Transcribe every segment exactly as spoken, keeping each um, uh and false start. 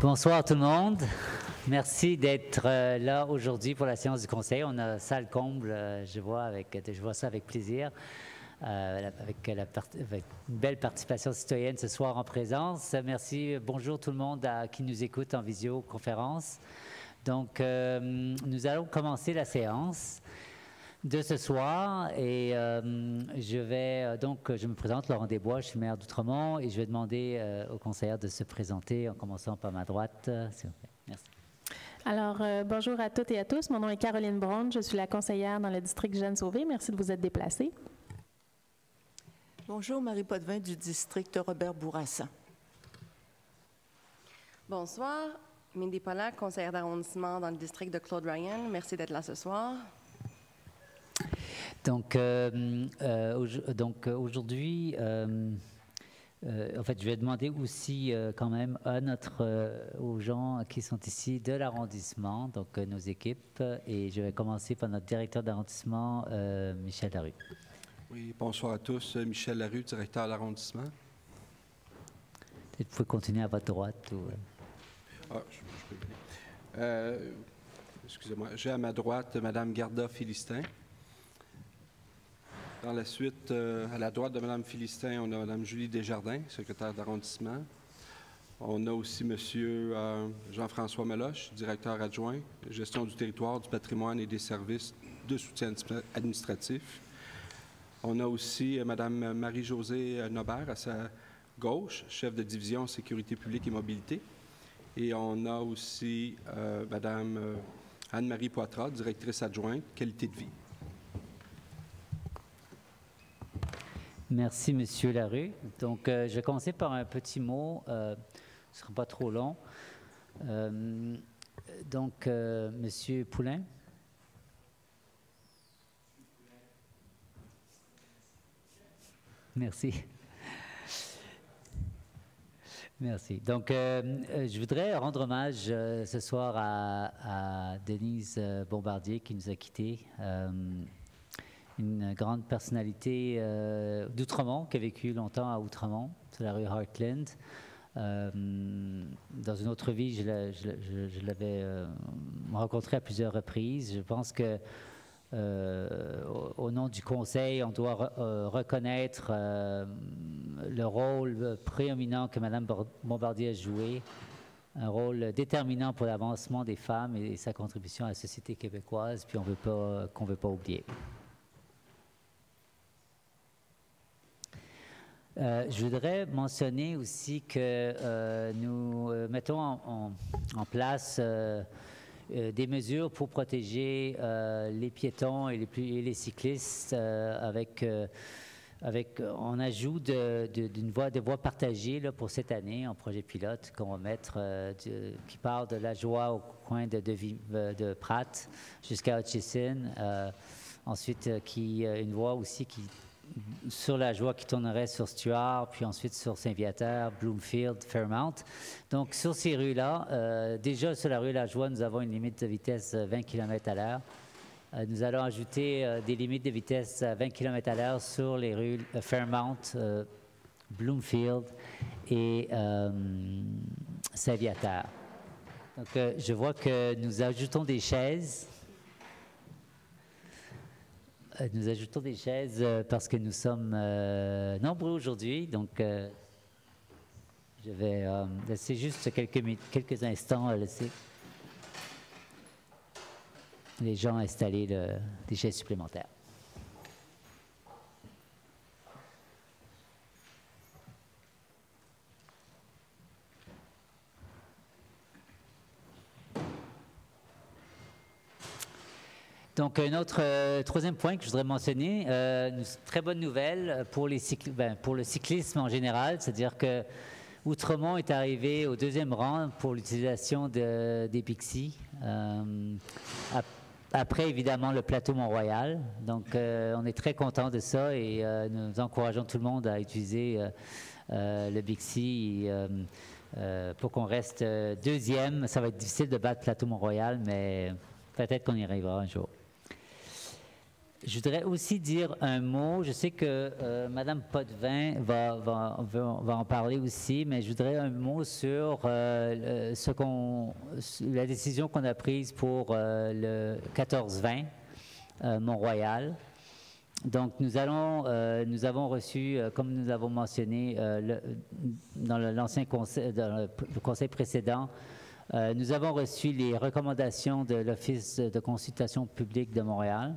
Bonsoir tout le monde. Merci d'être euh, là aujourd'hui pour la séance du conseil. On a salle comble, euh, je vois, avec, je vois ça avec plaisir, euh, avec, la, avec une belle participation citoyenne ce soir en présence. Merci, bonjour tout le monde à, qui nous écoute en visioconférence. Donc, euh, nous allons commencer la séance de ce soir et euh, je vais donc je me présente Laurent Desbois, je suis maire d'Outremont et je vais demander euh, aux conseillères de se présenter en commençant par ma droite, s'il vous plaît. Merci. Alors euh, bonjour à toutes et à tous, mon nom est Caroline Braun, je suis la conseillère dans le district Jeanne Sauvé. Merci de vous être déplacée. Bonjour, Marie Potvin du district Robert Bourassa. Bonsoir, Mindy Pollack, conseillère d'arrondissement dans le district de Claude Ryan. Merci d'être là ce soir. Donc, euh, euh, donc aujourd'hui, euh, euh, en fait, je vais demander aussi euh, quand même à notre, euh, aux gens qui sont ici de l'arrondissement, donc euh, nos équipes, et je vais commencer par notre directeur d'arrondissement, euh, Michel Larue. Oui, bonsoir à tous. Michel Larue, directeur de l'arrondissement. Peut-être vous pouvez continuer à votre droite. Ou... Ah, je, je peux bien. Euh, excusez-moi. J'ai à ma droite Mme Garda Philistin. Dans la suite, euh, à la droite de Mme Philistin, on a Mme Julie Desjardins, secrétaire d'arrondissement. On a aussi M. Euh, Jean-François Meloche, directeur adjoint, gestion du territoire, du patrimoine et des services de soutien administratif. On a aussi euh, Mme Marie-Josée Nobert à sa gauche, chef de division sécurité publique et mobilité. Et on a aussi euh, Mme euh, Anne-Marie Poitras, directrice adjointe, qualité de vie. Merci, Monsieur Larue. Donc, euh, je vais commencer par un petit mot, euh, ce ne sera pas trop long. Euh, donc, euh, Monsieur Poulain. Merci. Merci. Donc, euh, je voudrais rendre hommage euh, ce soir à, à Denise Bombardier qui nous a quittés. Euh, une grande personnalité euh, d'Outremont, qui a vécu longtemps à Outremont, sur la rue Heartland. Euh, dans une autre vie, je, je, je, je l'avais euh, rencontré à plusieurs reprises. Je pense que euh, au, au nom du Conseil, on doit re, euh, reconnaître euh, le rôle prééminent que Mme Bombardier a joué, un rôle déterminant pour l'avancement des femmes et, et sa contribution à la société québécoise, puis on veut pas, qu'on ne veut pas oublier. Euh, je voudrais mentionner aussi que euh, nous euh, mettons en, en, en place euh, euh, des mesures pour protéger euh, les piétons et les, et les cyclistes euh, avec, euh, avec en ajout de, de, d'une voie, de voies partagées là, pour cette année, en projet pilote qu'on va mettre, euh, de, qui part de la Joie au coin de, de, de Pratt jusqu'à Hutchison. Euh, ensuite, euh, qui, une voie aussi qui sur la Joie qui tournerait sur Stuart, puis ensuite sur Saint-Viateur, Bloomfield, Fairmount. Donc, sur ces rues-là, euh, déjà sur la rue La Joie, nous avons une limite de vitesse de vingt kilomètres à l'heure. Euh, nous allons ajouter euh, des limites de vitesse à vingt kilomètres à l'heure sur les rues euh, Fairmount, euh, Bloomfield et euh, Saint-Viateur. Donc, euh, je vois que nous ajoutons des chaises. Nous ajoutons des chaises euh, parce que nous sommes euh, nombreux aujourd'hui, donc euh, je vais euh, laisser juste quelques, quelques instants euh, laisser les gens installer le, des chaises supplémentaires. Donc, un autre euh, troisième point que je voudrais mentionner, euh, une très bonne nouvelle pour, les cycl ben, pour le cyclisme en général, c'est-à-dire que Outremont est arrivé au deuxième rang pour l'utilisation de, des Bixi, euh, ap après évidemment le plateau Mont-Royal. Donc, euh, on est très content de ça et euh, nous encourageons tout le monde à utiliser euh, euh, le Bixi euh, euh, pour qu'on reste deuxième. Ça va être difficile de battre le plateau Mont-Royal, mais peut-être qu'on y arrivera un jour. je voudrais aussi dire un mot. Je sais que euh, Mme Potvin va, va, va, va en parler aussi, mais je voudrais un mot sur euh, ce qu'on, la décision qu'on a prise pour euh, le quatorze vingt euh, Mont-Royal. Donc, nous, allons, euh, nous avons reçu, euh, comme nous avons mentionné euh, le, dans le, l'ancien conseil, dans le, le conseil précédent, euh, nous avons reçu les recommandations de l'Office de consultation publique de Montréal.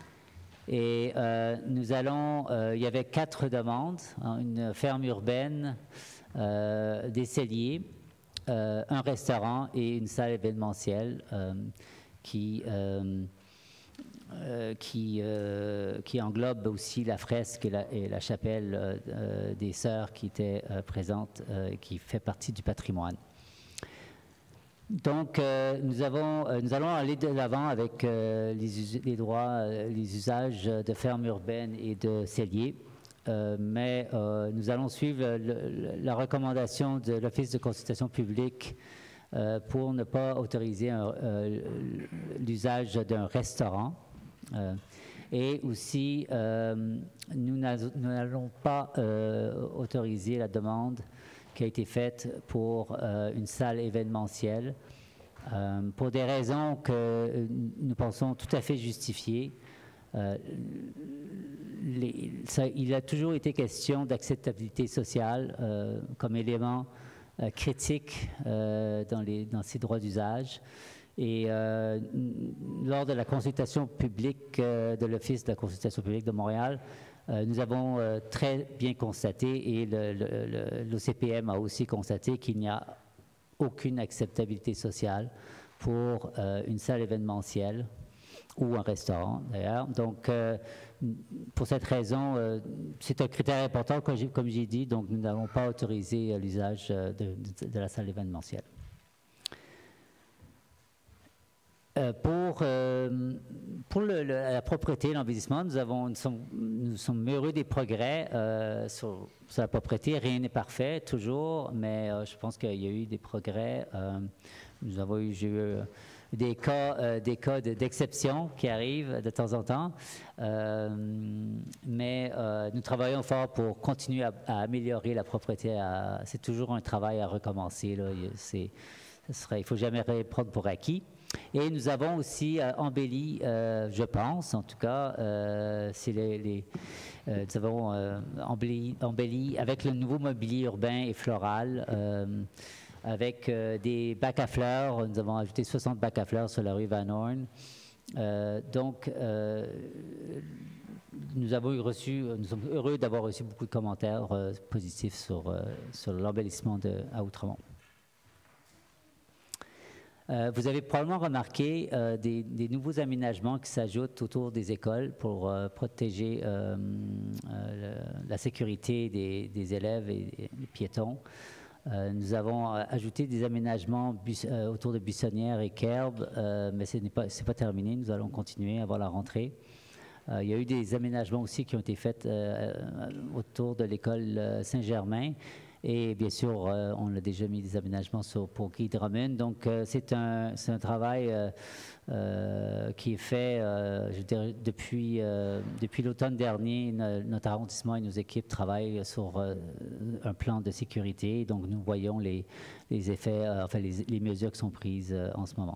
Et euh, nous allons, euh, il y avait quatre demandes, hein, une ferme urbaine, euh, des celliers, euh, un restaurant et une salle événementielle euh, qui, euh, euh, qui, euh, qui englobe aussi la fresque et la, et la chapelle euh, des sœurs qui étaient euh, présentes, euh, qui fait partie du patrimoine. Donc, euh, nous, avons, euh, nous allons aller de l'avant avec euh, les, les droits, euh, les usages de ferme urbaine et de cellier, euh, mais euh, nous allons suivre le, le, la recommandation de l'Office de consultation publique euh, pour ne pas autoriser un, euh, l'usage d'un restaurant. Euh, et aussi, euh, nous n'allons pas euh, autoriser la demande qui a été faite pour euh, une salle événementielle, euh, pour des raisons que nous pensons tout à fait justifiées. Euh, les, ça, il a toujours été question d'acceptabilité sociale euh, comme élément euh, critique euh, dans, les, dans ces droits d'usage. Et euh, lors de la consultation publique euh, de l'Office de la consultation publique de Montréal, Euh, nous avons euh, très bien constaté, et le, le, le, l'O C P M a aussi constaté qu'il n'y a aucune acceptabilité sociale pour euh, une salle événementielle ou un restaurant, d'ailleurs. Donc, euh, pour cette raison, euh, c'est un critère important, comme j'ai, comme j'ai dit, donc nous n'avons pas autorisé euh, l'usage de, de, de la salle événementielle. Euh, pour euh, pour le, le, la propreté, l'embellissement, nous, avons, nous, sommes, nous sommes heureux des progrès euh, sur, sur la propreté. Rien n'est parfait, toujours, mais euh, je pense qu'il y a eu des progrès. Euh, nous avons eu, j'ai eu des cas, euh, des cas de, d'exception qui arrivent de temps en temps, euh, mais euh, nous travaillons fort pour continuer à, à améliorer la propreté. À, c'est toujours un travail à recommencer. Là. C'est, ce serait, il ne faut jamais prendre pour acquis. Et nous avons aussi euh, embelli, euh, je pense, en tout cas, euh, c'est les, les, euh, nous avons euh, embelli, embelli avec le nouveau mobilier urbain et floral, euh, avec euh, des bacs à fleurs. Nous avons ajouté soixante bacs à fleurs sur la rue Van Horn. Euh, donc, euh, nous avons eu reçu, nous sommes heureux d'avoir reçu beaucoup de commentaires euh, positifs sur, euh, sur l'embellissement de, à Outremont. Euh, vous avez probablement remarqué euh, des, des nouveaux aménagements qui s'ajoutent autour des écoles pour euh, protéger euh, euh, le, la sécurité des, des élèves et des piétons. Euh, nous avons euh, ajouté des aménagements bus, euh, autour de buissonnières et curbs, euh, mais ce n'est pas, c'est pas terminé. Nous allons continuer avant la rentrée. Euh, il y a eu des aménagements aussi qui ont été faits euh, autour de l'école Saint-Germain. Et bien sûr, euh, on a déjà mis des aménagements sur, pour Guy Drummond. Donc, euh, c'est, un, c'est un travail euh, euh, qui est fait, euh, je dirais, depuis, euh, depuis l'automne dernier. No, notre arrondissement et nos équipes travaillent sur euh, un plan de sécurité. Donc, nous voyons les, les effets, euh, enfin, les, les mesures qui sont prises euh, en ce moment.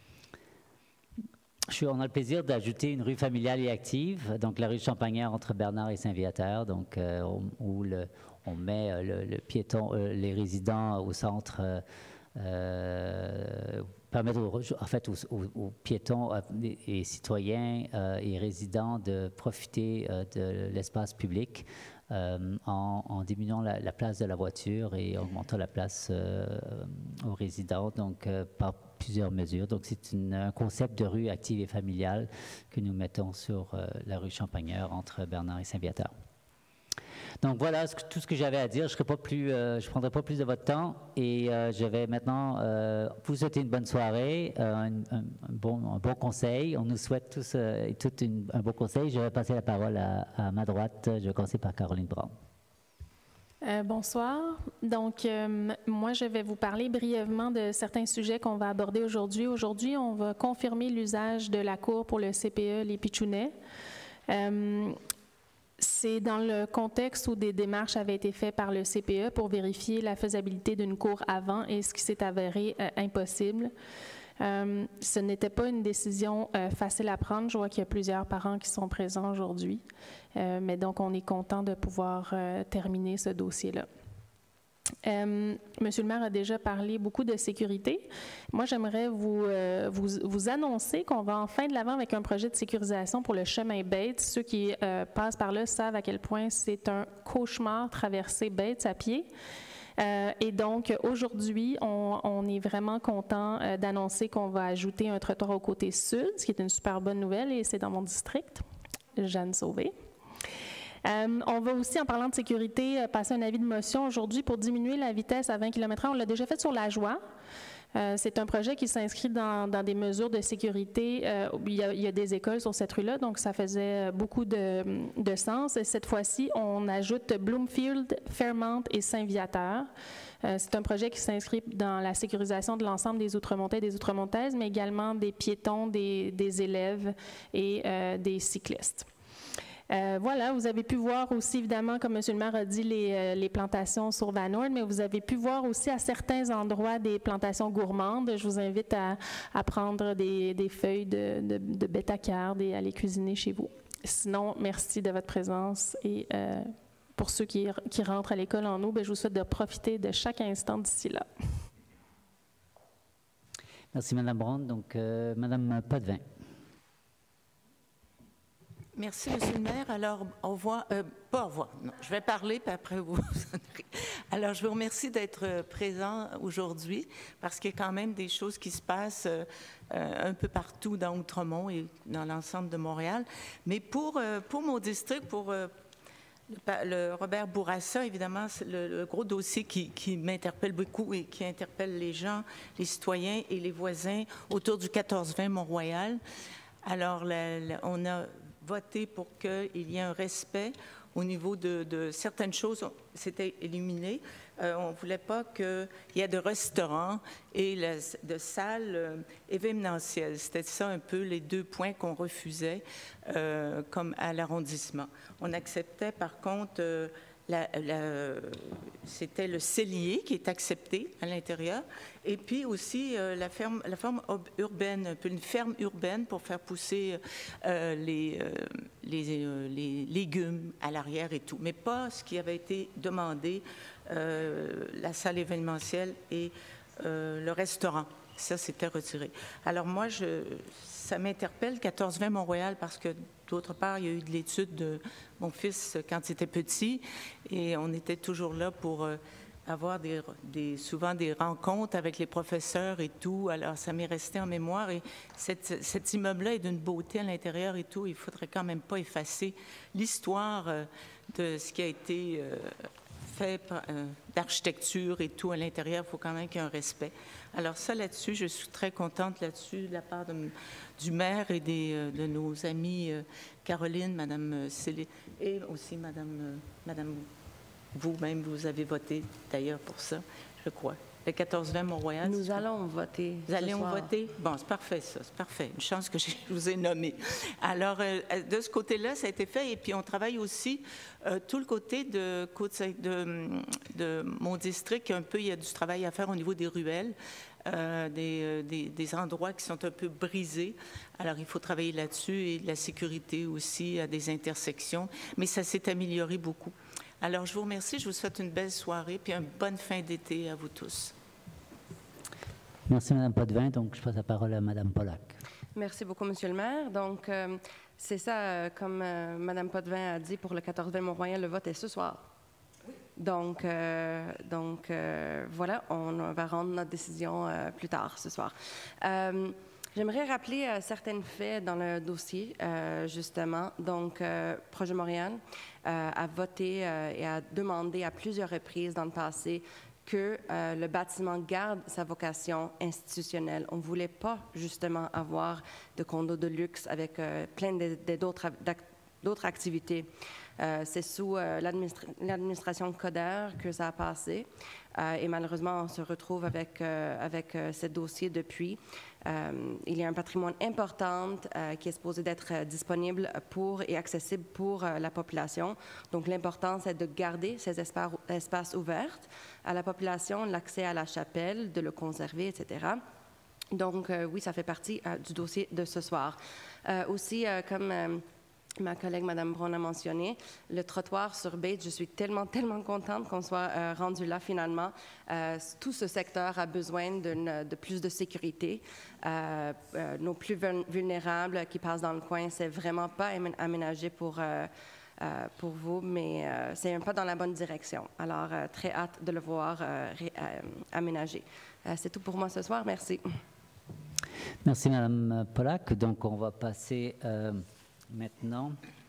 Je suis, on a le plaisir d'ajouter une rue familiale et active, donc la rue Champagnère entre Bernard et Saint-Viateur, donc, euh, où, où le on met euh, le, le piéton, euh, les résidents au centre, euh, euh, permettre aux, en fait, aux, aux, aux piétons et citoyens euh, et résidents de profiter euh, de l'espace public euh, en, en diminuant la, la place de la voiture et augmentant la place euh, aux résidents, donc euh, par plusieurs mesures. Donc c'est une, un concept de rue active et familiale que nous mettons sur euh, la rue Champagneur entre Bernard et Saint-Viateur. Donc voilà ce que, tout ce que j'avais à dire. Je ne euh, prendrai pas plus de votre temps et euh, je vais maintenant euh, vous souhaiter une bonne soirée, euh, un, un, un, bon, un bon conseil. On nous souhaite tous euh, et toutes une, un bon conseil. Je vais passer la parole à, à ma droite. Je vais commencer par Caroline Brown. Euh, bonsoir. Donc, euh, moi, je vais vous parler brièvement de certains sujets qu'on va aborder aujourd'hui. Aujourd'hui, on va confirmer l'usage de la cour pour le C P E Les Pichounets. Euh, C'est dans le contexte où des démarches avaient été faites par le C P E pour vérifier la faisabilité d'une cour avant et ce qui s'est avéré euh, impossible. Euh, ce n'était pas une décision euh, facile à prendre. Je vois qu'il y a plusieurs parents qui sont présents aujourd'hui. Euh, mais donc, on est content de pouvoir euh, terminer ce dossier-là. Euh, Monsieur le maire a déjà parlé beaucoup de sécurité. Moi, j'aimerais vous, euh, vous, vous annoncer qu'on va enfin de l'avant avec un projet de sécurisation pour le chemin Bates. Ceux qui euh, passent par là savent à quel point c'est un cauchemar traverser Bates à pied. Euh, et donc, aujourd'hui, on, on est vraiment content euh, d'annoncer qu'on va ajouter un trottoir au côté sud, ce qui est une super bonne nouvelle, et c'est dans mon district, Jeanne Sauvé. Euh, on va aussi, en parlant de sécurité, euh, passer un avis de motion aujourd'hui pour diminuer la vitesse à vingt kilomètres heure. On l'a déjà fait sur la Joie. Euh, c'est un projet qui s'inscrit dans, dans des mesures de sécurité. Euh, il, y a, il y a des écoles sur cette rue-là, donc ça faisait beaucoup de, de sens. Et cette fois-ci, on ajoute Bloomfield, Fairmount et Saint-Viateur. Euh, c'est un projet qui s'inscrit dans la sécurisation de l'ensemble des Outre-Montais et des Outre-Montaises, mais également des piétons, des, des élèves et euh, des cyclistes. Euh, voilà, vous avez pu voir aussi, évidemment, comme M. le maire a dit, les, euh, les plantations sur Van Horn, mais vous avez pu voir aussi à certains endroits des plantations gourmandes. Je vous invite à, à prendre des, des feuilles de, de, de bétacarde et à les cuisiner chez vous. Sinon, merci de votre présence et euh, pour ceux qui, qui rentrent à l'école en eau, bien, je vous souhaite de profiter de chaque instant d'ici là. Merci, Mme Braun. Donc, euh, Mme Potvin. Merci, Monsieur le maire. Alors, au revoir. Euh, pas au revoir. Non, je vais parler, puis après vous. Alors, je vous remercie d'être présent aujourd'hui, parce qu'il y a quand même des choses qui se passent euh, un peu partout dans Outremont et dans l'ensemble de Montréal. Mais pour, euh, pour mon district, pour euh, le, le Robert Bourassa, évidemment, c'est le, le gros dossier qui, qui m'interpelle beaucoup et qui interpelle les gens, les citoyens et les voisins autour du quatorze vingt Mont-Royal. Alors, la, la, on a voté pour qu'il y ait un respect au niveau de, de certaines choses. C'était éliminé. Euh, on ne voulait pas qu'il y ait de restaurants et la, de salles euh, événementielles. C'était ça un peu les deux points qu'on refusait euh, comme à l'arrondissement. On acceptait par contre... Euh, La, la, c'était le cellier qui est accepté à l'intérieur, et puis aussi euh, la ferme, la ferme urbaine, un peu une ferme urbaine pour faire pousser euh, les, euh, les, euh, les légumes à l'arrière et tout, mais pas ce qui avait été demandé, euh, la salle événementielle et euh, le restaurant. Ça, c'était retiré. Alors moi, je, ça m'interpelle, quatorze vingt Mont-Royal, parce que d'autre part, il y a eu de l'étude de mon fils quand il était petit, et on était toujours là pour euh, avoir des, des, souvent des rencontres avec les professeurs et tout. Alors, ça m'est resté en mémoire, et cette, cet immeuble-là est d'une beauté à l'intérieur et tout. Il ne faudrait quand même pas effacer l'histoire euh, de ce qui a été euh, fait euh, d'architecture et tout à l'intérieur. Il faut quand même qu'il y ait un respect. Alors ça, là-dessus, je suis très contente là-dessus de la part de, du maire et des, euh, de nos amis euh, Caroline, Mme Céline et aussi Mme, euh, Mme vous-même, vous avez voté d'ailleurs pour ça, je crois. Le quatorze vingt Mont-Royal. Nous allons voter. Vous allez voter? Bon, c'est parfait, ça. C'est parfait. Une chance que je vous ai nommé. Alors, euh, de ce côté-là, ça a été fait. Et puis, on travaille aussi euh, tout le côté de, de, de mon district. Un peu, il y a du travail à faire au niveau des ruelles, euh, des, des, des endroits qui sont un peu brisés. Alors, il faut travailler là-dessus et de la sécurité aussi à des intersections. Mais ça s'est amélioré beaucoup. Alors, je vous remercie. Je vous souhaite une belle soirée puis une bonne fin d'été à vous tous. Merci, Mme Potvin. Donc, je passe la parole à Mme Pollack. Merci beaucoup, Monsieur le maire. Donc, euh, c'est ça, euh, comme euh, Mme Potvin a dit, pour le quatorze vingt Mont-Royal, le vote est ce soir. Oui. Donc, euh, donc euh, voilà, on va rendre notre décision euh, plus tard ce soir. Euh, J'aimerais rappeler euh, certains faits dans le dossier, euh, justement. Donc, euh, Projet Montréal euh, a voté euh, et a demandé à plusieurs reprises dans le passé que euh, le bâtiment garde sa vocation institutionnelle. On ne voulait pas, justement, avoir de condos de luxe avec euh, plein d'autres activités. Euh, c'est sous euh, l'administra- l'administration Coder que ça a passé. Euh, et malheureusement, on se retrouve avec, euh, avec euh, ce dossier depuis. Euh, il y a un patrimoine important euh, qui est supposé d'être euh, disponible pour et accessible pour euh, la population. Donc, l'important, c'est de garder ces espaces, espaces ouverts à la population, l'accès à la chapelle, de le conserver, et cetera. Donc, euh, oui, ça fait partie euh, du dossier de ce soir. Euh, aussi, euh, comme euh, ma collègue Mme Braun a mentionné, le trottoir sur Bates, je suis tellement, tellement contente qu'on soit euh, rendu là finalement. Euh, tout ce secteur a besoin de plus de sécurité. Euh, euh, nos plus vulnérables qui passent dans le coin, c'est vraiment pas aménagé pour... Euh, Euh, pour vous, mais euh, c'est un pas dans la bonne direction. Alors, euh, très hâte de le voir euh, ré, euh, aménagé. Euh, c'est tout pour moi ce soir. Merci. Merci, Mme Pollack. Donc, on va passer euh, maintenant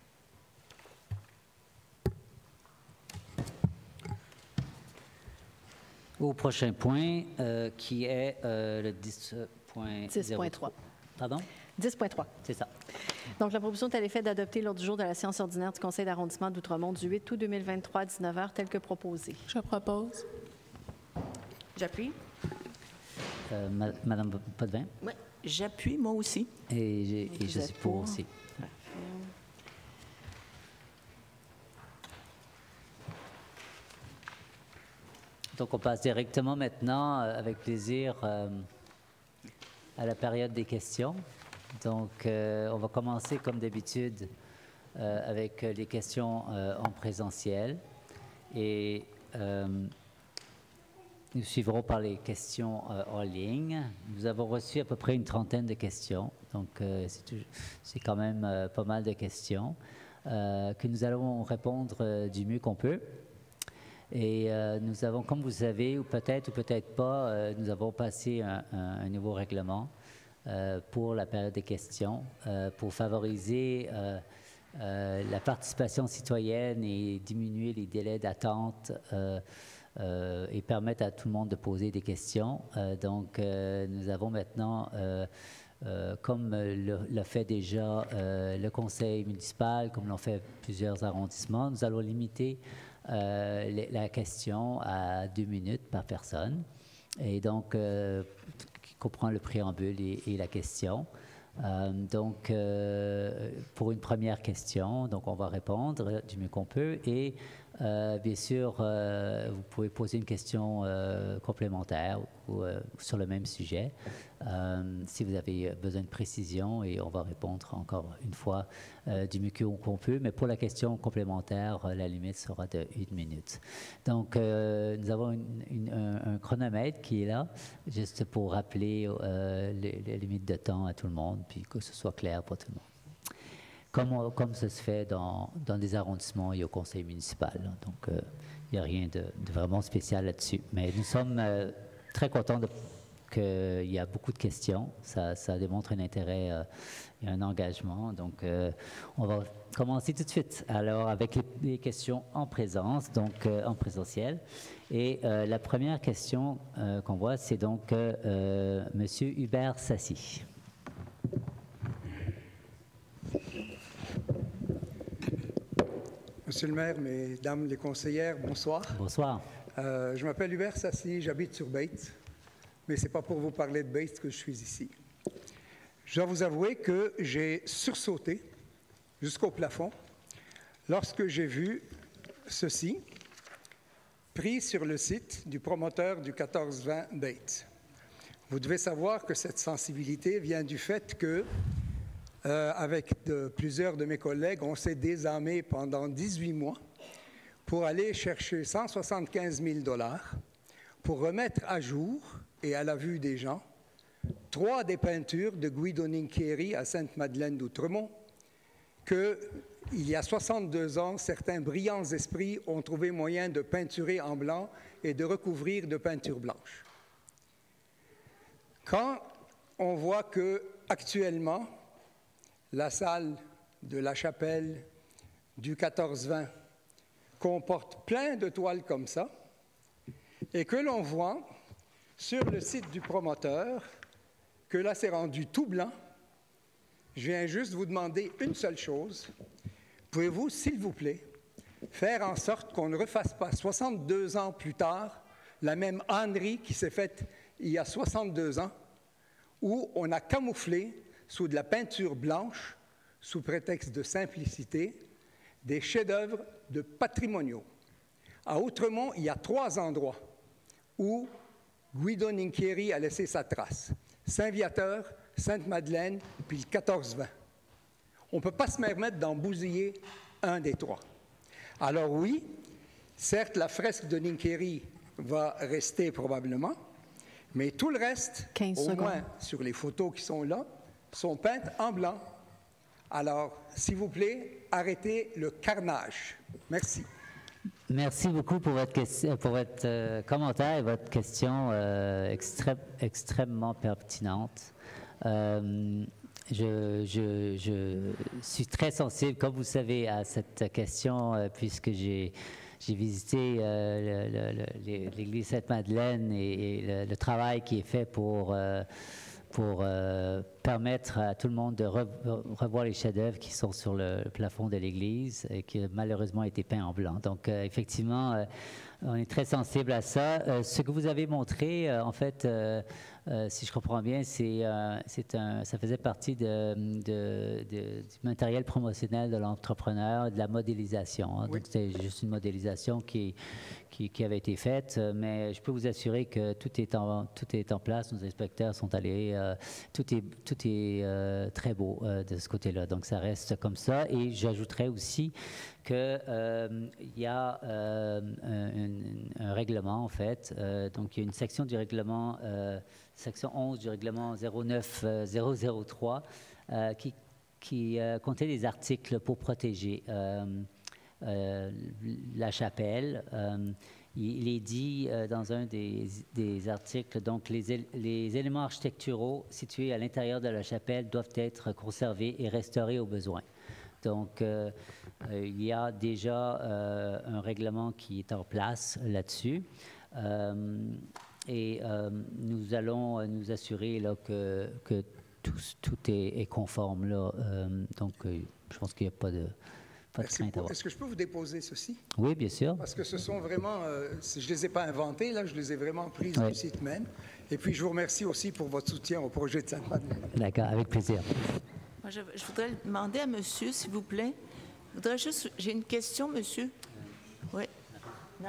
au prochain point, euh, qui est euh, le dix point zéro. dix point trois. Pardon? dix point trois. C'est ça. Donc, la proposition est à l'effet d'adopter l'ordre du jour de la séance ordinaire du Conseil d'arrondissement d'Outremont du huit août deux mille vingt-trois à dix-neuf heures, tel que proposé. Je propose. J'appuie. Euh, ma, Madame Potvin? Oui, j'appuie, moi aussi. Et, et je suis pour, pour aussi. Donc, on passe directement maintenant, euh, avec plaisir, euh, à la période des questions. Donc, euh, on va commencer comme d'habitude euh, avec les questions euh, en présentiel. Et euh, nous suivrons par les questions euh, en ligne. Nous avons reçu à peu près une trentaine de questions. Donc, euh, c'est quand même euh, pas mal de questions euh, que nous allons répondre euh, du mieux qu'on peut. Et euh, nous avons, comme vous savez, ou peut-être ou peut-être pas, euh, nous avons passé un, un, un nouveau règlement euh, pour la période des questions, euh, pour favoriser euh, euh, la participation citoyenne et diminuer les délais d'attente euh, euh, et permettre à tout le monde de poser des questions. Euh, donc, euh, nous avons maintenant, euh, euh, comme l'a fait déjà euh, le conseil municipal, comme l'ont fait plusieurs arrondissements, nous allons limiter Euh, la question à deux minutes par personne, et donc euh, qui comprend le préambule et, et la question. Euh, donc, euh, pour une première question, donc on va répondre du mieux qu'on peut, et euh, bien sûr, euh, vous pouvez poser une question euh, complémentaire ou euh, sur le même sujet euh, si vous avez besoin de précision, et on va répondre encore une fois euh, du mieux qu'on peut. Mais pour la question complémentaire, la limite sera de une minute. Donc, euh, nous avons une, une, un, un chronomètre qui est là, juste pour rappeler euh, les, les limites de temps à tout le monde, puis que ce soit clair pour tout le monde. Comme, on, comme ça se fait dans, dans des arrondissements et au conseil municipal. Donc, il euh, n'y a rien de, de vraiment spécial là-dessus. Mais nous sommes euh, très contents qu'il y a beaucoup de questions. Ça, ça démontre un intérêt euh, et un engagement. Donc, euh, on va commencer tout de suite. Alors, avec les, les questions en présence, donc euh, en présentiel. Et euh, la première question euh, qu'on voit, c'est donc euh, M. Hubert Sassi. Monsieur le maire, mesdames les conseillères, bonsoir. Bonsoir. Euh, je m'appelle Hubert Sassi, j'habite sur Bates, mais ce n'est pas pour vous parler de Bates que je suis ici. Je dois vous avouer que j'ai sursauté jusqu'au plafond lorsque j'ai vu ceci pris sur le site du promoteur du quatorze vingt Bates. Vous devez savoir que cette sensibilité vient du fait que Euh, avec de, plusieurs de mes collègues, on s'est désarmé pendant dix-huit mois pour aller chercher cent soixante-quinze mille dollars pour remettre à jour et à la vue des gens trois des peintures de Guido Nincheri à Sainte-Madeleine d'Outremont que, il y a soixante-deux ans, certains brillants esprits ont trouvé moyen de peinturer en blanc et de recouvrir de peinture blanche. Quand on voit que, actuellement, la salle de la chapelle du quatorze vingt comporte plein de toiles comme ça, et que l'on voit sur le site du promoteur que là c'est rendu tout blanc, je viens juste vous demander une seule chose. Pouvez-vous, s'il vous plaît, faire en sorte qu'on ne refasse pas soixante-deux ans plus tard la même ânerie qui s'est faite il y a soixante-deux ans, où on a camouflé sous de la peinture blanche, sous prétexte de simplicité, des chefs-d'œuvre de patrimoniaux. À Outremont, il y a trois endroits où Guido Nincheri a laissé sa trace. Saint-Viateur, Sainte-Madeleine, puis le quatorze vingt. On ne peut pas se permettre d'en bousiller un des trois. Alors oui, certes, la fresque de Nincheri va rester probablement, mais tout le reste, au moins sur les photos qui sont là, sont peintes en blanc. Alors, s'il vous plaît, arrêtez le carnage. Merci. Merci beaucoup pour votre, question, pour votre euh, commentaire et votre question euh, extré extrêmement pertinente. Euh, je, je, je suis très sensible, comme vous savez, à cette question, euh, puisque j'ai j'ai visité euh, l'église Sainte-Madeleine et, et le, le travail qui est fait pour... Euh, pour euh, permettre à tout le monde de re revoir les chefs-d'œuvre qui sont sur le plafond de l'église et qui malheureusement été peints en blanc. Donc, euh, effectivement, euh, on est très sensible à ça. Euh, ce que vous avez montré, euh, en fait, euh, euh, si je comprends bien, c'est, euh, c'est un, ça faisait partie de, de, de, du matériel promotionnel de l'entrepreneur, de la modélisation. Hein. Oui. Donc, c'était juste une modélisation qui, qui, qui avait été faite, mais je peux vous assurer que tout est en, tout est en place. Nos inspecteurs sont allés, euh, tout est, tout est euh, très beau euh, de ce côté-là. Donc, ça reste comme ça. Et j'ajouterais aussi qu'il euh, y a euh, un, un, un règlement, en fait. Euh, donc, il y a une section du règlement, euh, section onze du règlement zéro neuf zéro zéro trois, euh, qui, qui euh, comptait des articles pour protéger euh, euh, la chapelle. Euh, il est dit euh, dans un des, des articles, donc les, les éléments architecturaux situés à l'intérieur de la chapelle doivent être conservés et restaurés au besoin. Donc, euh, euh, il y a déjà euh, un règlement qui est en place là-dessus. Euh, et euh, nous allons nous assurer là, que, que tout, tout est, est conforme. Là. Euh, donc, euh, je pense qu'il n'y a pas de... Est-ce que je peux vous déposer ceci? Oui, bien sûr. Parce que ce sont vraiment, euh, je ne les ai pas inventés, là, je les ai vraiment prises oui. du site même. Et puis, je vous remercie aussi pour votre soutien au projet de Sainte-Madeleine. D'accord, avec plaisir. Moi, je, je voudrais demander à monsieur, s'il vous plaît. Je voudrais juste, j'ai une question, monsieur. Oui. Non?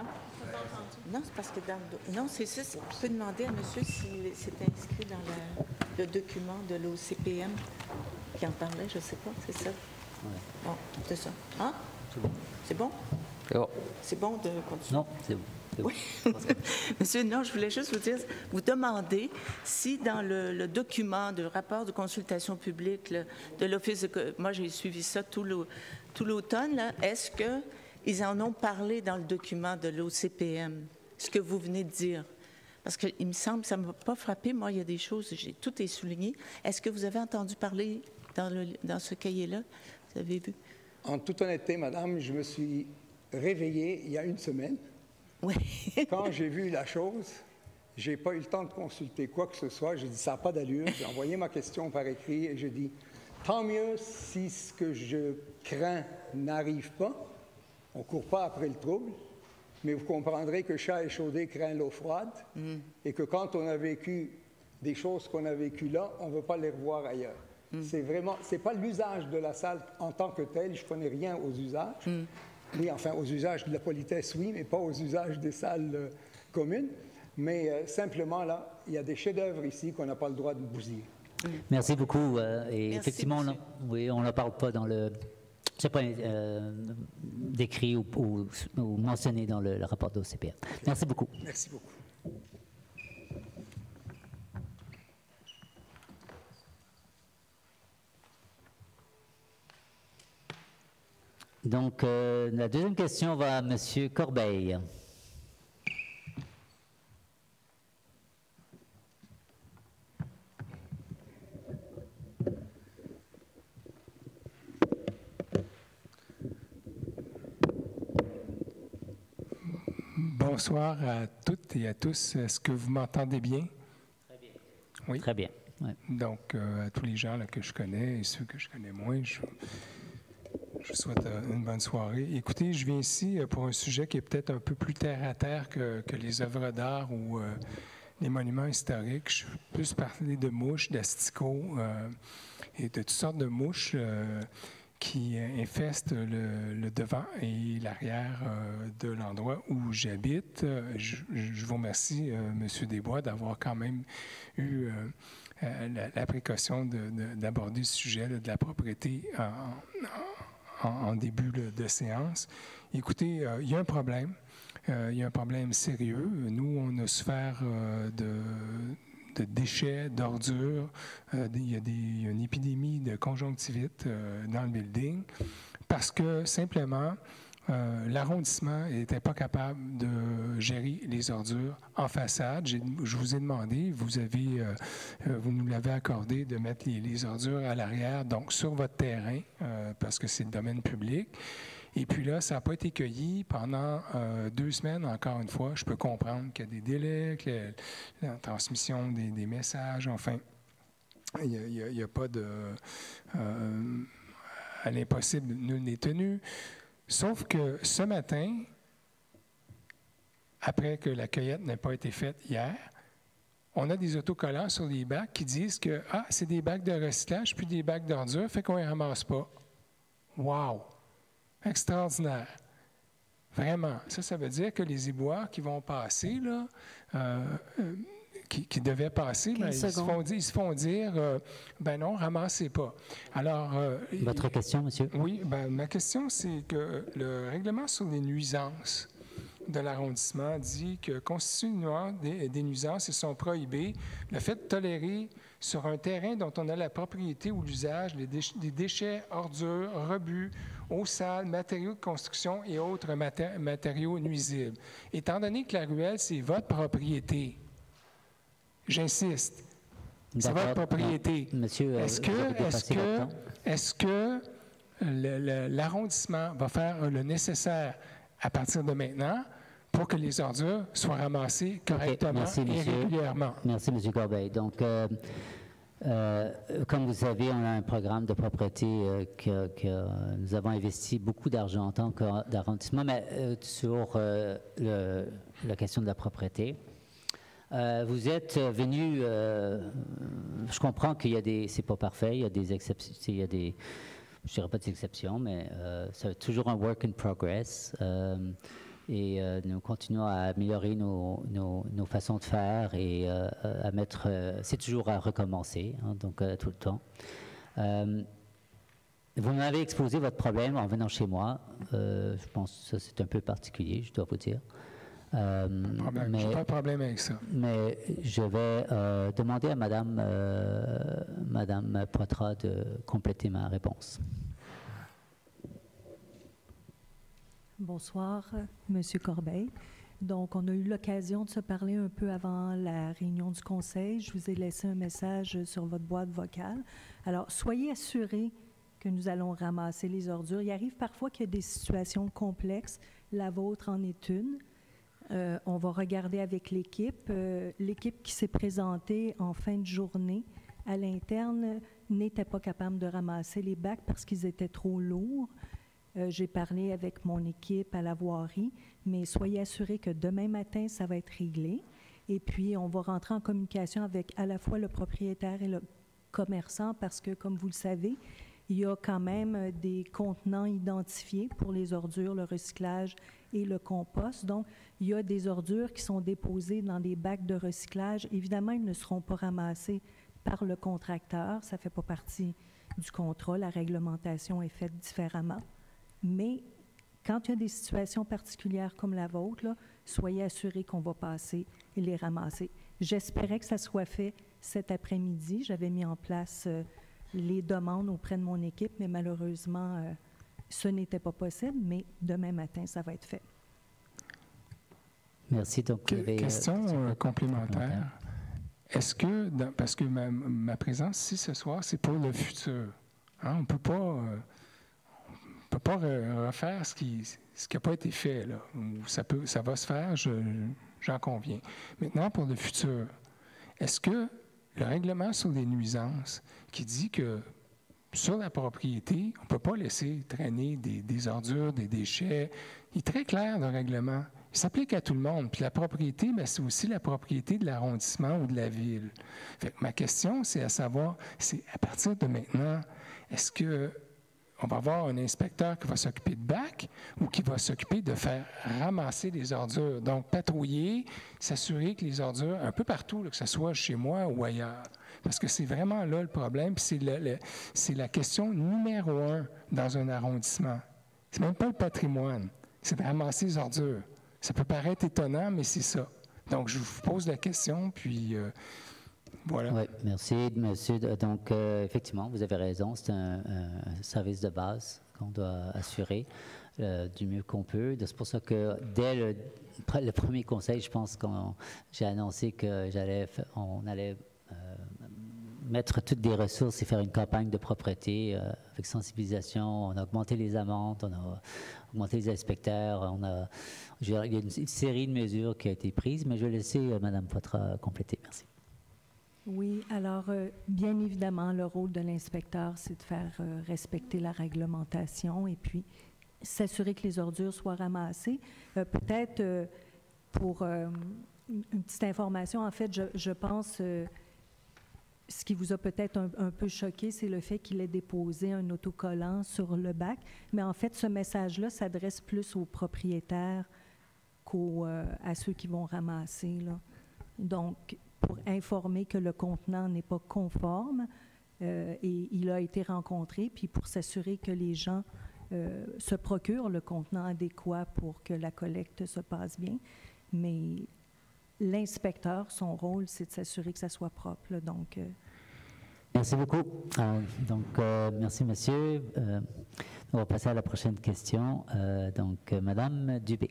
Non, c'est parce que dans le, non, c'est ça. Je peux demander à monsieur s'il s'est inscrit dans le, le document de l'O C P M qui en parlait, je ne sais pas, c'est ça? Ouais. Bon, c'est ça. Hein? C'est bon. C'est bon? C'est bon. C'est bon de continuer? Non, c'est bon. Oui. Monsieur, non, je voulais juste vous dire, vous demander si dans le, le document de rapport de consultation publique le, de l'Office de... Moi, j'ai suivi ça tout l'automne, est-ce qu'ils en ont parlé dans le document de l'O C P M, ce que vous venez de dire? Parce qu'il me semble, ça ne m'a pas frappé, moi, il y a des choses, tout est souligné. Est-ce que vous avez entendu parler dans, le, dans ce cahier-là? Vous avez vu? En toute honnêteté, madame, je me suis réveillé il y a une semaine. Oui. Quand j'ai vu la chose, je n'ai pas eu le temps de consulter quoi que ce soit. J'ai dit, ça n'a pas d'allure. J'ai envoyé ma question par écrit et j'ai dit, tant mieux si ce que je crains n'arrive pas. On ne court pas après le trouble, mais vous comprendrez que chat échaudé craint l'eau froide mm. et que quand on a vécu des choses qu'on a vécues là, on ne veut pas les revoir ailleurs. Mm. C'est vraiment, c'est pas l'usage de la salle en tant que tel. Je ne connais rien aux usages. Mm. Oui, enfin, aux usages de la politesse, oui, mais pas aux usages des salles euh, communes. Mais euh, simplement, là, il y a des chefs-d'œuvre ici qu'on n'a pas le droit de bousiller. Merci beaucoup. Euh, et Merci, effectivement, on, oui, on ne parle pas dans le... C'est pas euh, décrit ou, ou, ou mentionné dans le, le rapport de l'O C P M. Okay. Merci beaucoup. Merci beaucoup. Donc, euh, la deuxième question va à M. Corbeil. Bonsoir à toutes et à tous. Est-ce que vous m'entendez bien? Très bien. Oui. Très bien. Ouais. Donc, euh, à tous les gens là, que je connais et ceux que je connais moins, je... Je vous souhaite une bonne soirée. Écoutez, je viens ici pour un sujet qui est peut-être un peu plus terre-à-terre que, que les œuvres d'art ou euh, les monuments historiques. Je veux plus parler de mouches, d'asticots euh, et de toutes sortes de mouches euh, qui infestent le, le devant et l'arrière euh, de l'endroit où j'habite. Je, je vous remercie, euh, M. Desbois, d'avoir quand même eu euh, la, la précaution de, de, d'aborder ce sujet là, de la propriété en, en, en début là, de séance. Écoutez, euh, il y a un problème. Euh, il y a un problème sérieux. Nous, on a souffert euh, de... de déchets, d'ordures. Euh, il y a des, il y a une épidémie de conjonctivite euh, dans le building parce que simplement, euh, l'arrondissement n'était pas capable de gérer les ordures en façade. J'ai, je vous ai demandé, vous, avez, euh, vous nous l'avez accordé de mettre les, les ordures à l'arrière, donc sur votre terrain, euh, parce que c'est le domaine public. Et puis là, ça n'a pas été cueilli pendant euh, deux semaines, encore une fois. Je peux comprendre qu'il y a des délais, que la, la transmission des, des messages, enfin, il n'y a, a, a pas de... Euh, à l'impossible, nul n'est tenu. Sauf que ce matin, après que la cueillette n'ait pas été faite hier, on a des autocollants sur les bacs qui disent que « Ah, c'est des bacs de recyclage puis des bacs d'ordures, fait qu'on ne les ramasse pas. » Wow! Extraordinaire. Vraiment. Ça, ça veut dire que les éboueurs qui vont passer, là, euh, euh, qui, qui devaient passer, ben, ils, se font dire, ils se font dire, euh, ben non, ramassez pas. Alors... Euh, Votre question, monsieur? Oui, ben, ma question, c'est que le règlement sur les nuisances de l'arrondissement dit que constituant des, des nuisances, ils sont prohibés le fait de tolérer sur un terrain dont on a la propriété ou l'usage les déch- des déchets, ordures, rebuts, eau sale, matériaux de construction et autres maté- matériaux nuisibles. Étant donné que la ruelle, c'est votre propriété, j'insiste, c'est votre propriété. Monsieur, est-ce que, est-ce que, est-ce que le, le, l'arrondissement va faire le nécessaire à partir de maintenant pour que les ordures soient ramassées correctement okay, merci, et monsieur. régulièrement? Merci, M. Corbeil. Donc, euh, euh, comme vous savez, on a un programme de propreté euh, que, que nous avons investi beaucoup d'argent en tant qu'arrondissement, mais euh, sur euh, le, la question de la propreté. Euh, vous êtes venu, euh, je comprends qu'il y a des, c'est pas parfait, il y a des exceptions, il y a des, je dirais pas des exceptions, mais euh, c'est toujours un work in progress. Euh, et euh, nous continuons à améliorer nos, nos, nos façons de faire et euh, à mettre, euh, c'est toujours à recommencer, hein, donc euh, tout le temps. Euh, vous m'avez exposé votre problème en venant chez moi. Euh, je pense que ça c'est un peu particulier, je dois vous dire. Euh, je n'ai pas de problème avec ça. Mais je vais euh, demander à Madame, euh, Madame Poitras de compléter ma réponse. Bonsoir, Monsieur Corbeil. Donc, on a eu l'occasion de se parler un peu avant la réunion du Conseil. Je vous ai laissé un message sur votre boîte vocale. Alors, soyez assurés que nous allons ramasser les ordures. Il arrive parfois qu'il y a des situations complexes. La vôtre en est une. Euh, on va regarder avec l'équipe. Euh, l'équipe qui s'est présentée en fin de journée à l'interne n'était pas capable de ramasser les bacs parce qu'ils étaient trop lourds. Euh, j'ai parlé avec mon équipe à la voirie, mais soyez assurés que demain matin, ça va être réglé. Et puis, on va rentrer en communication avec à la fois le propriétaire et le commerçant parce que, comme vous le savez, il y a quand même des contenants identifiés pour les ordures, le recyclage et le compost. Donc, il y a des ordures qui sont déposées dans des bacs de recyclage. Évidemment, ils ne seront pas ramassés par le contracteur. Ça ne fait pas partie du contrat. La réglementation est faite différemment. Mais quand il y a des situations particulières comme la vôtre, là, soyez assurés qu'on va passer et les ramasser. J'espérais que ça soit fait cet après-midi. J'avais mis en place euh, les demandes auprès de mon équipe, mais malheureusement, euh, ce n'était pas possible. Mais demain matin, ça va être fait. Merci. Donc, que, avait, question euh, complémentaire. Est-ce que, dans, parce que ma, ma présence ici ce soir, c'est pour le futur. Hein? On ne peut pas... Euh, On ne peut pas refaire ce qui ce qui n'a pas été fait. Là. Ça, peut, ça va se faire, je, j'en conviens. Maintenant, pour le futur, est-ce que le règlement sur les nuisances qui dit que sur la propriété, on ne peut pas laisser traîner des, des ordures, des déchets. Il est très clair, le règlement. Il s'applique à tout le monde. Puis la propriété, bien, c'est aussi la propriété de l'arrondissement ou de la ville. Fait que ma question, c'est à savoir, c'est à partir de maintenant, est-ce que on va avoir un inspecteur qui va s'occuper de bac ou qui va s'occuper de faire ramasser les ordures? Donc, patrouiller, s'assurer que les ordures, un peu partout, là, que ce soit chez moi ou ailleurs. Parce que c'est vraiment là le problème, puis c'est, le, le, c'est la question numéro un dans un arrondissement. C'est même pas le patrimoine, c'est de ramasser les ordures. Ça peut paraître étonnant, mais c'est ça. Donc, je vous pose la question, puis euh, voilà. Oui, merci, monsieur. Donc, euh, effectivement, vous avez raison, c'est un, un service de base qu'on doit assurer euh, du mieux qu'on peut. C'est pour ça que dès le, le premier conseil, je pense que j'ai annoncé que j'allais, on allait euh, mettre toutes des ressources et faire une campagne de propreté euh, avec sensibilisation. On a augmenté les amendes, on a augmenté les inspecteurs, on a, il y a une, une série de mesures qui a été prise, mais je vais laisser euh, Mme Poitras compléter. Merci. Oui, alors, euh, bien évidemment, le rôle de l'inspecteur, c'est de faire euh, respecter la réglementation et puis s'assurer que les ordures soient ramassées. Euh, peut-être, euh, pour euh, une petite information, en fait, je, je pense, euh, ce qui vous a peut-être un, un peu choqué, c'est le fait qu'il ait déposé un autocollant sur le bac, mais en fait, ce message-là s'adresse plus aux propriétaires qu'aux, euh, à ceux qui vont ramasser, là. Donc, pour informer que le contenant n'est pas conforme euh, et il a été rencontré, puis pour s'assurer que les gens euh, se procurent le contenant adéquat pour que la collecte se passe bien. Mais l'inspecteur, son rôle, c'est de s'assurer que ça soit propre, là, donc... Euh, Merci beaucoup. Euh, donc, euh, merci, monsieur. Euh, on va passer à la prochaine question. Euh, donc, euh, Madame Dubé.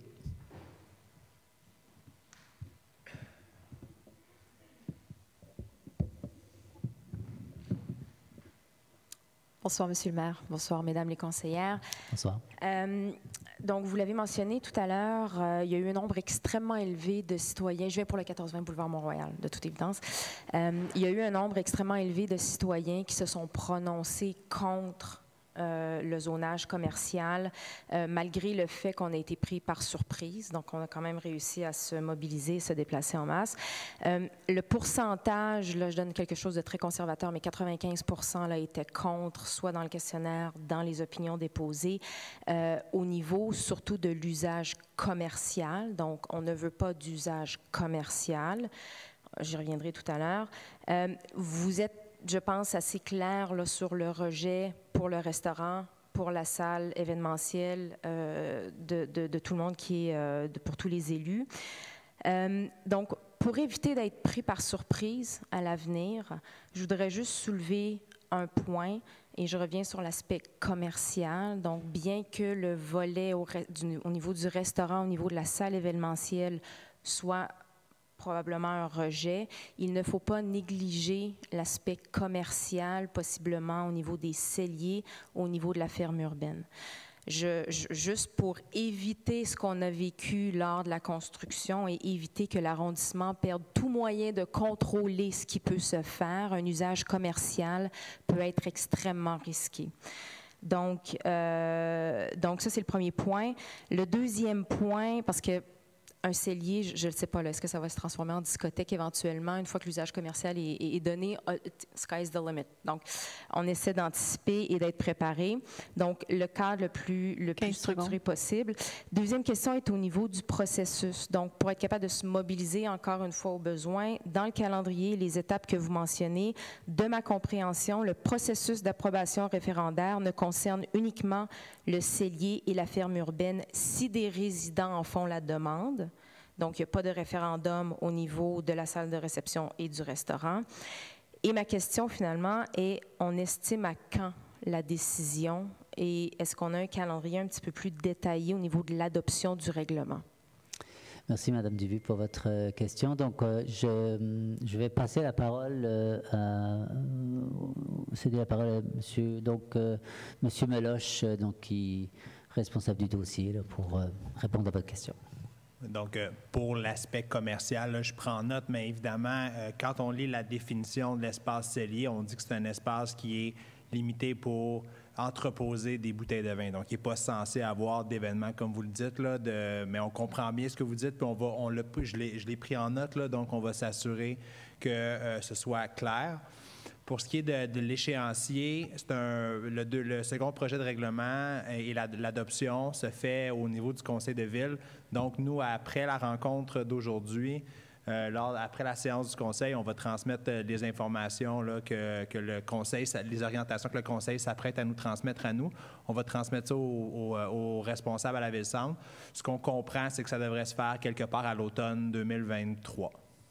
Bonsoir, Monsieur le maire. Bonsoir, Mesdames les conseillères. Bonsoir. Euh, donc, vous l'avez mentionné tout à l'heure, euh, il y a eu un nombre extrêmement élevé de citoyens. Je vais pour le quatorze vingt boulevard Mont-Royal, de toute évidence. Euh, il y a eu un nombre extrêmement élevé de citoyens qui se sont prononcés contre Euh, le zonage commercial, euh, malgré le fait qu'on a été pris par surprise. Donc, on a quand même réussi à se mobiliser, se déplacer en masse. Euh, le pourcentage, là, je donne quelque chose de très conservateur, mais quatre-vingt-quinze pour cent là, étaient contre, soit dans le questionnaire, dans les opinions déposées, euh, au niveau surtout de l'usage commercial. Donc, on ne veut pas d'usage commercial. J'y reviendrai tout à l'heure. Euh, vous êtes je pense, assez clair là, sur le rejet pour le restaurant, pour la salle événementielle, euh, de, de, de tout le monde, qui est euh, de, pour tous les élus. Euh, donc, pour éviter d'être pris par surprise à l'avenir, je voudrais juste soulever un point, et je reviens sur l'aspect commercial. Donc, bien que le volet au, du, au niveau du restaurant, au niveau de la salle événementielle, soit probablement un rejet, il ne faut pas négliger l'aspect commercial, possiblement au niveau des celliers, au niveau de la ferme urbaine. Je, je, juste pour éviter ce qu'on a vécu lors de la construction et éviter que l'arrondissement perde tout moyen de contrôler ce qui peut se faire, un usage commercial peut être extrêmement risqué. Donc, euh, donc ça, c'est le premier point. Le deuxième point, parce que un cellier, je ne sais pas, là, est-ce que ça va se transformer en discothèque éventuellement une fois que l'usage commercial est, est, est donné? Uh, sky's the limit. Donc, on essaie d'anticiper et d'être préparé. Donc, le cadre le plus, le plus structuré possible. Deuxième question est au niveau du processus. Donc, pour être capable de se mobiliser encore une fois au besoin, dans le calendrier, les étapes que vous mentionnez, de ma compréhension, le processus d'approbation référendaire ne concerne uniquement le cellier et la ferme urbaine si des résidents en font la demande. Donc, il n'y a pas de référendum au niveau de la salle de réception et du restaurant. Et ma question, finalement, est, on estime à quand la décision et est-ce qu'on a un calendrier un petit peu plus détaillé au niveau de l'adoption du règlement? Merci, Mme Duvy, pour votre question. Donc, euh, je, je vais passer la parole euh, à... céder la parole à monsieur, donc, euh, monsieur Meloche, donc, qui est responsable du dossier, là, pour euh, répondre à votre question. Donc, euh, pour l'aspect commercial, là, je prends note, mais évidemment, euh, quand on lit la définition de l'espace cellier, on dit que c'est un espace qui est, il limité pour entreposer des bouteilles de vin. Donc, il n'est pas censé avoir d'événements, comme vous le dites, là, de, mais on comprend bien ce que vous dites, puis on va, on l'a, je l'ai, je l'ai pris en note, là, donc on va s'assurer que euh, ce soit clair. Pour ce qui est de, de l'échéancier, c'est un, le, le second projet de règlement et la, l'adoption se fait au niveau du conseil de ville. Donc, nous, après la rencontre d'aujourd'hui, euh, lors, après la séance du conseil, on va transmettre euh, les informations là, que, que le conseil, les orientations que le conseil s'apprête à nous transmettre à nous. On va transmettre ça aux, aux, aux responsables à la Ville-Centre. Ce qu'on comprend, c'est que ça devrait se faire quelque part à l'automne deux mille vingt-trois.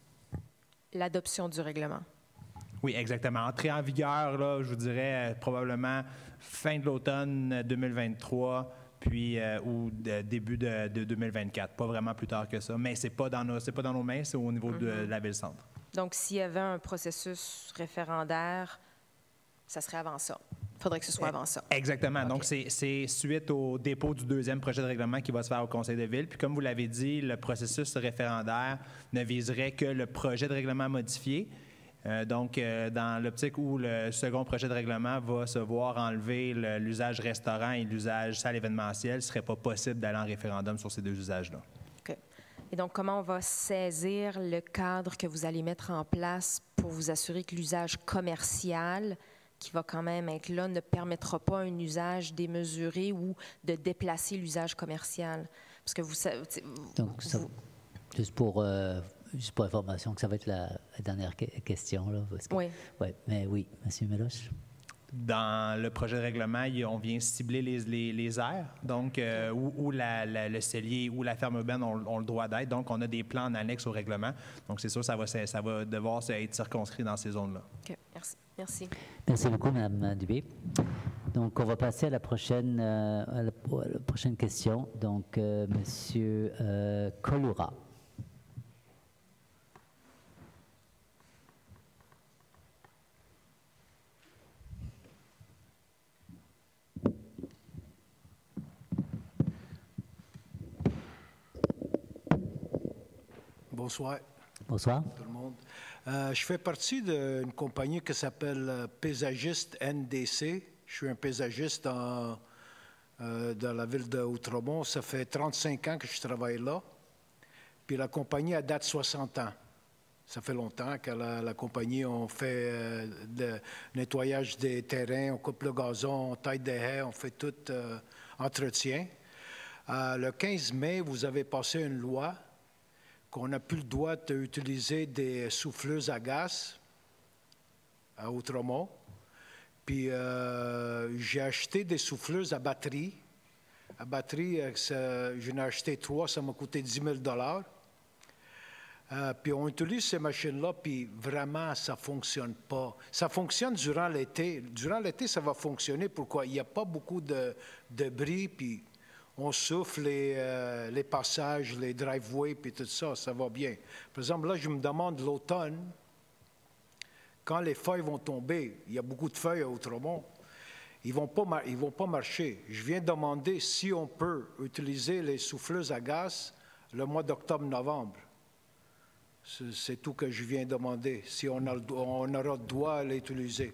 L'adoption du règlement. Oui, exactement. Entrée en vigueur, là, je vous dirais euh, probablement fin de l'automne deux mille vingt-trois, puis euh, ou de, début de, de deux mille vingt-quatre. Pas vraiment plus tard que ça, mais c'est pas dans nos, c'est pas dans nos mains, c'est au niveau mm-hmm. de, de la Ville-Centre. Donc, s'il y avait un processus référendaire, ça serait avant ça. Il faudrait que ce soit avant ça. Exactement. Okay. Donc, c'est, c'est suite au dépôt du deuxième projet de règlement qui va se faire au Conseil de ville. Puis, comme vous l'avez dit, le processus référendaire ne viserait que le projet de règlement modifié. Euh, donc, euh, dans l'optique où le second projet de règlement va se voir enlever le, l'usage restaurant et l'usage salle événementielle, ce ne serait pas possible d'aller en référendum sur ces deux usages-là. OK. Et donc, comment on va saisir le cadre que vous allez mettre en place pour vous assurer que l'usage commercial, qui va quand même être là, ne permettra pas un usage démesuré ou de déplacer l'usage commercial? Parce que vous savez... Donc, ça, vous, juste pour... Euh, Juste pour information, que ça va être la, la dernière que, question. Là, parce que, oui. Ouais, mais oui, M. Meloche. Dans le projet de règlement, on vient cibler les, les, les aires, donc euh, où, où la, la, le cellier ou la ferme urbaine ont, ont le droit d'être. Donc, on a des plans en annexe au règlement. Donc, c'est sûr, ça va, ça va devoir être circonscrit dans ces zones-là. OK. Merci. Merci. Merci beaucoup, Mme Dubé. Donc, on va passer à la prochaine, euh, à la, à la prochaine question. Donc, euh, M. Euh, Koloura. Bonsoir. Bonsoir. Tout le monde. Euh, je fais partie d'une compagnie qui s'appelle Paysagiste N D C. Je suis un paysagiste en, euh, dans la ville d'Outremont. Ça fait trente-cinq ans que je travaille là. Puis la compagnie a date soixante ans. Ça fait longtemps que la, la compagnie, on fait euh, le nettoyage des terrains, on coupe le gazon, on taille des haies, on fait tout euh, entretien. Euh, le quinze mai, vous avez passé une loi qu'on n'a plus le droit d'utiliser des souffleuses à gaz à Outremont. Puis euh, j'ai acheté des souffleuses à batterie. À batterie, ça, j'en ai acheté trois, ça m'a coûté dix mille dollars. Euh, puis on utilise ces machines-là, puis vraiment, ça ne fonctionne pas. Ça fonctionne durant l'été. Durant l'été, ça va fonctionner. Pourquoi? Il n'y a pas beaucoup de, de bris, puis on souffle les, euh, les passages, les driveways, puis tout ça, ça va bien. Par exemple, là, je me demande l'automne, quand les feuilles vont tomber, il y a beaucoup de feuilles à Outremont, ils ne vont pas, ils vont pas marcher. Je viens demander si on peut utiliser les souffleuses à gaz le mois d'octobre-novembre. C'est, c'est tout que je viens demander, si on, a, on aura le droit à les utiliser.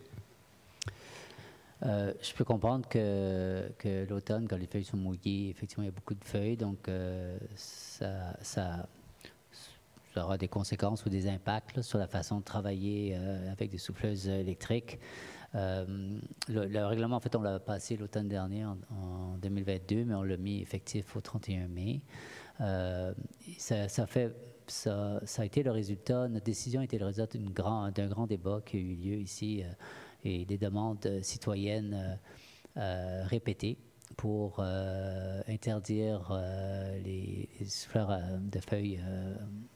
Euh, je peux comprendre que, que l'automne, quand les feuilles sont mouillées, effectivement, il y a beaucoup de feuilles, donc euh, ça, ça, ça aura des conséquences ou des impacts là, sur la façon de travailler euh, avec des souffleuses électriques. Euh, le, le règlement, en fait, on l'a passé l'automne dernier, en, en deux mille vingt-deux, mais on l'a mis effectif au trente et un mai. Euh, ça, ça fait... Ça, ça a été le résultat, notre décision a été le résultat d'un grand, d'un grand débat qui a eu lieu ici euh, et des demandes citoyennes euh, euh, répétées pour euh, interdire euh, les, les souffleurs euh, de feuilles euh,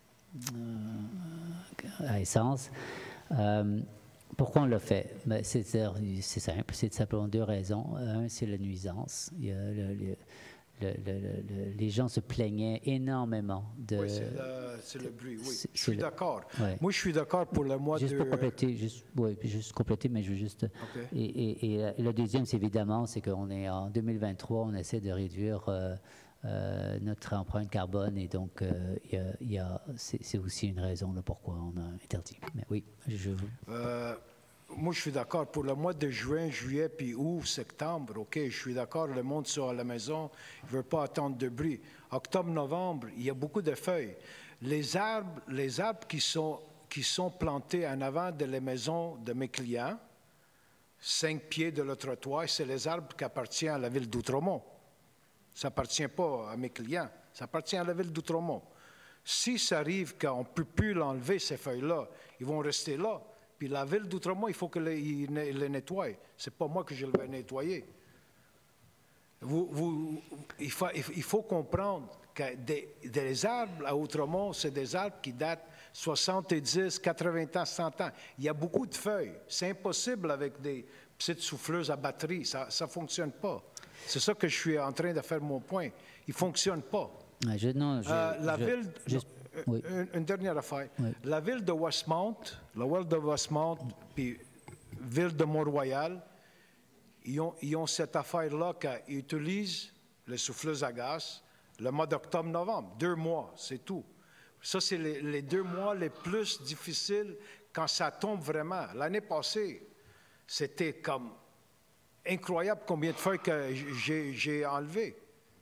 euh, à essence. Euh, pourquoi on l'a fait? Ben, c'est, c'est simple, c'est simplement deux raisons. Un, c'est la nuisance. Il y a le, le, Le, le, le, les gens se plaignaient énormément de... Oui, c'est le, c'est le bruit, oui. C'est, je suis le, d'accord. Ouais. Moi, je suis d'accord pour le mois juste de... Juste pour compléter, juste, oui, juste compléter, mais je veux juste... Okay. Et, et, et le deuxième, c'est évidemment, c'est qu'on est en deux mille vingt-trois, on essaie de réduire euh, euh, notre empreinte carbone, et donc euh, y a, y a, c'est, c'est aussi une raison là, pourquoi on a interdit. Mais oui, je... Euh, moi, je suis d'accord. Pour le mois de juin, juillet, puis août, septembre, OK, je suis d'accord, le monde sort à la maison, il ne veut pas attendre de bruit. Octobre, novembre, il y a beaucoup de feuilles. Les arbres, les arbres qui sont, qui sont plantés en avant de les maisons de mes clients, cinq pieds de le trottoir, c'est les arbres qui appartiennent à la ville d'Outremont. Ça n'appartient pas à mes clients, ça appartient à la ville d'Outremont. Si ça arrive qu'on ne peut plus l'enlever, ces feuilles-là, ils vont rester là. Puis la ville d'Outremont, il faut que les, les nettoie. Ce n'est pas moi que je le vais nettoyer. Vous, vous, il, faut, il faut comprendre que des, des arbres à Outremont, c'est des arbres qui datent soixante-dix, quatre-vingts ans, cent ans. Il y a beaucoup de feuilles. C'est impossible avec des petites souffleuses à batterie. Ça ne fonctionne pas. C'est ça que je suis en train de faire mon point. Il ne fonctionne pas. Je, non, je, euh, la je, ville... je, oui. une, une dernière affaire. Oui. La ville de Westmount, la ville de Westmount, puis ville de Mont-Royal, ils ont, ils ont cette affaire-là qu'ils utilisent les souffleuses à gaz le mois d'octobre-novembre. Deux mois, c'est tout. Ça, c'est les, les deux mois les plus difficiles quand ça tombe vraiment. L'année passée, c'était comme incroyable combien de feuilles que j'ai enlevées.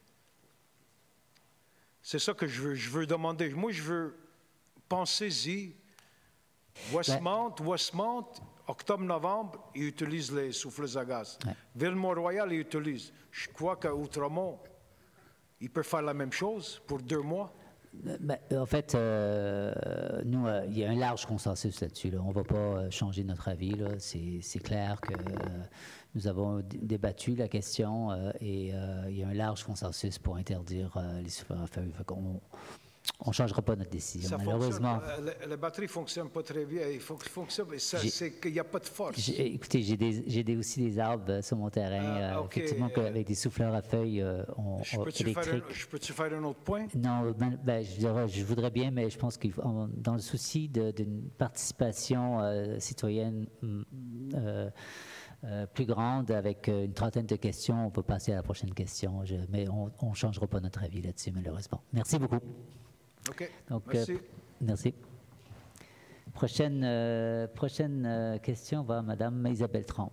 C'est ça que je veux, je veux demander. Moi, je veux, pensez-y. Westmount, ouais. Westmount, octobre-novembre, ils utilisent les souffleuses à gaz. Ouais. Ville-Mont-Royal, ils utilisent. Je crois qu'à Outremont, ils peuvent faire la même chose pour deux mois. Ben, en fait, euh, nous, euh, il y a un large consensus là-dessus. Là. On ne va pas changer notre avis. C'est clair que euh, nous avons débattu la question euh, et euh, il y a un large consensus pour interdire euh, les souffleurs à feuilles. On ne changera pas notre décision, ça malheureusement. La, la batterie ne fonctionne pas très bien. Il faut, fonctionne, c'est qu'il n'y a pas de force. Écoutez, j'ai des, des, aussi des arbres sur mon terrain, ah, okay. euh, effectivement, avec des souffleurs à feuilles euh, on, je peux électriques. Un, je peux-tu faire un autre point? Non, ben, ben, je, dirais, je voudrais bien, mais je pense que dans le souci d'une participation euh, citoyenne euh, euh, plus grande, avec une trentaine de questions, on peut passer à la prochaine question. Je, mais on ne changera pas notre avis là-dessus, malheureusement. Merci beaucoup. OK. Donc, merci. Euh, merci. Prochaine, euh, prochaine euh, question va à Mme Isabelle Trompe.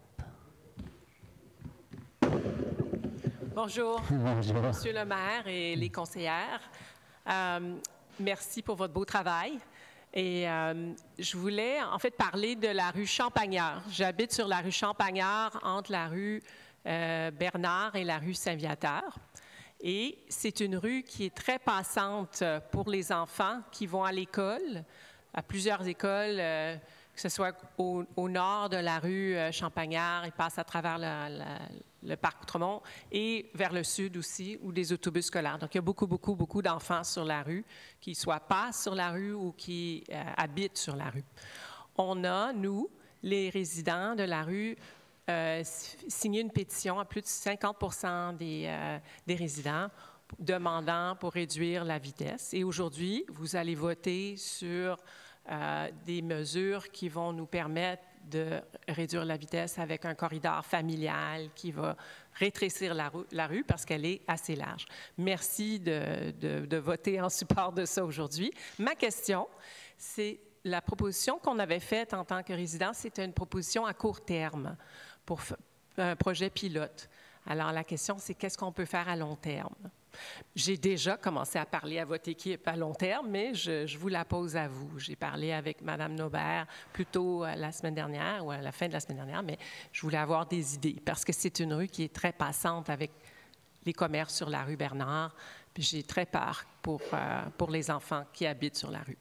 Bonjour, Bonjour, Monsieur le maire et les conseillères. Euh, merci pour votre beau travail. Et euh, je voulais en fait parler de la rue Champagnard. J'habite sur la rue Champagnard, entre la rue euh, Bernard et la rue Saint-Viateur. Et c'est une rue qui est très passante pour les enfants qui vont à l'école, à plusieurs écoles, euh, que ce soit au, au nord de la rue Champagnard, ils passent à travers la, la, le parc Outremont, et vers le sud aussi, où des autobus scolaires. Donc, il y a beaucoup, beaucoup, beaucoup d'enfants sur la rue, qui soit passent sur la rue ou qui euh, habitent sur la rue. On a, nous, les résidents de la rue, Euh, signer une pétition à plus de cinquante pour cent des, euh, des résidents demandant pour réduire la vitesse. Et aujourd'hui, vous allez voter sur euh, des mesures qui vont nous permettre de réduire la vitesse avec un corridor familial qui va rétrécir la, rue, la rue parce qu'elle est assez large. Merci de, de, de voter en support de ça aujourd'hui. Ma question, c'est la proposition qu'on avait faite en tant que résident, c'était une proposition à court terme pour un projet pilote. Alors, la question, c'est qu'est-ce qu'on peut faire à long terme? J'ai déjà commencé à parler à votre équipe à long terme, mais je, je vous la pose à vous. J'ai parlé avec Mme Nobert plus tôt la semaine dernière, ou à la fin de la semaine dernière, mais je voulais avoir des idées, parce que c'est une rue qui est très passante avec les commerces sur la rue Bernard, puis j'ai très peur pour, euh, pour les enfants qui habitent sur la rue.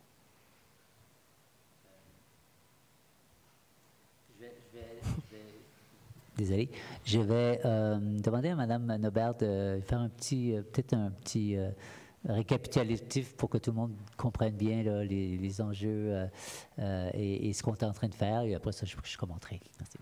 Désolé. Je vais euh, demander à Mme Nobert de faire un petit, euh, peut-être un petit euh, récapitulatif pour que tout le monde comprenne bien là, les, les enjeux euh, euh, et, et ce qu'on est en train de faire. Et après ça, je, je commenterai. Merci.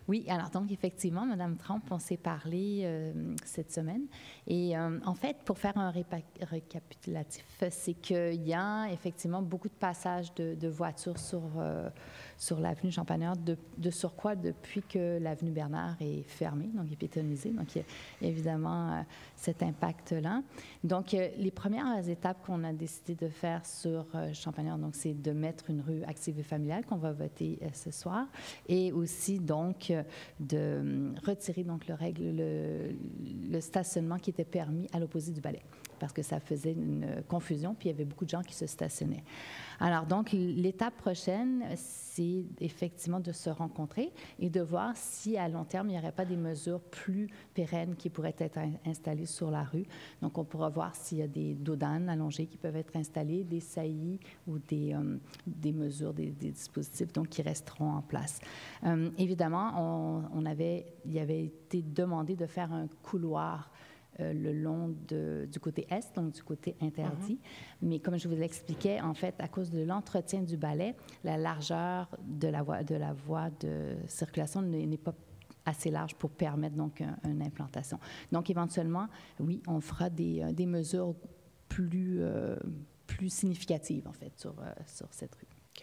Oui, alors donc effectivement, Mme Trompe, on s'est parlé euh, cette semaine. Et euh, en fait, pour faire un répa- récapitulatif, c'est qu'il y a effectivement beaucoup de passages de, de voitures sur, euh, sur l'avenue Champagnard, de, de surcroît depuis que l'avenue Bernard est fermée, donc est piétonnisée. Donc, il y a évidemment euh, cet impact-là. Donc, euh, les premières étapes qu'on a décidé de faire sur euh, Champagnard, donc, c'est de mettre une rue active et familiale qu'on va voter euh, ce soir, et aussi, donc, euh, de retirer donc, le, règle, le, le stationnement qui était permis à l'opposé du ballet, parce que ça faisait une confusion, puis il y avait beaucoup de gens qui se stationnaient. Alors, donc, l'étape prochaine, c'est effectivement de se rencontrer et de voir si, à long terme, il n'y aurait pas des mesures plus pérennes qui pourraient être installées sur la rue. Donc, on pourra voir s'il y a des dodanes allongées qui peuvent être installées, des saillies ou des, euh, des mesures, des, des dispositifs, donc, qui resteront en place. Euh, évidemment, on, on avait, il avait été demandé de faire un couloir Euh, le long de, du côté est, donc du côté interdit. Mm-hmm. Mais comme je vous l'expliquais, en fait, à cause de l'entretien du ballet, la largeur de la voie de, la voie de circulation n'est pas assez large pour permettre donc un, une implantation. Donc, éventuellement, oui, on fera des, des mesures plus, euh, plus significatives, en fait, sur, euh, sur cette rue. Okay.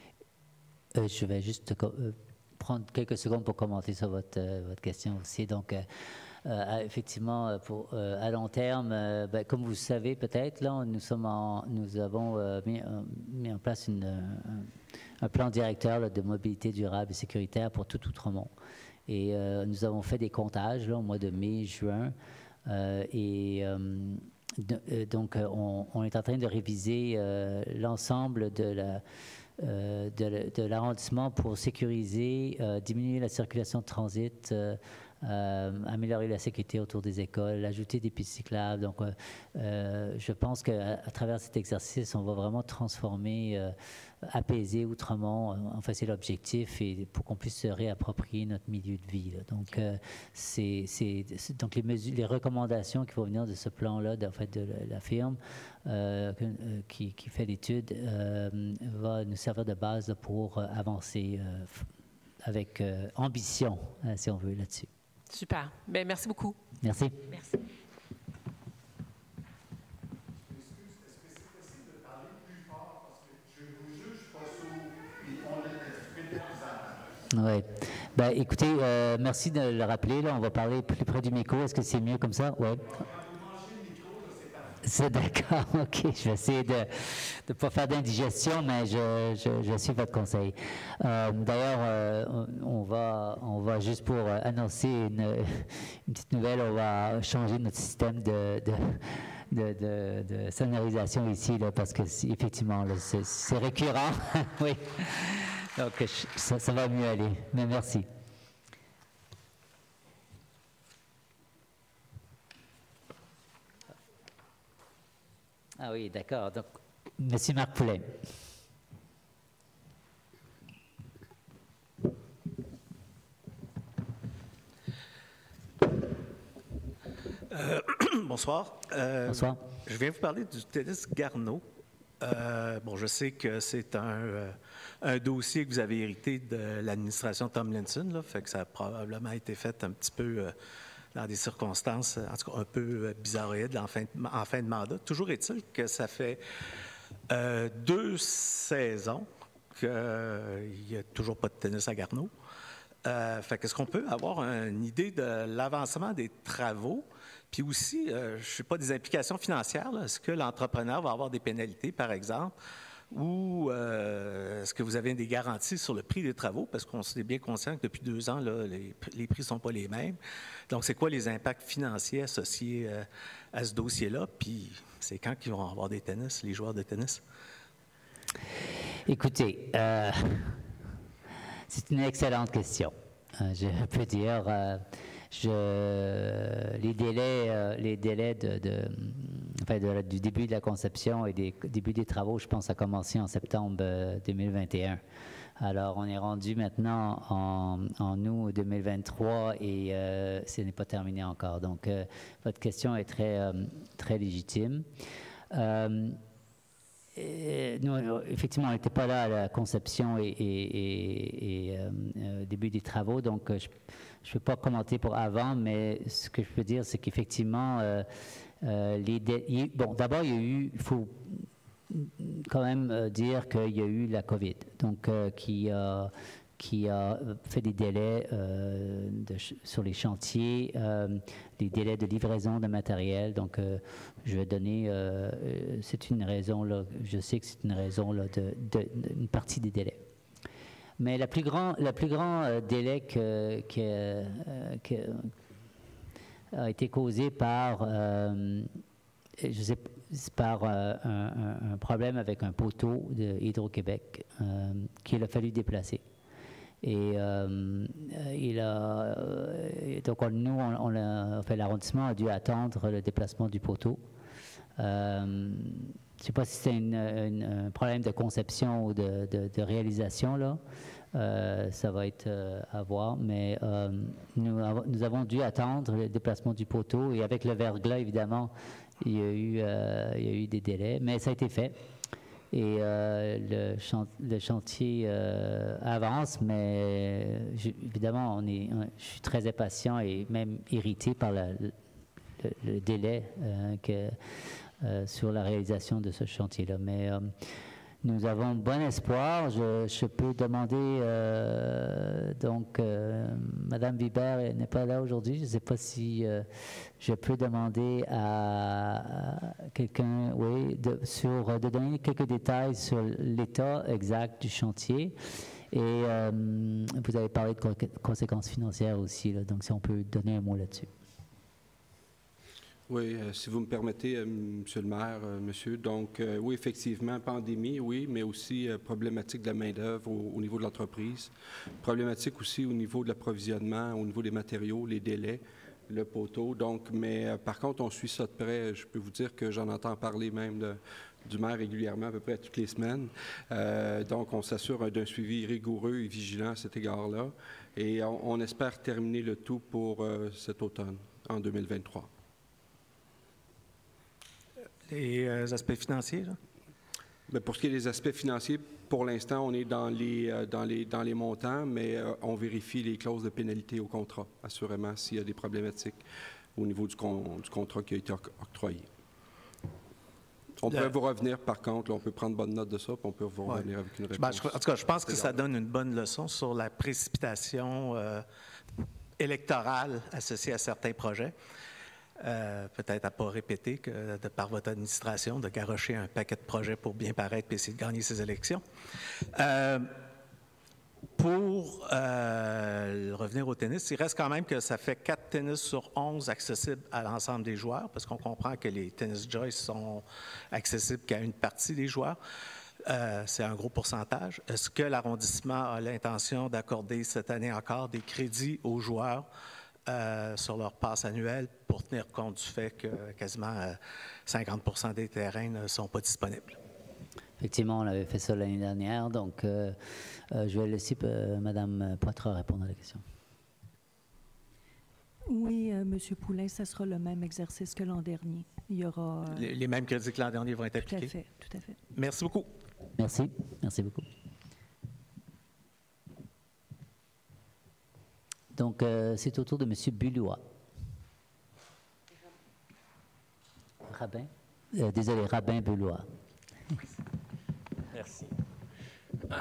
Euh, je vais juste euh, prendre quelques secondes pour commenter sur votre, euh, votre question aussi. Donc, euh, Euh, effectivement, pour, euh, à long terme, euh, ben, comme vous le savez peut-être, là, nous, sommes en, nous avons euh, mis, euh, mis en place une, un, un plan directeur là, de mobilité durable et sécuritaire pour tout Outremont. Et euh, nous avons fait des comptages là, au mois de mai, juin. Euh, et euh, de, euh, donc, on, on est en train de réviser euh, l'ensemble de la... Euh, de, de l'arrondissement pour sécuriser, euh, diminuer la circulation de transit, euh, euh, améliorer la sécurité autour des écoles, ajouter des pistes cyclables. Donc, euh, euh, je pense qu'à à travers cet exercice, on va vraiment transformer, euh, apaiser Outremont. Enfin, c'est l'objectif, et pour qu'on puisse se réapproprier notre milieu de vie. Là. Donc, euh, c'est, c'est, c'est, donc les, mesures, les recommandations qui vont venir de ce plan-là, de, en fait, de la, la firme euh, euh, qui, qui fait l'étude, euh, va nous servir de base pour euh, avancer euh, avec euh, ambition, euh, si on veut, là-dessus. Super. Bien, merci beaucoup. Merci. Merci. Oui. Ben, écoutez, euh, merci de le rappeler. Là, on va parler plus près du micro. Est-ce que c'est mieux comme ça? Oui. C'est d'accord. OK. Je vais essayer de ne pas faire d'indigestion, mais je, je, je suis votre conseil. Euh, d'ailleurs, euh, on, va, on va juste pour annoncer une, une petite nouvelle, on va changer notre système de... de De, de, de sonorisation ici, là, parce que effectivement, là, c'est, c'est récurrent. Oui. Donc, ça, ça va mieux aller. Mais merci. Ah oui, d'accord. Donc, Monsieur Marc Poulin. Euh, bonsoir. Euh, bonsoir. Je viens vous parler du tennis Garneau. Euh, bon, je sais que c'est un, euh, un dossier que vous avez hérité de l'administration Tomlinson, là, fait que ça a probablement été fait un petit peu euh, dans des circonstances, en tout cas un peu euh, bizarroïdes en fin, de, en fin de mandat. Toujours est-il que ça fait euh, deux saisons qu'il n'y a toujours pas de tennis à Garneau. Euh, fait qu'est-ce qu'on peut avoir une idée de l'avancement des travaux? Puis aussi, euh, je ne sais pas, des implications financières. Là. Est-ce que l'entrepreneur va avoir des pénalités, par exemple? Ou euh, est-ce que vous avez des garanties sur le prix des travaux? Parce qu'on est bien conscient que depuis deux ans, là, les, les prix ne sont pas les mêmes. Donc, c'est quoi les impacts financiers associés euh, à ce dossier-là? Puis, c'est quand qu'ils vont avoir des tennis, les joueurs de tennis? Écoutez, euh, c'est une excellente question. Euh, je peux dire... Euh, Je, les délais, euh, les délais de, de, enfin de, du début de la conception et des début des travaux, je pense, a commencé en septembre euh, deux mille vingt et un. Alors, on est rendu maintenant en, en août deux mille vingt-trois et euh, ce n'est pas terminé encore. Donc, euh, votre question est très, euh, très légitime. Euh, Et nous, effectivement, on n'était pas là à la conception et, et, et, et, euh, euh, début des travaux, donc euh, je ne peux pas commenter pour avant, mais ce que je peux dire, c'est qu'effectivement, euh, euh, les dé- bon, d'abord, il y a eu, il faut quand même euh, dire qu'il y a eu la COVID, donc euh, qui a qui a fait des délais euh, de ch- sur les chantiers, euh, des délais de livraison de matériel. Donc, euh, je vais donner, euh, euh, c'est une raison, là, je sais que c'est une raison là, de, de, une partie des délais. Mais la plus grand, la plus grand euh, délai que, que, euh, que a été causé par, euh, je sais, par euh, un, un problème avec un poteau de Hydro-Québec euh, qu'il a fallu déplacer. Et euh, il a, euh, donc on, nous, on, on a, enfin, l'arrondissement a dû attendre le déplacement du poteau. Euh, je ne sais pas si c'est une, une, un problème de conception ou de, de, de réalisation, là. Euh, ça va être euh, à voir, mais euh, nous, av- nous avons dû attendre le déplacement du poteau et avec le verglas, évidemment, il y a eu, euh, il y a eu des délais, mais ça a été fait. Et euh, le, chan- le chantier euh, avance, mais je- évidemment, on est, on- je suis très impatient et même irrité par la- le, le délai euh, que, euh, sur la réalisation de ce chantier-là. Mais euh, nous avons bon espoir. Je, je peux demander, euh, donc, euh, Madame Vibert elle n'est pas là aujourd'hui. Je ne sais pas si euh, je peux demander à, à quelqu'un, oui, de, sur, de donner quelques détails sur l'état exact du chantier. Et euh, vous avez parlé de co- conséquences financières aussi, là, donc si on peut donner un mot là-dessus. Oui, euh, si vous me permettez, euh, Monsieur le maire, euh, monsieur, donc euh, oui, effectivement, pandémie, oui, mais aussi euh, problématique de la main-d'œuvre au, au niveau de l'entreprise, problématique aussi au niveau de l'approvisionnement, au niveau des matériaux, les délais, le poteau. Donc, mais euh, par contre, on suit ça de près. Je peux vous dire que j'en entends parler même de, du maire régulièrement, à peu près toutes les semaines. Euh, donc, on s'assure d'un suivi rigoureux et vigilant à cet égard-là. Et on, on espère terminer le tout pour euh, cet automne, en deux mille vingt-trois. Les euh, aspects financiers, là? Bien, pour ce qui est des aspects financiers, pour l'instant, on est dans les, euh, dans les, dans les montants, mais euh, on vérifie les clauses de pénalité au contrat, assurément, s'il y a des problématiques au niveau du, con, du contrat qui a été oc- octroyé. On Le- pourrait vous revenir, par contre, là, on peut prendre bonne note de ça, puis on peut vous Ouais. revenir avec une Ben, réponse. je- en tout cas, je pense que ça donne une bonne leçon sur la précipitation euh, électorale associée à certains projets. Euh, peut-être à ne pas répéter que de par votre administration, de garrocher un paquet de projets pour bien paraître et essayer de gagner ces élections. Euh, pour euh, revenir au tennis, il reste quand même que ça fait quatre tennis sur onze accessibles à l'ensemble des joueurs, parce qu'on comprend que les tennis Joyce sont accessibles qu'à une partie des joueurs. Euh, c'est un gros pourcentage. Est-ce que l'arrondissement a l'intention d'accorder cette année encore des crédits aux joueurs Euh, sur leur passe annuelle pour tenir compte du fait que quasiment euh, cinquante pour cent des terrains ne sont pas disponibles? Effectivement, on avait fait ça l'année dernière, donc euh, euh, je vais laisser euh, Mme Poitras répondre à la question. Oui, euh, M. Poulain, ce sera le même exercice que l'an dernier. Il y aura... euh, Les, les mêmes crédits que l'an dernier vont être Tout à appliqués? fait, tout à fait. Merci beaucoup. Merci. Merci beaucoup. Donc, euh, c'est au tour de M. Bulois. Rabin? Euh, désolé, Rabin Bulois. Merci. Ah.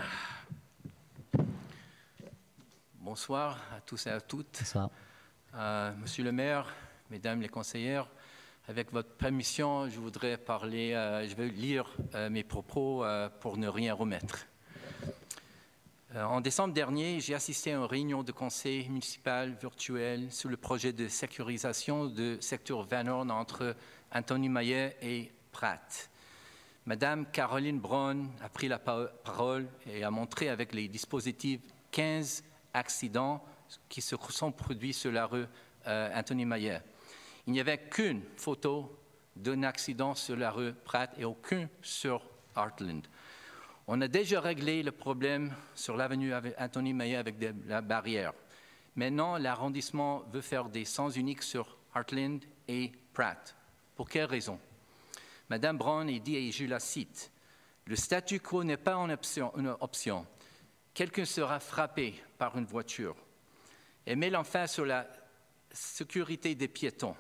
Bonsoir à tous et à toutes. Bonsoir. Euh, Monsieur le maire, mesdames les conseillères, avec votre permission, je voudrais parler, euh, je vais lire euh, mes propos euh, pour ne rien remettre. Euh, en décembre dernier, j'ai assisté à une réunion de conseil municipal virtuel sur le projet de sécurisation du secteur Van Horn entre Anthony Maillet et Pratt. Madame Caroline Braun a pris la parole et a montré avec les dispositifs quinze accidents qui se sont produits sur la rue euh, Anthony Maillet. Il n'y avait qu'une photo d'un accident sur la rue Pratt et aucun sur Heartland. On a déjà réglé le problème sur l'avenue Anthony Maillet avec des, la barrière. Maintenant, l'arrondissement veut faire des sens uniques sur Heartland et Pratt. Pour quelle raison? Madame Brown a dit, et je la cite, « Le statu quo n'est pas une option, une option. quelqu'un sera frappé par une voiture et met l'emphase sur la sécurité des piétons.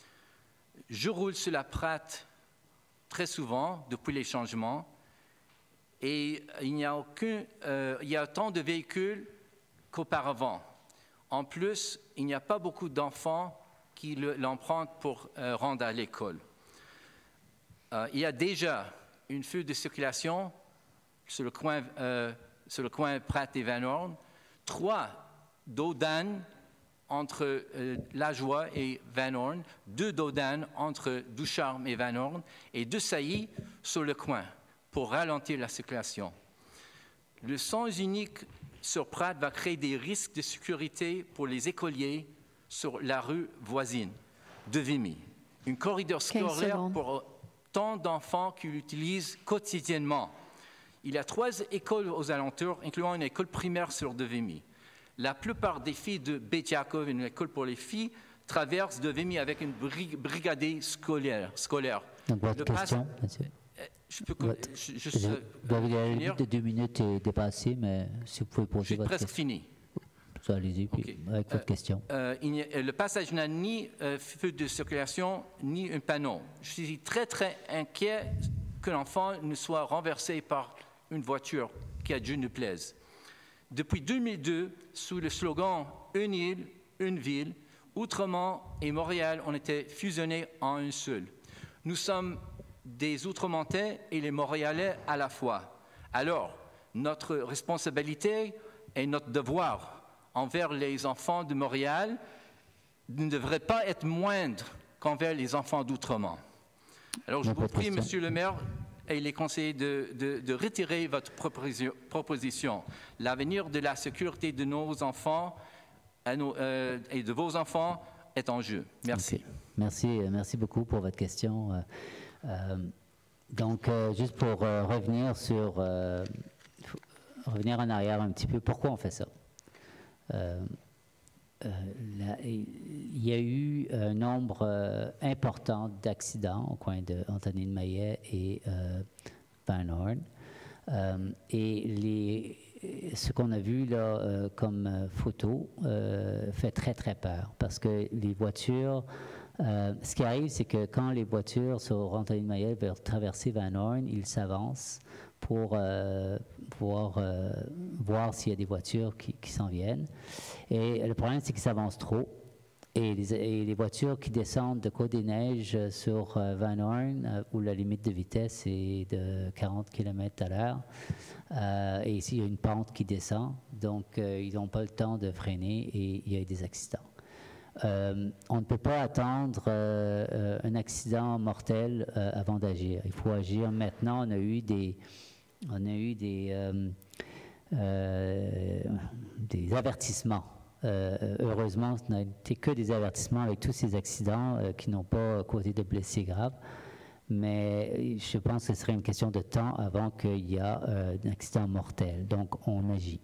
Je roule sur la Pratt très souvent depuis les changements et il n'y a aucun, euh, il y a autant de véhicules qu'auparavant. En plus, il n'y a pas beaucoup d'enfants qui l'empruntent pour euh, rendre à l'école. Euh, il y a déjà une feu de circulation sur le coin, euh, sur le coin Pratt et Van Horn, trois dos d'âne entre euh, La Joie et Van Horn, deux dos d'âne entre Ducharme et Van Horn, et deux saillies sur le coin pour ralentir la circulation. Le sens unique sur Pratt va créer des risques de sécurité pour les écoliers sur la rue voisine de Vimy. Un corridor scolaire pour tant d'enfants qui l'utilisent quotidiennement. Il y a trois écoles aux alentours, incluant une école primaire sur de Vimy. La plupart des filles de Bétiakov, une école pour les filles, traversent de Vimy avec une brigadée scolaire. scolaire. Donc, votre Le question, passe... monsieur? Je peux votre... je, juste je, euh, la limite de deux minutes est dépassée, mais si vous pouvez poser votre question. presque fini. Allez-y, puis avec votre Euh, question. euh, il n'y a- le passage n'a ni euh, feu de circulation, ni un panneau. Je suis très, très inquiet que l'enfant ne soit renversé par une voiture qui, à Dieu ne plaise. Depuis deux mille deux, sous le slogan « Une île, une ville », Outremont et Montréal ont été fusionnés en un seul. Nous sommes des Outremontais et les Montréalais à la fois. Alors, notre responsabilité et notre devoir envers les enfants de Montréal ne devrait pas être moindre qu'envers les enfants d'Outremont. Alors, je vous prie, Monsieur le maire et les conseillers, de, de, de retirer votre proposition. L'avenir de la sécurité de nos enfants à nos, euh, et de vos enfants est en jeu. Merci. Okay. Merci, merci beaucoup pour votre question. Euh, euh, donc, euh, juste pour euh, revenir sur, euh, revenir en arrière un petit peu, pourquoi on fait ça? Euh, euh, la, il y a eu un nombre euh, important d'accidents au coin de Antonine Maillet et euh, Van Horn. Euh, et les, ce qu'on a vu là euh, comme euh, photo euh, fait très très peur parce que les voitures, euh, ce qui arrive, c'est que quand les voitures sur Antonine Maillet veulent traverser Van Horn, ils s'avancent pour euh, pouvoir euh, voir s'il y a des voitures qui, qui s'en viennent. Et le problème, c'est qu'ils s'avancent trop. Et les, et les voitures qui descendent de Côte-des-Neiges sur euh, Van Horn, euh, où la limite de vitesse est de quarante kilomètres à l'heure, euh, et ici, il y a une pente qui descend, donc euh, ils n'ont pas le temps de freiner et il y a des accidents. Euh, on ne peut pas attendre euh, euh, un accident mortel euh, avant d'agir. Il faut agir maintenant. On a eu des, on a eu des, euh, euh, des avertissements. Euh, heureusement, ce n'a été que des avertissements avec tous ces accidents euh, qui n'ont pas causé de blessés graves. Mais je pense que ce serait une question de temps avant qu'il y ait euh, un accident mortel. Donc, on agit.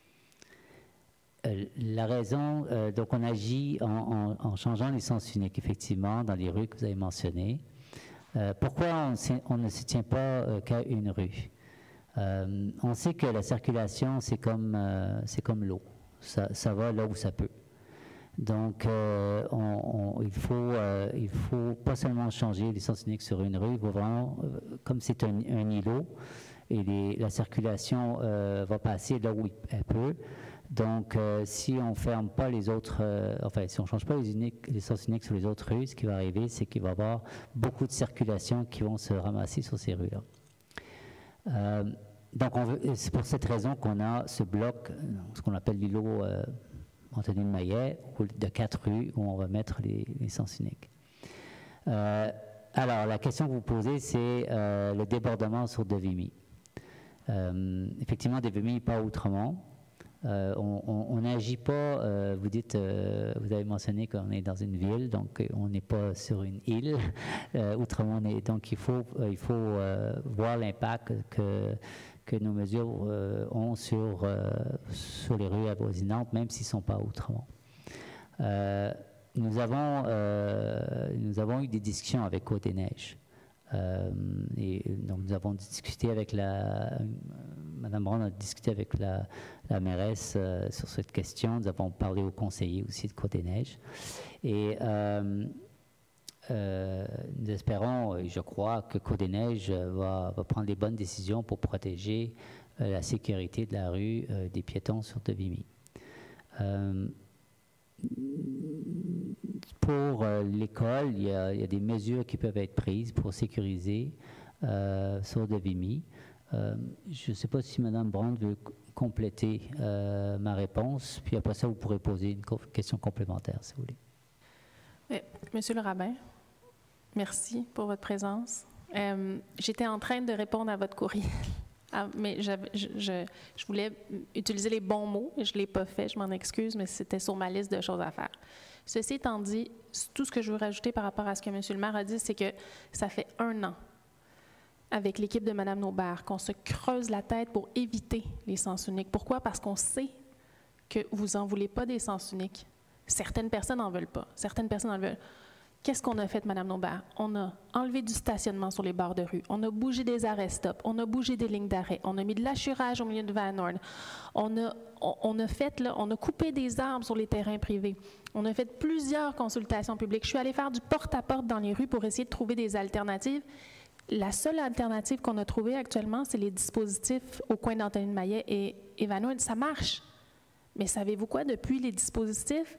Euh, la raison, euh, donc on agit en, en, en changeant les sens uniques, effectivement, dans les rues que vous avez mentionnées. Euh, pourquoi on, on ne se tient pas euh, qu'à une rue? Euh, on sait que la circulation, c'est comme, euh, c'est comme l'eau. Ça, ça va là où ça peut. Donc, euh, on, on, il faut, euh, il faut pas seulement changer les sens uniques sur une rue, il faut vraiment, euh, comme c'est un, un îlot, et les, la circulation euh, va passer là où elle peut. Donc, euh, si on ne ferme pas les autres, euh, enfin, si on ne change pas les, uniques, les sens uniques sur les autres rues, ce qui va arriver, c'est qu'il va y avoir beaucoup de circulations qui vont se ramasser sur ces rues-là. Euh, donc, c'est pour cette raison qu'on a ce bloc, ce qu'on appelle l'îlot euh, Antonine Maillet, de quatre rues où on va mettre les, les sens uniques. Euh, alors, la question que vous posez, c'est euh, le débordement sur de Vimy. Euh, effectivement, de Vimy, pas Outremont. Euh, on n'agit pas, euh, vous dites, euh, vous avez mentionné qu'on est dans une ville, donc on n'est pas sur une île. Euh, Outremont, est, donc il faut, il faut euh, voir l'impact que, que nos mesures euh, ont sur, euh, sur les rues avoisinantes, même s'ils ne sont pas à Outremont. Euh, nous, avons, euh, nous avons eu des discussions avec Côte-des-Neiges. Euh, et donc nous avons discuté avec la Mme Brown a discuté avec la, la mairesse euh, sur cette question. Nous avons parlé aux conseillers aussi de Côte-des-Neiges. Et euh, euh, nous espérons, et je crois, que Côte-des-Neiges va, va prendre les bonnes décisions pour protéger euh, la sécurité de la rue euh, des piétons sur Devimy. Euh, pour euh, l'école, il, il y a des mesures qui peuvent être prises pour sécuriser euh, sur Devimy. Euh, je ne sais pas si Mme Brown veut compléter euh, ma réponse, puis après ça, vous pourrez poser une question complémentaire, si vous voulez. Oui. Monsieur le rabbin, merci pour votre présence. Euh, J'étais en train de répondre à votre courriel, ah, mais je, je, je voulais utiliser les bons mots, et je ne l'ai pas fait, je m'en excuse, mais c'était sur ma liste de choses à faire. Ceci étant dit, tout ce que je veux rajouter par rapport à ce que M. le maire a dit, c'est que ça fait un an, avec l'équipe de Mme Naubert, qu'on se creuse la tête pour éviter les sens uniques. Pourquoi? Parce qu'on sait que vous n'en voulez pas des sens uniques. Certaines personnes n'en veulent pas. Certaines personnes en veulent. Qu'est-ce qu'on a fait, Mme Naubert? On a enlevé du stationnement sur les bords de rue. On a bougé des arrêts-stop. On a bougé des lignes d'arrêt. On a mis de l'assurage au milieu de Van Horn. On a, on, on a fait, là, on a coupé des arbres sur les terrains privés. On a fait plusieurs consultations publiques. Je suis allée faire du porte-à-porte dans les rues pour essayer de trouver des alternatives. La seule alternative qu'on a trouvée actuellement, c'est les dispositifs au coin d'Anthony Maillet et, et Van Horn. Ça marche. Mais savez-vous quoi? Depuis les dispositifs,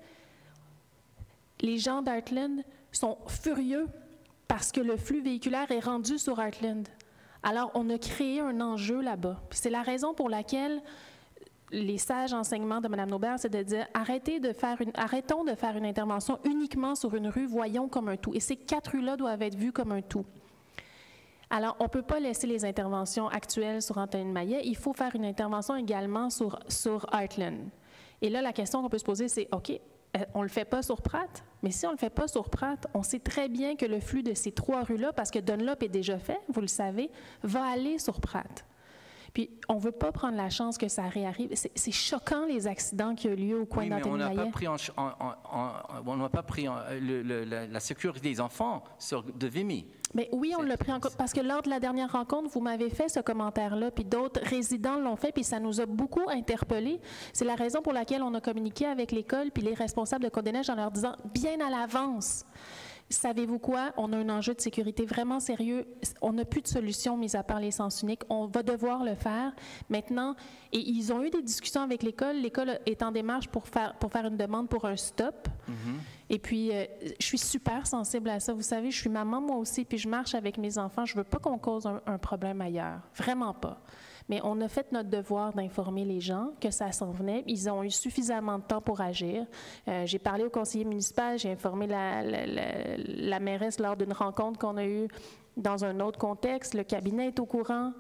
les gens d'Heartland sont furieux parce que le flux véhiculaire est rendu sur Heartland. Alors, on a créé un enjeu là-bas. C'est la raison pour laquelle les sages enseignements de Mme Naubert, c'est de dire arrêtez de faire une, arrêtons de faire une intervention uniquement sur une rue, voyons comme un tout. Et ces quatre rues-là doivent être vues comme un tout. Alors, on ne peut pas laisser les interventions actuelles sur Anthony Maillet. Il faut faire une intervention également sur, sur Heartland. Et là, la question qu'on peut se poser, c'est OK, on ne le fait pas sur Pratt, mais si on ne le fait pas sur Pratt, on sait très bien que le flux de ces trois rues-là, parce que Dunlop est déjà fait, vous le savez, va aller sur Pratt. Puis, on ne veut pas prendre la chance que ça réarrive. C'est choquant, les accidents qui ont lieu au coin oui, d'Anthony Maillet. On n'a pas pris, en, en, en, on n'a pas pris en, le, le, la, la sécurité des enfants sur Devimy. Mais oui, on l'a pris en compte, parce que lors de la dernière rencontre, vous m'avez fait ce commentaire-là, puis d'autres résidents l'ont fait, puis ça nous a beaucoup interpellés. C'est la raison pour laquelle on a communiqué avec l'école puis les responsables de Côte-des-Neiges en leur disant bien à l'avance. Savez-vous quoi? On a un enjeu de sécurité vraiment sérieux. On n'a plus de solution, mis à part les sens uniques. On va devoir le faire maintenant. Et ils ont eu des discussions avec l'école. L'école est en démarche pour faire, pour faire une demande pour un stop. Mm-hmm. Et puis, euh, je suis super sensible à ça. Vous savez, je suis maman, moi aussi, puis je marche avec mes enfants. Je ne veux pas qu'on cause un, un problème ailleurs. Vraiment pas. Mais on a fait notre devoir d'informer les gens que ça s'en venait. Ils ont eu suffisamment de temps pour agir. Euh, j'ai parlé au conseiller municipal, j'ai informé la, la, la, la mairesse lors d'une rencontre qu'on a eue dans un autre contexte. Le cabinet est au courant.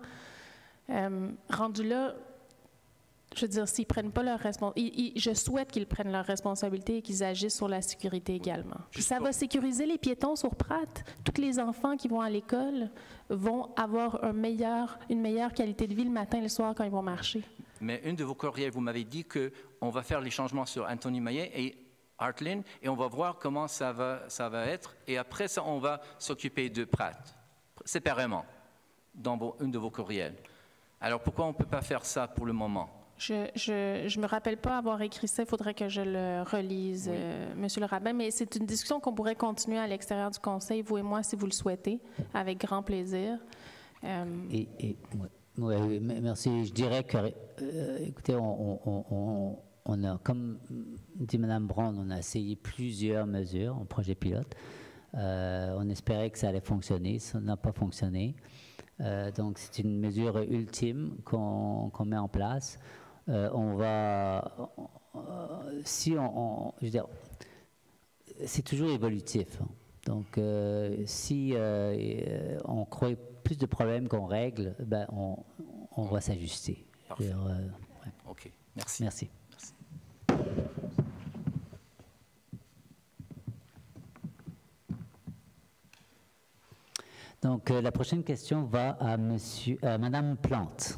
Euh, rendu là, je veux dire, s'ils prennent pas leur responsabilité, je souhaite qu'ils prennent leur responsabilité et qu'ils agissent sur la sécurité également. Puis ça va sécuriser les piétons sur Pratt. Tous les enfants qui vont à l'école vont avoir un meilleur, une meilleure qualité de vie le matin et le soir quand ils vont marcher. Mais une de vos courriels, vous m'avez dit qu'on va faire les changements sur Anthony Maillet et Heartland et on va voir comment ça va, ça va être. Et après ça, on va s'occuper de Pratt, séparément, dans vos, une de vos courriels. Alors pourquoi on ne peut pas faire ça pour le moment? Je ne me rappelle pas avoir écrit ça. Il faudrait que je le relise, oui. euh, Monsieur le rabbin. Mais c'est une discussion qu'on pourrait continuer à l'extérieur du conseil, vous et moi, si vous le souhaitez, avec grand plaisir. Euh... Et, et ouais, ouais, merci. Je dirais que, euh, écoutez, on, on, on, on a, comme dit Mme Brown, on a essayé plusieurs mesures en projet pilote. Euh, on espérait que ça allait fonctionner. Ça n'a pas fonctionné. Euh, donc, c'est une mesure ultime qu'on qu'on met en place. Euh, on va, euh, si on, on je veux dire, c'est toujours évolutif. Hein. Donc, euh, si euh, on crée plus de problèmes qu'on règle, ben on, on va s'ajuster. Parfait. Euh, ouais. OK. Merci. Merci. Merci. Donc, euh, la prochaine question va à monsieur, à Madame Plante.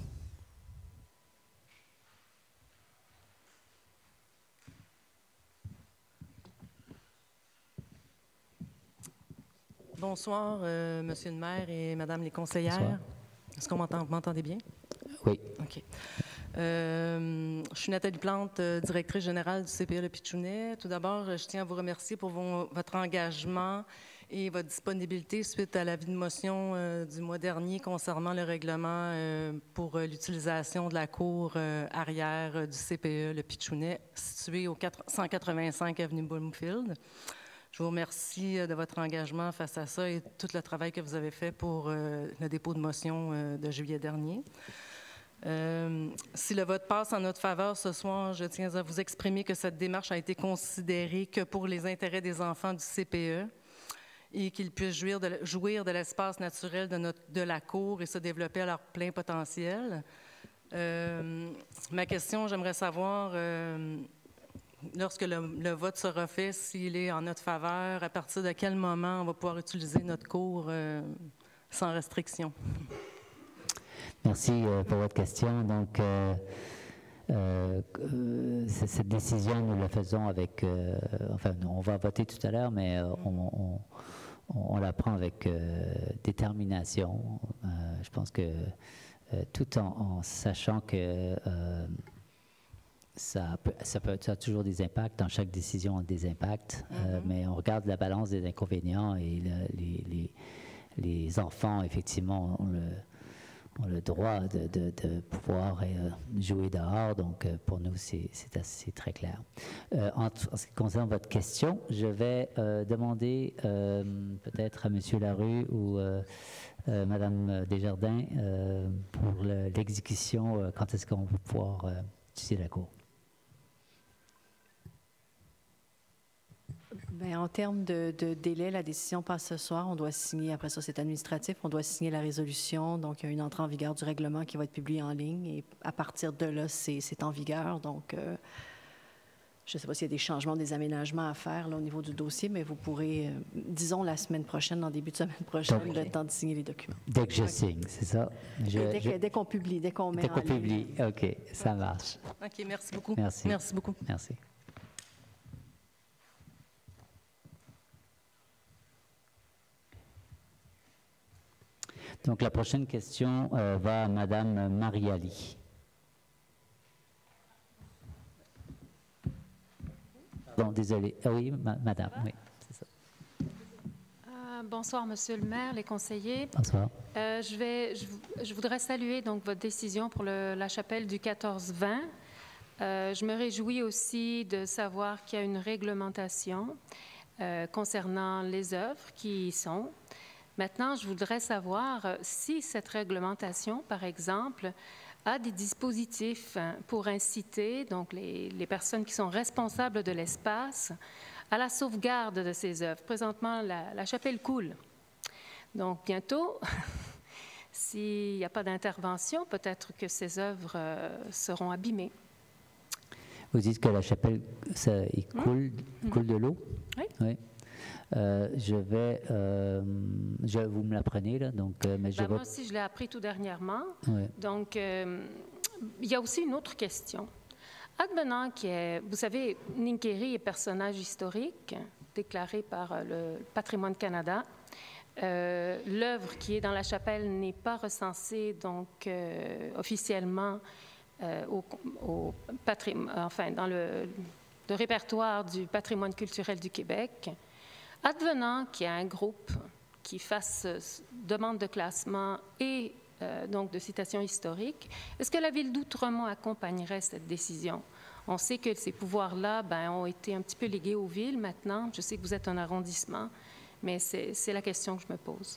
Bonsoir, euh, Monsieur le maire et Madame les conseillères. Est-ce qu'on m'entend, vous m'entendez bien? Oui. OK. Euh, je suis Nathalie Plante, euh, directrice générale du C P E Le Pitchounet. Tout d'abord, je tiens à vous remercier pour vos, votre engagement et votre disponibilité suite à l'avis de motion euh, du mois dernier concernant le règlement euh, pour euh, l'utilisation de la cour euh, arrière euh, du C P E Le Pitchounet, située au cent quatre-vingt-cinq avenue Bloomfield. Je vous remercie euh, de votre engagement face à ça et tout le travail que vous avez fait pour euh, le dépôt de motion euh, de juillet dernier. Euh, si le vote passe en notre faveur ce soir, je tiens à vous exprimer que cette démarche a été considérée que pour les intérêts des enfants du C P E et qu'ils puissent jouir de, jouir de l'espace naturel de, notre, de la cour et se développer à leur plein potentiel. Euh, ma question, j'aimerais savoir, euh, lorsque le, le vote sera fait, s'il est en notre faveur, à partir de quel moment on va pouvoir utiliser notre cour euh, sans restriction? Merci euh, pour votre question. Donc, euh, euh, euh, cette décision, nous la faisons avec... Euh, enfin, on va voter tout à l'heure, mais euh, on, on, on la prend avec euh, détermination. Euh, je pense que euh, tout en, en sachant que euh, ça, peut, ça, peut, ça a toujours des impacts, dans chaque décision, on a des impacts, mm-hmm. euh, mais on regarde la balance des inconvénients et le, les, les, les enfants, effectivement, ont le... ont le droit de, de, de pouvoir euh, jouer dehors. Donc, euh, pour nous, c'est assez très clair. Euh, en, en ce qui concerne votre question, je vais euh, demander euh, peut-être à M. Larue ou euh, euh, Mme Desjardins euh, pour l'exécution, euh, quand est-ce qu'on va pouvoir euh, utiliser la cour. Bien, en termes de, de délai, la décision passe ce soir. On doit signer, après ça, c'est administratif, on doit signer la résolution. Donc, il y a une entrée en vigueur du règlement qui va être publié en ligne. Et à partir de là, c'est en vigueur. Donc, euh, je ne sais pas s'il y a des changements, des aménagements à faire là, au niveau du dossier, mais vous pourrez, euh, disons, la semaine prochaine, en début de semaine prochaine, donc, le temps de signer les documents. Dès que je okay. signe, c'est ça? Je, dès je... dès qu'on publie, dès qu'on met dès en qu'on ligne. publie, OK, ça marche. OK, merci beaucoup. Merci. Merci beaucoup. Merci. Donc, la prochaine question euh, va à Mme Mariali. Pardon, désolé. Ah oui, ma, Madame, oui, c'est ça. Euh, bonsoir, Monsieur le maire, les conseillers. Bonsoir. Euh, je, vais, je, je voudrais saluer donc votre décision pour le, la chapelle du quatorze vingt. Euh, je me réjouis aussi de savoir qu'il y a une réglementation euh, concernant les œuvres qui y sont. Maintenant, je voudrais savoir si cette réglementation, par exemple, a des dispositifs pour inciter donc les, les personnes qui sont responsables de l'espace à la sauvegarde de ces œuvres. Présentement, la, la chapelle coule. Donc, bientôt, s'il n'y a pas d'intervention, peut-être que ces œuvres euh, seront abîmées. Vous dites que la chapelle, ça, il coule, mmh. coule de l'eau? Oui. Oui. Euh, je vais, euh, je, vous me l'apprenez là, donc. Euh, mais je ben, vais... Moi aussi, je l'ai appris tout dernièrement. Ouais. Donc, euh, il y a aussi une autre question. Advenant qu'il y ait, vous savez, Ninkeri est personnage historique déclaré par le Patrimoine Canada. Euh, L'œuvre qui est dans la chapelle n'est pas recensée donc euh, officiellement euh, au, au patrim, enfin dans le, le répertoire du patrimoine culturel du Québec. Advenant qu'il y a un groupe qui fasse euh, demande de classement et euh, donc de citation historique, est-ce que la Ville d'Outremont accompagnerait cette décision? On sait que ces pouvoirs-là ben, ont été un petit peu légués aux villes maintenant. Je sais que vous êtes un arrondissement, mais c'est la question que je me pose.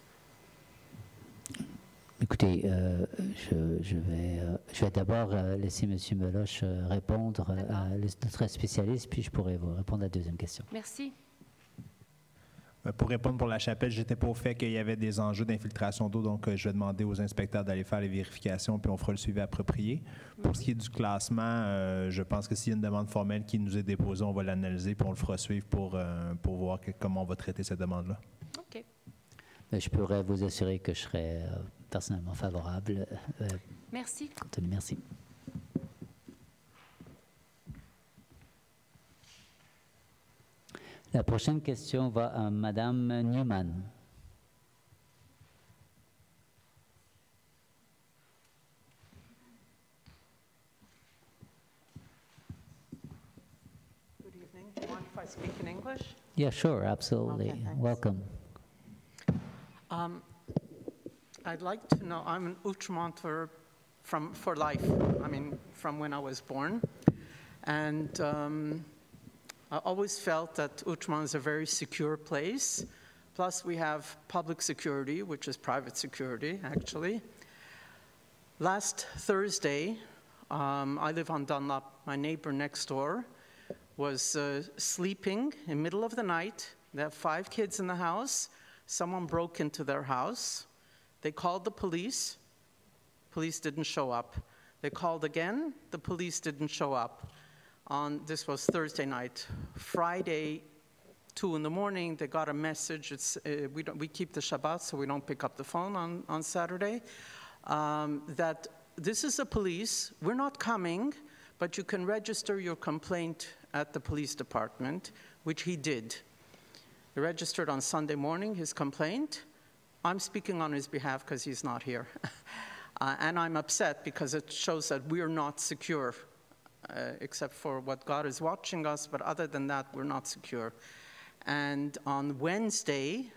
Écoutez, euh, je, je vais, euh, je vais d'abord euh, laisser M. Meloche euh, répondre euh, à notre spécialiste, puis je pourrai vous répondre à la deuxième question. Merci. Pour répondre pour la chapelle, j'étais pas au fait qu'il y avait des enjeux d'infiltration d'eau, donc je vais demander aux inspecteurs d'aller faire les vérifications, puis on fera le suivi approprié. Pour ce qui est du classement, euh, je pense que s'il y a une demande formelle qui nous est déposée, on va l'analyser, puis on le fera suivre pour, euh, pour voir que, comment on va traiter cette demande-là. OK. Mais je pourrais vous assurer que je serai euh, personnellement favorable. Euh, Merci. Merci. La prochaine question va à Mme Newman. if I speak in English? Yeah, sure, absolutely. Okay, thanks. Welcome. Um, I'd like to know, I'm an Outre-Monteur from, for life, I mean, from when I was born. And um, I always felt that Outremont is a very secure place. Plus, we have public security, which is private security, actually. Last Thursday, um, I live on Dunlop. My neighbor next door was uh, sleeping in the middle of the night. They have five kids in the house. Someone broke into their house. They called the police. Police didn't show up. They called again. The police didn't show up. On, this was Thursday night. Friday, two in the morning, they got a message. It's, uh, we, don't, we keep the Shabbat, so we don't pick up the phone on, on Saturday. Um, that this is the police. We're not coming, but you can register your complaint at the police department, which he did. He registered on Sunday morning his complaint. I'm speaking on his behalf because he's not here. uh, and I'm upset because it shows that we're not secure, uh, except for what God is watching us, but other than that, we're not secure. And on Wednesday,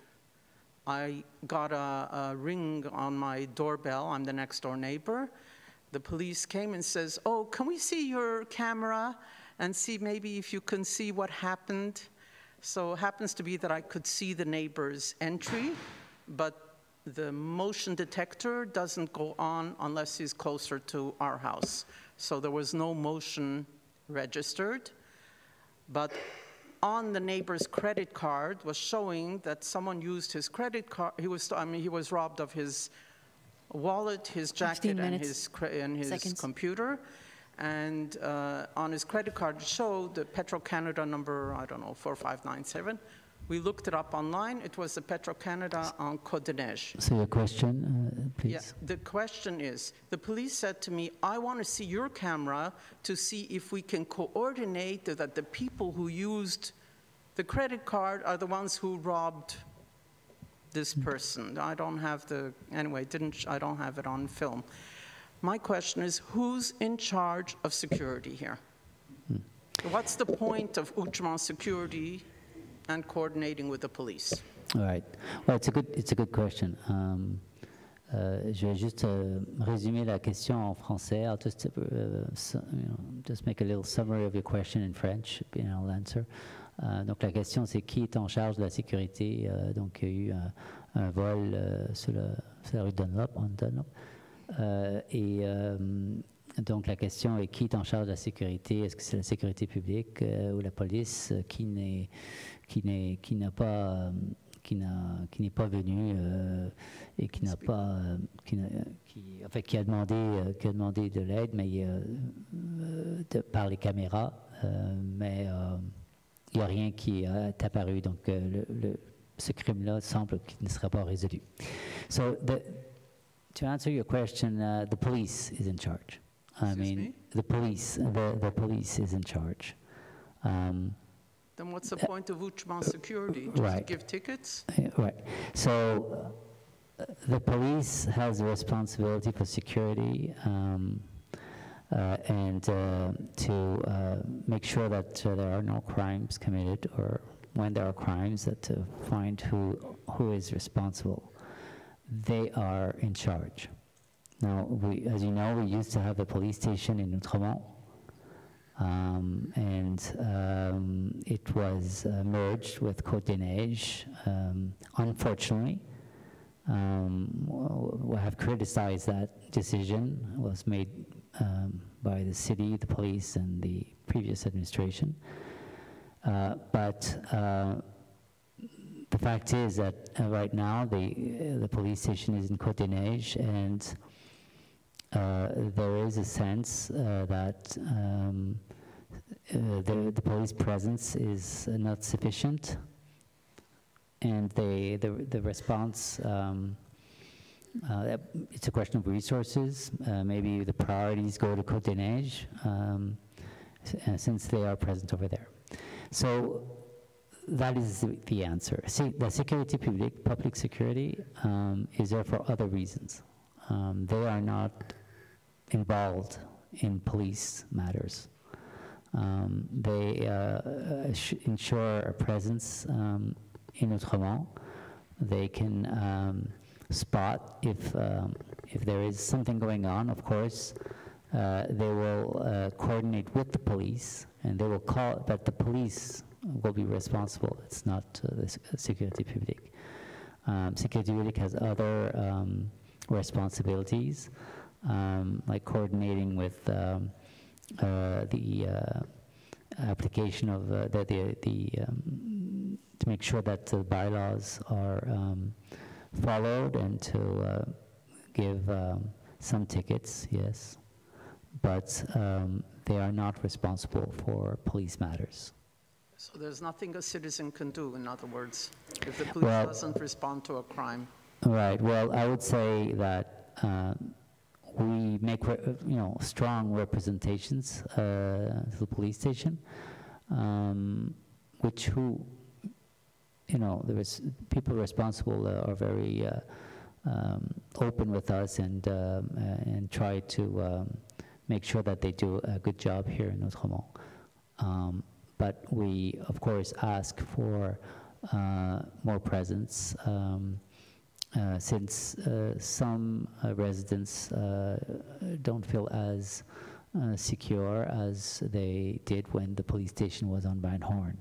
I got a, a ring on my doorbell. I'm the next door neighbor. The police came and says, oh, can we see your camera and see maybe if you can see what happened? So it happens to be that I could see the neighbor's entry, but the motion detector doesn't go on unless he's closer to our house. So there was no motion registered, but on the neighbor's credit card was showing that someone used his credit card. He was, I mean, he was robbed of his wallet, his jacket, and his, and his computer. And uh, on his credit card it showed the Petro-Canada number, I don't know, four five nine seven. We looked it up online. It was the Petro-Canada on Côte-des-Neiges. So your question, uh, please. Yeah, the question is, the police said to me, I want to see your camera to see if we can coordinate that the people who used the credit card are the ones who robbed this person. I don't have the, anyway, didn't, I don't have it on film. My question is, who's in charge of security here? Hmm. What's the point of Outremont security and coordinating with the police? All right. Well, it's a good, it's a good question. Um, euh, je vais juste euh, résumer la question en français. I'll just, uh, so, you know, just make a little summary of your question in French, and I'll answer. Euh, donc la question, c'est qui est en charge de la sécurité? Euh, donc il y a eu un, un vol euh, sur, la, sur la rue Dunlop, on Dunlop. Euh, et euh, donc la question est qui est en charge de la sécurité? Est-ce que c'est la sécurité publique euh, ou la police euh, qui n'est qui n'est qui n'a pas euh, qui n'a qui n'est pas venu euh, et qui n'a pas euh, qui, n'a, qui en fait qui a demandé euh, qui a demandé de l'aide, mais euh, de, par les caméras, euh, mais euh, il n'y a rien qui est apparu. Donc euh, le, le, ce crime-là semble qu'il ne sera pas résolu. So the To answer your question, uh, the police is in charge. I Excuse mean, me? the police, the, the police is in charge. Um, Then what's the point of Outremont security? Just right. give tickets? right. So uh, the police has a responsibility for security um, uh, and uh, to uh, make sure that uh, there are no crimes committed, or when there are crimes, that to find who who is responsible. They are in charge. Now, we, as you know, we used to have a police station in Outremont, um, and um, it was uh, merged with Côte-des-Neiges. Um, unfortunately, um, we have criticized that decision. It was made um, by the city, the police, and the previous administration. Uh, but uh, the fact is that uh, right now the uh, the police station is in Côte-des-Neiges, and uh, there is a sense uh, that um, uh, the, the police presence is uh, not sufficient, and they, the the response. Um, uh, it's a question of resources. Uh, maybe the priorities go to Côte-des-Neiges um, since they are present over there. So. That is the answer. See, the sécurité publique, public security, um, is there for other reasons. Um, they are not involved in police matters. Um, they uh, ensure a presence um, in Outremont. They can um, spot if, um, if there is something going on, of course. Uh, they will uh, coordinate with the police, and they will call, but the police will be responsible. It's not uh, the Sécurité publique. Um, Sécurité publique has other um, responsibilities, um, like coordinating with um, uh, the uh, application of uh, the, the, the um, to make sure that the bylaws are um, followed, and to uh, give um, some tickets, yes. But um, they are not responsible for police matters. So there's nothing a citizen can do, in other words, if the police well, doesn't respond to a crime. Right. Well, I would say that uh, we make re you know strong representations uh, to the police station, um, which who you know there is people responsible uh, are very uh, um, open with us, and um, and try to um, make sure that they do a good job here in Outremont. Um, but we, of course, ask for uh, more presence, um, uh, since uh, some uh, residents uh, don't feel as uh, secure as they did when the police station was on Van Horn.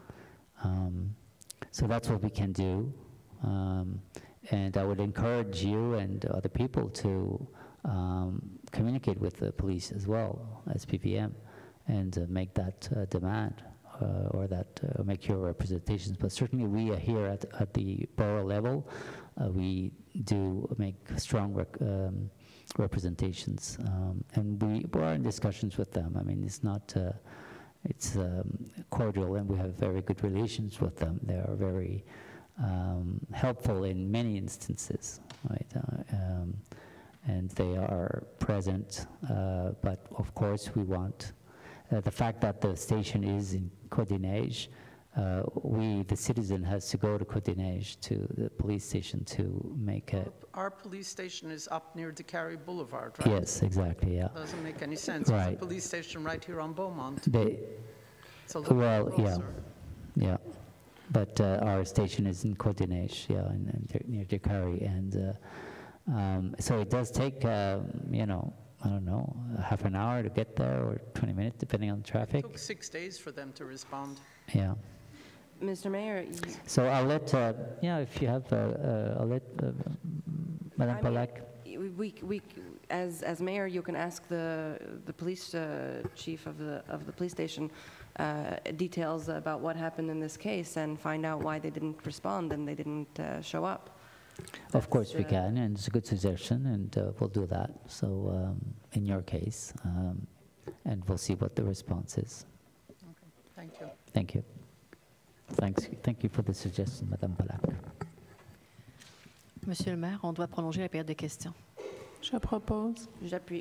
Um, so that's what we can do. Um, and I would encourage you and other people to um, communicate with the police as well as P P M, and uh, make that uh, demand uh, or that uh, make your representations. But certainly we uh, here at, at the borough level, uh, we do make strong rec um, representations, um, and we, we are in discussions with them. I mean, it's not, uh, it's um, cordial, and we have very good relations with them. They are very um, helpful in many instances, right? Uh, um, and they are present, uh, but of course we want Uh, the fact that the station is in Côte-des-Neiges, uh, we, the citizen, has to go to Côte-des-Neiges, to the police station, to make a... Our police station is up near DeCarry Boulevard, right? Yes, exactly, yeah. Doesn't make any sense. Right. There's a police station right here on Beaumont. They, It's a little well, closer. yeah, yeah. But uh, our station is in Côte-des-Neiges, yeah, in, in, near DeCarry, and uh, um, so it does take, um, you know, I don't know, half an hour to get there, or twenty minutes, depending on traffic. It took six days for them to respond. Yeah. Mister Mayor, you, So I'll let, uh, yeah, if you have, uh, uh, I'll let uh, Madame I mean, Polak. we, we, as, as mayor, you can ask the, the police uh, chief of the, of the police station uh, details about what happened in this case, and find out why they didn't respond and they didn't uh, show up. Of course we uh, can, and it's a good suggestion, and uh, we'll do that. So um, in your case, um, and we'll see what the response is. Okay, thank you. Thank you. Thanks. Thank you for the suggestion, Madame Polak. Monsieur le maire, on doit prolonger la période de questions. Je propose. J'appuie.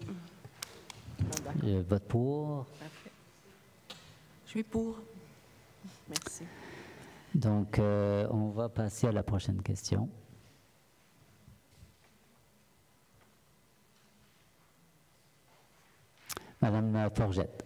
Je vote pour. Parfait. Je suis pour. Merci. Donc, euh, on va passer à la prochaine question. Madame Forgette.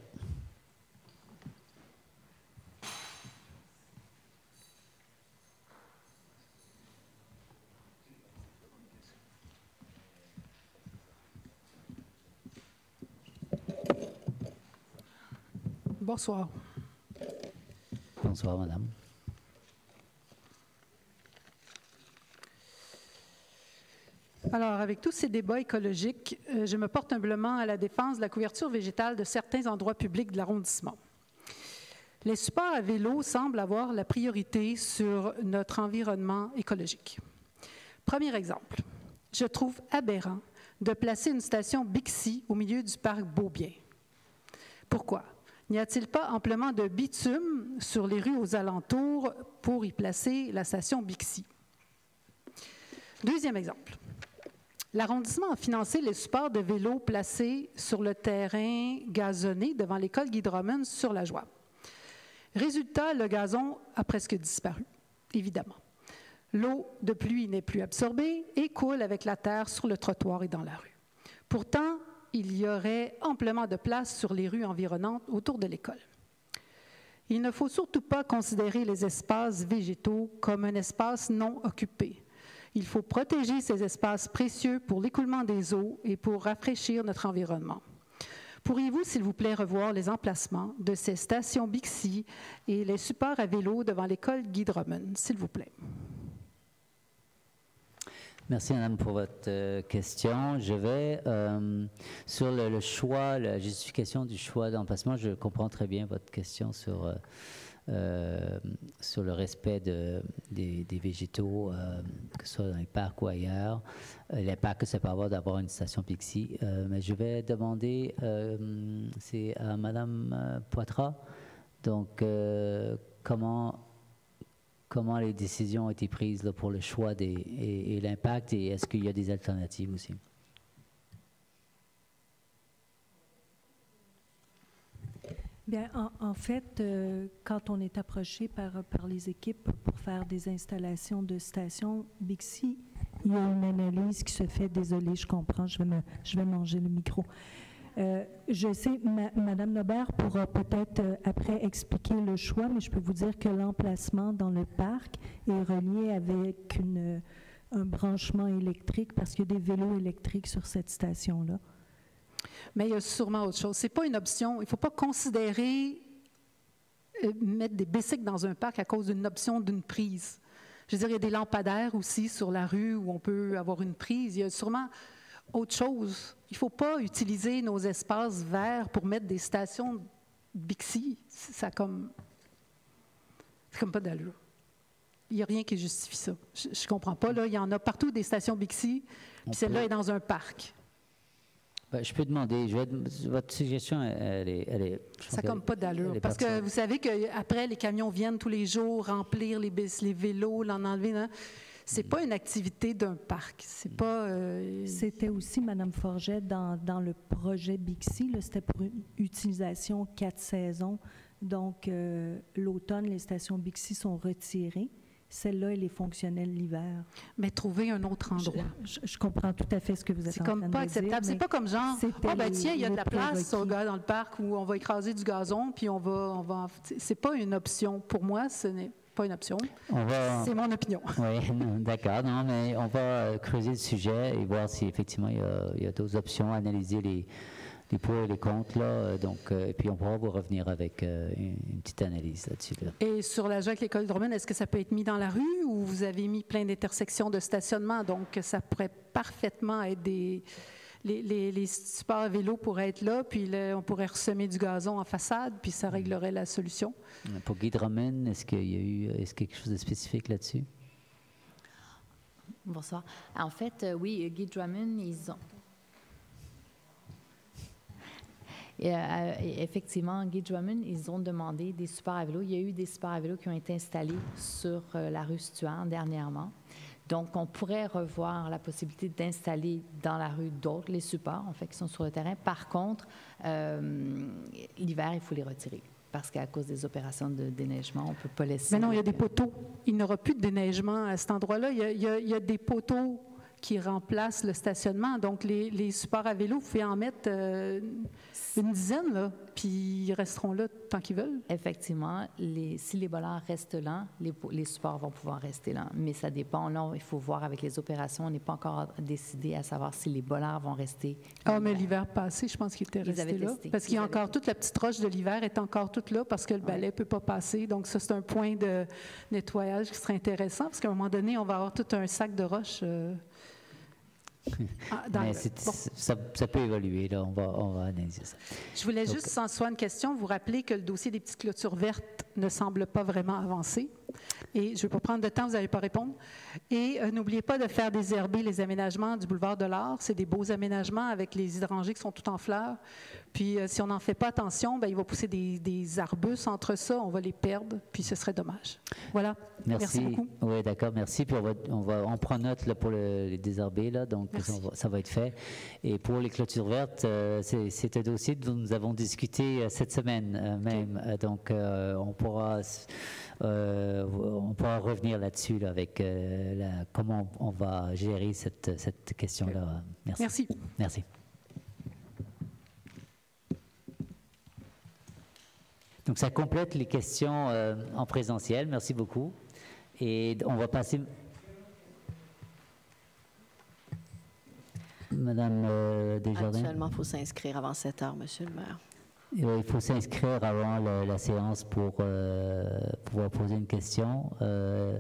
Bonsoir. Bonsoir, madame. Alors, avec tous ces débats écologiques, euh, je me porte humblement à la défense de la couverture végétale de certains endroits publics de l'arrondissement. Les supports à vélo semblent avoir la priorité sur notre environnement écologique. Premier exemple, je trouve aberrant de placer une station Bixi au milieu du parc Beaubien. Pourquoi? N'y a-t-il pas amplement de bitume sur les rues aux alentours pour y placer la station Bixi? Deuxième exemple. L'arrondissement a financé les supports de vélo placés sur le terrain gazonné devant l'école Guy Drummond sur la Joie. Résultat, le gazon a presque disparu, évidemment. L'eau de pluie n'est plus absorbée et coule avec la terre sur le trottoir et dans la rue. Pourtant, il y aurait amplement de place sur les rues environnantes autour de l'école. Il ne faut surtout pas considérer les espaces végétaux comme un espace non occupé. Il faut protéger ces espaces précieux pour l'écoulement des eaux et pour rafraîchir notre environnement. Pourriez-vous, s'il vous plaît, revoir les emplacements de ces stations Bixi et les supports à vélo devant l'école Guy Drummond, s'il vous plaît? Merci, Madame, pour votre euh, question. Je vais, euh, sur le, le choix, la justification du choix d'emplacement, je comprends très bien votre question sur, euh, euh, sur le respect de, des, des végétaux, euh, que ce soit dans les parcs ou ailleurs, euh, l'impact que ça peut avoir d'avoir une station Bixi. Euh, mais je vais demander, euh, c'est à Madame Poitras, donc euh, comment... Comment les décisions ont été prises là, pour le choix des, et, et l'impact, et est-ce qu'il y a des alternatives aussi? Bien, en, en fait, euh, quand on est approché par, par les équipes pour faire des installations de stations Bixi, il y a une analyse qui se fait. Désolée, je comprends, je vais, me, je vais manger le micro. Euh, je sais, ma, Madame Nobert pourra peut-être euh, après expliquer le choix, mais je peux vous dire que l'emplacement dans le parc est relié avec une, un branchement électrique parce qu'il y a des vélos électriques sur cette station-là. Mais il y a sûrement autre chose. Ce n'est pas une option. Il ne faut pas considérer euh, mettre des bicycles dans un parc à cause d'une option d'une prise. Je veux dire, il y a des lampadaires aussi sur la rue où on peut avoir une prise. Il y a sûrement autre chose. Il ne faut pas utiliser nos espaces verts pour mettre des stations Bixi. Ça comme... C'est comme pas d'allure. Il n'y a rien qui justifie ça. Je ne comprends pas. Là, il y en a partout des stations Bixi, puis celle-là est dans un parc. Ben, je peux demander, je vais, votre suggestion, elle est... Elle est ça comme pas d'allure. Parce que vous savez qu'après, les camions viennent tous les jours remplir les, les vélos, l'en enlever. Hein? C'est pas une activité d'un parc. C'est pas. Euh... C'était aussi, Madame Forget, dans, dans le projet Bixi, c'était pour une utilisation quatre saisons. Donc, euh, l'automne, les stations Bixi sont retirées. Celle-là, elle est fonctionnelle l'hiver. Mais trouver un autre endroit. Je, je, je comprends tout à fait ce que vous êtes en train de dire. C'est comme pas acceptable. C'est pas comme genre, oh ben tiens, il y a de la place au gars dans le parc où on va écraser du gazon, puis on va, on va. C'est pas une option. Pour moi, ce n'est pas une option. C'est mon opinion. Oui, d'accord. Non, mais on va creuser le sujet et voir si effectivement il y a, il y a d'autres options, analyser les, les pour et les contre, là. Donc, euh, et puis on pourra vous revenir avec euh, une, une petite analyse là-dessus. Là. Et sur la avec l'école Drummond, est-ce que ça peut être mis dans la rue ou vous avez mis plein d'intersections de stationnement? Donc, ça pourrait parfaitement être des... Les, les, les supports à vélo pourraient être là, puis là, on pourrait ressemer du gazon en façade, puis ça réglerait la solution. Pour Guy Drummond, est-ce qu'il y a eu est-ce quelque chose de spécifique là-dessus? Bonsoir. En fait, euh, oui, Guy Drummond, ils ont... Et, euh, effectivement, Guy Drummond, ils ont demandé des supports à vélo. Il y a eu des supports à vélo qui ont été installés sur euh, la rue Stuart dernièrement. Donc, on pourrait revoir la possibilité d'installer dans la rue d'autres, les supports, en fait, qui sont sur le terrain. Par contre, euh, l'hiver, il faut les retirer parce qu'à cause des opérations de déneigement, on ne peut pas laisser... Mais non, il y a des poteaux. Il n'y aura plus de déneigement à cet endroit-là. Il y a, il y a, il y a des poteaux qui remplacent le stationnement. Donc, les, les supports à vélo, vous pouvez en mettre euh, une dizaine, là, puis ils resteront là tant qu'ils veulent. Effectivement, les, si les bollards restent là, les, les supports vont pouvoir rester là. Mais ça dépend. Là, il faut voir avec les opérations. On n'est pas encore décidé à savoir si les bollards vont rester. Ah, mais l'hiver passé, je pense qu'ils étaient restés là. Testé. Parce qu'il y a encore toute la petite roche de l'hiver est encore toute là parce que le balai ne ouais. peut pas passer. Donc, ça, c'est un point de nettoyage qui serait intéressant parce qu'à un moment donné, on va avoir tout un sac de roche. Euh, Ah, Mais bon. ça, ça peut évoluer, là. On va, on va analyser ça. Je voulais Donc, juste, sans soi, une question. Vous rappelez que le dossier des petites clôtures vertes ne semble pas vraiment avancé. Et je ne vais pas prendre de temps, vous n'allez pas répondre. Et euh, n'oubliez pas de faire désherber les aménagements du boulevard de l'Art. C'est des beaux aménagements avec les hydrangées qui sont tout en fleurs. Puis, euh, si on n'en fait pas attention, bien, il va pousser des, des arbustes entre ça. On va les perdre, puis ce serait dommage. Voilà. Merci, Merci beaucoup. Oui, d'accord, merci. Puis on, va, on, va, on prend note là, pour le, les désherber, là, donc ça va, ça va être fait. Et pour les clôtures vertes, euh, c'est un dossier dont nous avons discuté euh, cette semaine euh, même. Okay. Euh, donc, euh, on pourra... Euh, on pourra revenir là-dessus là, avec euh, la, comment on va gérer cette, cette question-là. Merci. Merci. Merci. Donc, ça complète les questions euh, en présentiel. Merci beaucoup. Et on va passer... Madame euh, Desjardins. Actuellement, il faut s'inscrire avant sept heures, Monsieur le maire. Il faut s'inscrire avant le, la séance pour euh, pouvoir poser une question. Euh,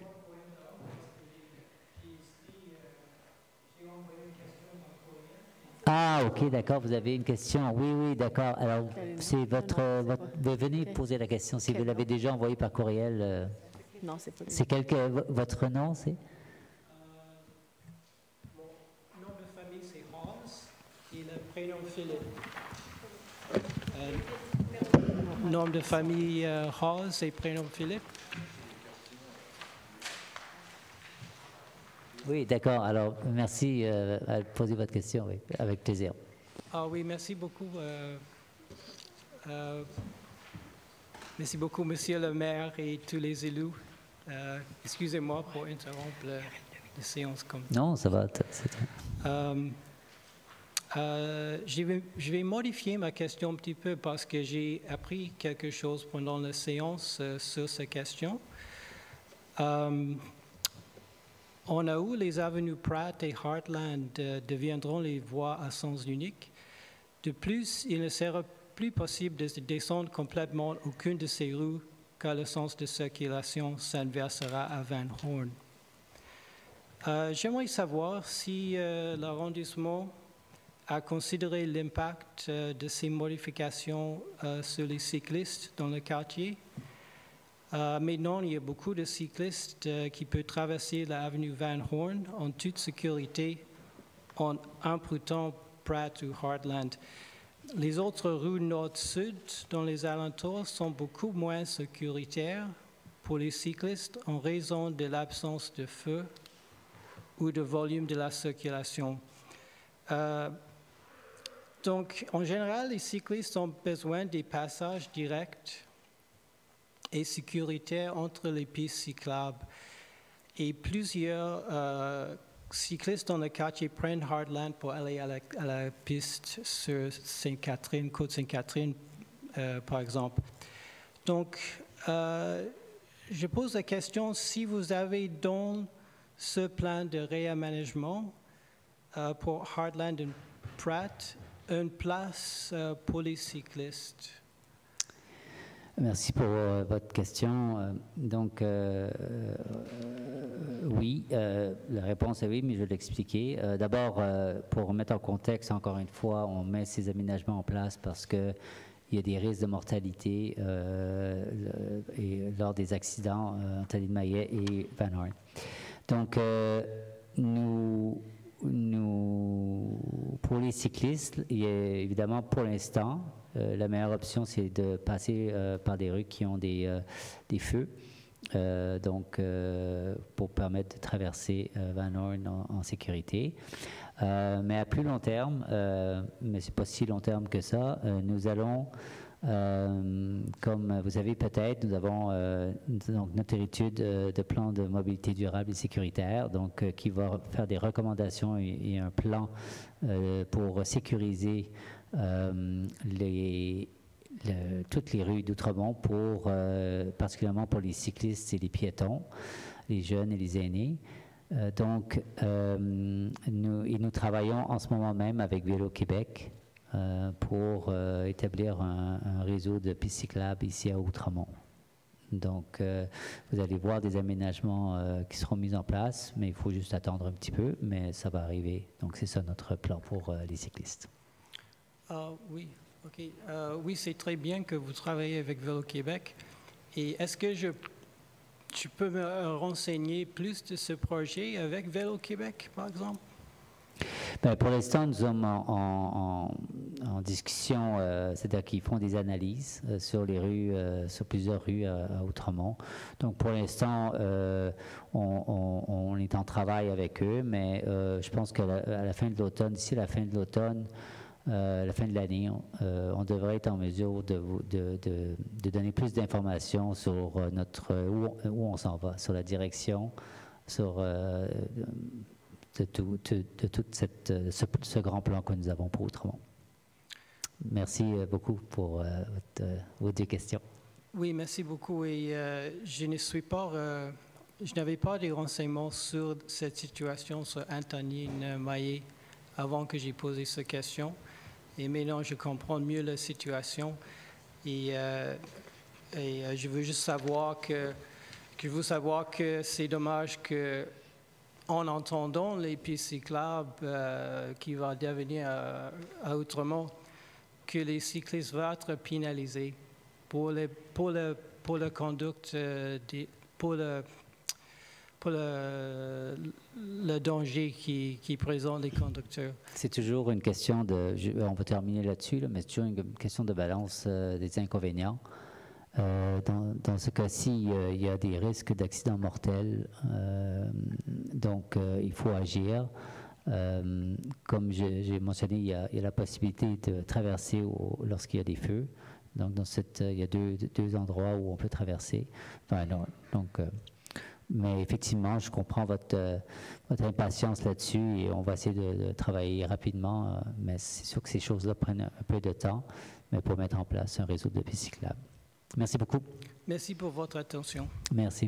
Ah, OK, d'accord, vous avez une question. Oui, oui, d'accord. Alors, c'est votre, votre... Venez poser la question. Si vous l'avez déjà envoyé par courriel. Euh... Non, c'est pas. C'est quel que votre nom, c'est? Mon nom de famille, c'est Hans, et le prénom Philippe. Euh, nom de famille euh, Hans et prénom Philippe. Oui, d'accord. Alors, merci euh, de poser votre question, oui, avec plaisir. Ah oui, merci beaucoup. Euh, euh, merci beaucoup, Monsieur le maire et tous les élus. Euh, excusez-moi pour interrompre la, la séance comme ça. Non, ça va. C'est... Euh, euh, je, vais, je vais modifier ma question un petit peu parce que j'ai appris quelque chose pendant la séance euh, sur cette question. Euh, En août, les avenues Pratt et Heartland euh, deviendront les voies à sens unique. De plus, il ne sera plus possible de descendre complètement aucune de ces rues car le sens de circulation s'inversera à Van Horn. Euh, J'aimerais savoir si euh, l'arrondissement a considéré l'impact euh, de ces modifications euh, sur les cyclistes dans le quartier. Euh, maintenant, il y a beaucoup de cyclistes euh, qui peuvent traverser l'avenue Van Horn en toute sécurité en empruntant Pratt ou Heartland. Les autres rues nord-sud dans les alentours sont beaucoup moins sécuritaires pour les cyclistes en raison de l'absence de feu ou de volume de la circulation. Euh, donc, en général, les cyclistes ont besoin des passages directs et sécuritaire entre les pistes cyclables. Et plusieurs euh, cyclistes dans le quartier prennent Heartland pour aller à la, à la piste sur Sainte-Catherine, Côte-Sainte-Catherine, euh, par exemple. Donc, euh, je pose la question, si vous avez dans ce plan de réaménagement euh, pour Heartland et Pratt, une place euh, pour les cyclistes. Merci pour euh, votre question. Euh, donc, euh, euh, oui, euh, la réponse est oui, mais je vais l'expliquer. Euh, D'abord, euh, pour remettre en contexte, encore une fois, on met ces aménagements en place parce qu'il y a des risques de mortalité euh, le, et, lors des accidents euh, entre Maillet et Van Horn. Donc, euh, nous, nous, pour les cyclistes, il y a évidemment pour l'instant, Euh, la meilleure option, c'est de passer euh, par des rues qui ont des, euh, des feux, euh, donc euh, pour permettre de traverser euh, Van Horn en, en sécurité. Euh, mais à plus long terme, euh, mais c'est pas si long terme que ça, euh, nous allons, euh, comme vous savez peut-être, nous avons euh, donc notre étude euh, de plan de mobilité durable et sécuritaire, donc euh, qui va faire des recommandations et, et un plan euh, pour sécuriser Euh, les, le, toutes les rues d'Outremont, pour, euh, particulièrement pour les cyclistes et les piétons, les jeunes et les aînés. Euh, donc, euh, nous, et nous travaillons en ce moment même avec Vélo Québec euh, pour euh, établir un, un réseau de pistes cyclables ici à Outremont. Donc, euh, vous allez voir des aménagements euh, qui seront mis en place, mais il faut juste attendre un petit peu, mais ça va arriver. Donc, c'est ça notre plan pour euh, les cyclistes. Uh, oui, OK. Uh, oui, c'est très bien que vous travaillez avec Vélo Québec. Et est-ce que je, tu peux me renseigner plus de ce projet avec Vélo Québec, par exemple? Bien, pour l'instant, nous sommes en, en, en, en discussion, euh, c'est-à-dire qu'ils font des analyses euh, sur les rues, euh, sur plusieurs rues à, à Outremont. Donc, pour l'instant, euh, on, on, on est en travail avec eux, mais euh, je pense qu'à la, à la fin de l'automne, d'ici la fin de l'automne, Euh, la fin de l'année, on, euh, on devrait être en mesure de, de, de, de donner plus d'informations sur euh, notre où on, où on s'en va, sur la direction, sur euh, de tout, de, de tout cette, ce, ce grand plan que nous avons pour Outremont. merci beaucoup pour euh, votre, euh, vos deux questions. Oui, merci beaucoup. Et euh, je ne suis pas, euh, je n'avais pas de renseignements sur cette situation sur Antonine Maillet avant que j'ai posé cette question. Et maintenant, je comprends mieux la situation. Et, euh, et euh, je veux juste savoir que, que je veux savoir que c'est dommage que, en entendant les pistes cyclables euh, qui va devenir euh, à Outremont, que les cyclistes vont être pénalisés pour le, pour le, pour le conduite, euh, des, pour le, pour le, le danger qui, qui présente les conducteurs. C'est toujours une question de, je, on va terminer là-dessus, là, mais c'est toujours une question de balance euh, des inconvénients. Euh, dans, dans ce cas-ci, euh, il y a des risques d'accidents mortels, euh, donc euh, il faut agir. Euh, comme j'ai mentionné, il y, a, il y a la possibilité de traverser lorsqu'il y a des feux. Donc, dans cette, il y a deux, deux endroits où on peut traverser. Enfin, non, donc, euh, mais effectivement, je comprends votre, euh, votre impatience là-dessus et on va essayer de, de travailler rapidement. Euh, mais c'est sûr que ces choses-là prennent un peu de temps, mais pour mettre en place un réseau de pistes cyclables. Merci beaucoup. Merci pour votre attention. Merci.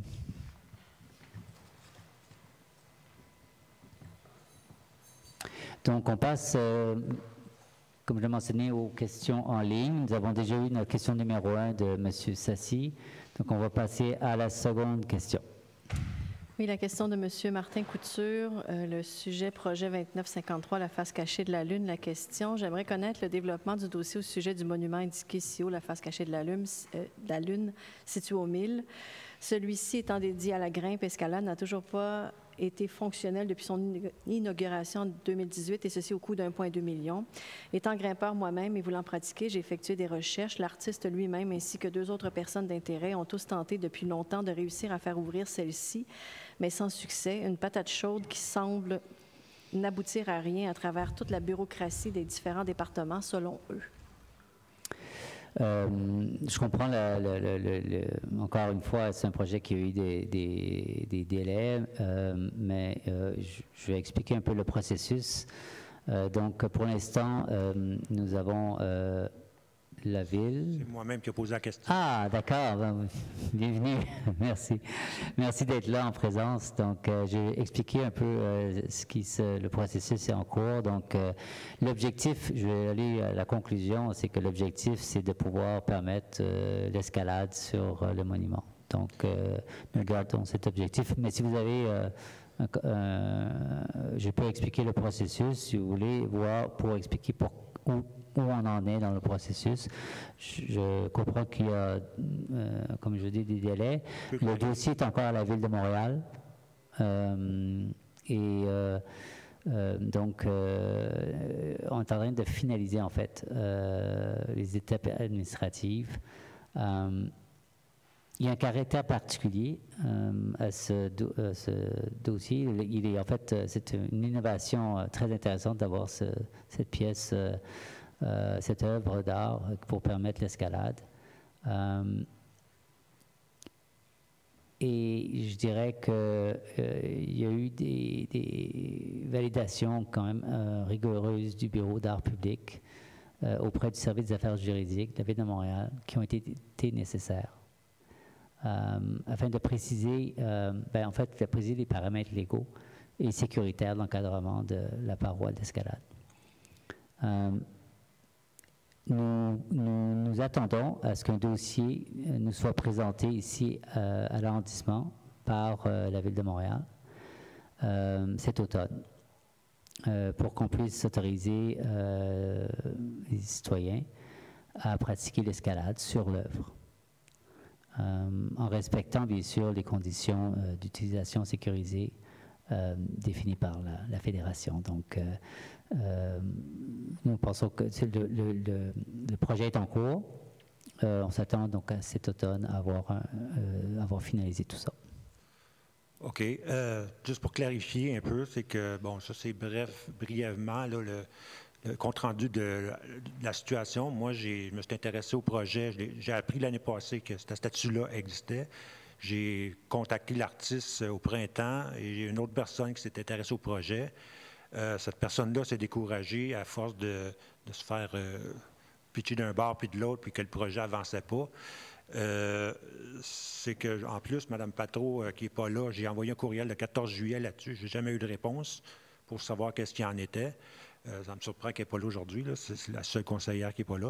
Donc, on passe, euh, comme je l'ai mentionné, aux questions en ligne. Nous avons déjà eu notre question numéro un de M. Sassi. Donc, on va passer à la seconde question. Oui, la question de M. Martin Couture, euh, le sujet projet vingt-neuf cinquante-trois, la face cachée de la Lune. La question, j'aimerais connaître le développement du dossier au sujet du monument indiqué ci-haut, la face cachée de la Lune, euh, de la Lune situé au mille. Celui-ci étant dédié à la grimpe escalade, n'a toujours pas été fonctionnel depuis son inauguration en deux mille dix-huit, et ceci au coût d'un virgule deux million. Étant grimpeur moi-même et voulant pratiquer, j'ai effectué des recherches. L'artiste lui-même ainsi que deux autres personnes d'intérêt ont tous tenté depuis longtemps de réussir à faire ouvrir celle-ci, mais sans succès. Une patate chaude qui semble n'aboutir à rien à travers toute la bureaucratie des différents départements, selon eux. Euh, je comprends, le, le, le, le, encore une fois, c'est un projet qui a eu des, des, des délais, euh, mais euh, je, je vais expliquer un peu le processus. Euh, donc, pour l'instant, euh, nous avons euh, la ville. C'est moi-même qui ai posé la question. Ah, d'accord. Bienvenue. Merci. Merci d'être là en présence. Donc, euh, j'ai expliqué un peu euh, ce qui se, le processus est en cours. Donc, euh, l'objectif, je vais aller à la conclusion, c'est que l'objectif, c'est de pouvoir permettre euh, l'escalade sur euh, le monument. Donc, euh, nous gardons cet objectif. Mais si vous avez... Euh, un, euh, je peux expliquer le processus, si vous voulez, voir pour expliquer pour, où où on en est dans le processus. Je, je comprends qu'il y a, euh, comme je dis, des délais. Le dossier est encore à la Ville de Montréal. Euh, et euh, euh, donc, euh, on est en train de finaliser, en fait, euh, les étapes administratives. Euh, il y a un caractère particulier euh, à ce, do, à ce dossier. Il est, en fait, c'est une innovation très intéressante d'avoir ce, cette pièce euh, Euh, cette œuvre d'art pour permettre l'escalade. Euh, et je dirais qu'il euh, y a eu des, des validations quand même euh, rigoureuses du Bureau d'art public euh, auprès du Service des affaires juridiques de la Ville de Montréal qui ont été, été nécessaires euh, afin de préciser, euh, ben, en fait, de préciser les paramètres légaux et sécuritaires d'encadrement de la paroi d'escalade. Euh, Nous, nous, nous attendons à ce qu'un dossier nous soit présenté ici euh, à l'arrondissement par euh, la Ville de Montréal euh, cet automne euh, pour qu'on puisse autoriser euh, les citoyens à pratiquer l'escalade sur l'œuvre euh, en respectant bien sûr les conditions euh, d'utilisation sécurisées euh, définies par la, la Fédération. Donc, euh, Euh, nous pensons que le, le, le, le projet est en cours. Euh, on s'attend donc à cet automne à avoir, un, euh, avoir finalisé tout ça. OK. Euh, juste pour clarifier un peu, c'est que, bon, ça c'est bref, brièvement, là, le, le compte-rendu de, de la situation. Moi, je me suis intéressé au projet. J'ai appris l'année passée que ce statut-là existait. J'ai contacté l'artiste au printemps et j'ai une autre personne qui s'est intéressée au projet. Euh, cette personne-là s'est découragée à force de, de se faire euh, pitché d'un bord puis de l'autre, puis que le projet n'avançait pas. Euh, c'est que, en plus, Mme Patro, euh, qui n'est pas là, j'ai envoyé un courriel le quatorze juillet là-dessus. Je n'ai jamais eu de réponse pour savoir qu'est-ce qu'il en était. Euh, ça me surprend qu'elle n'est pas là aujourd'hui. Là. C'est, c'est la seule conseillère qui n'est pas là.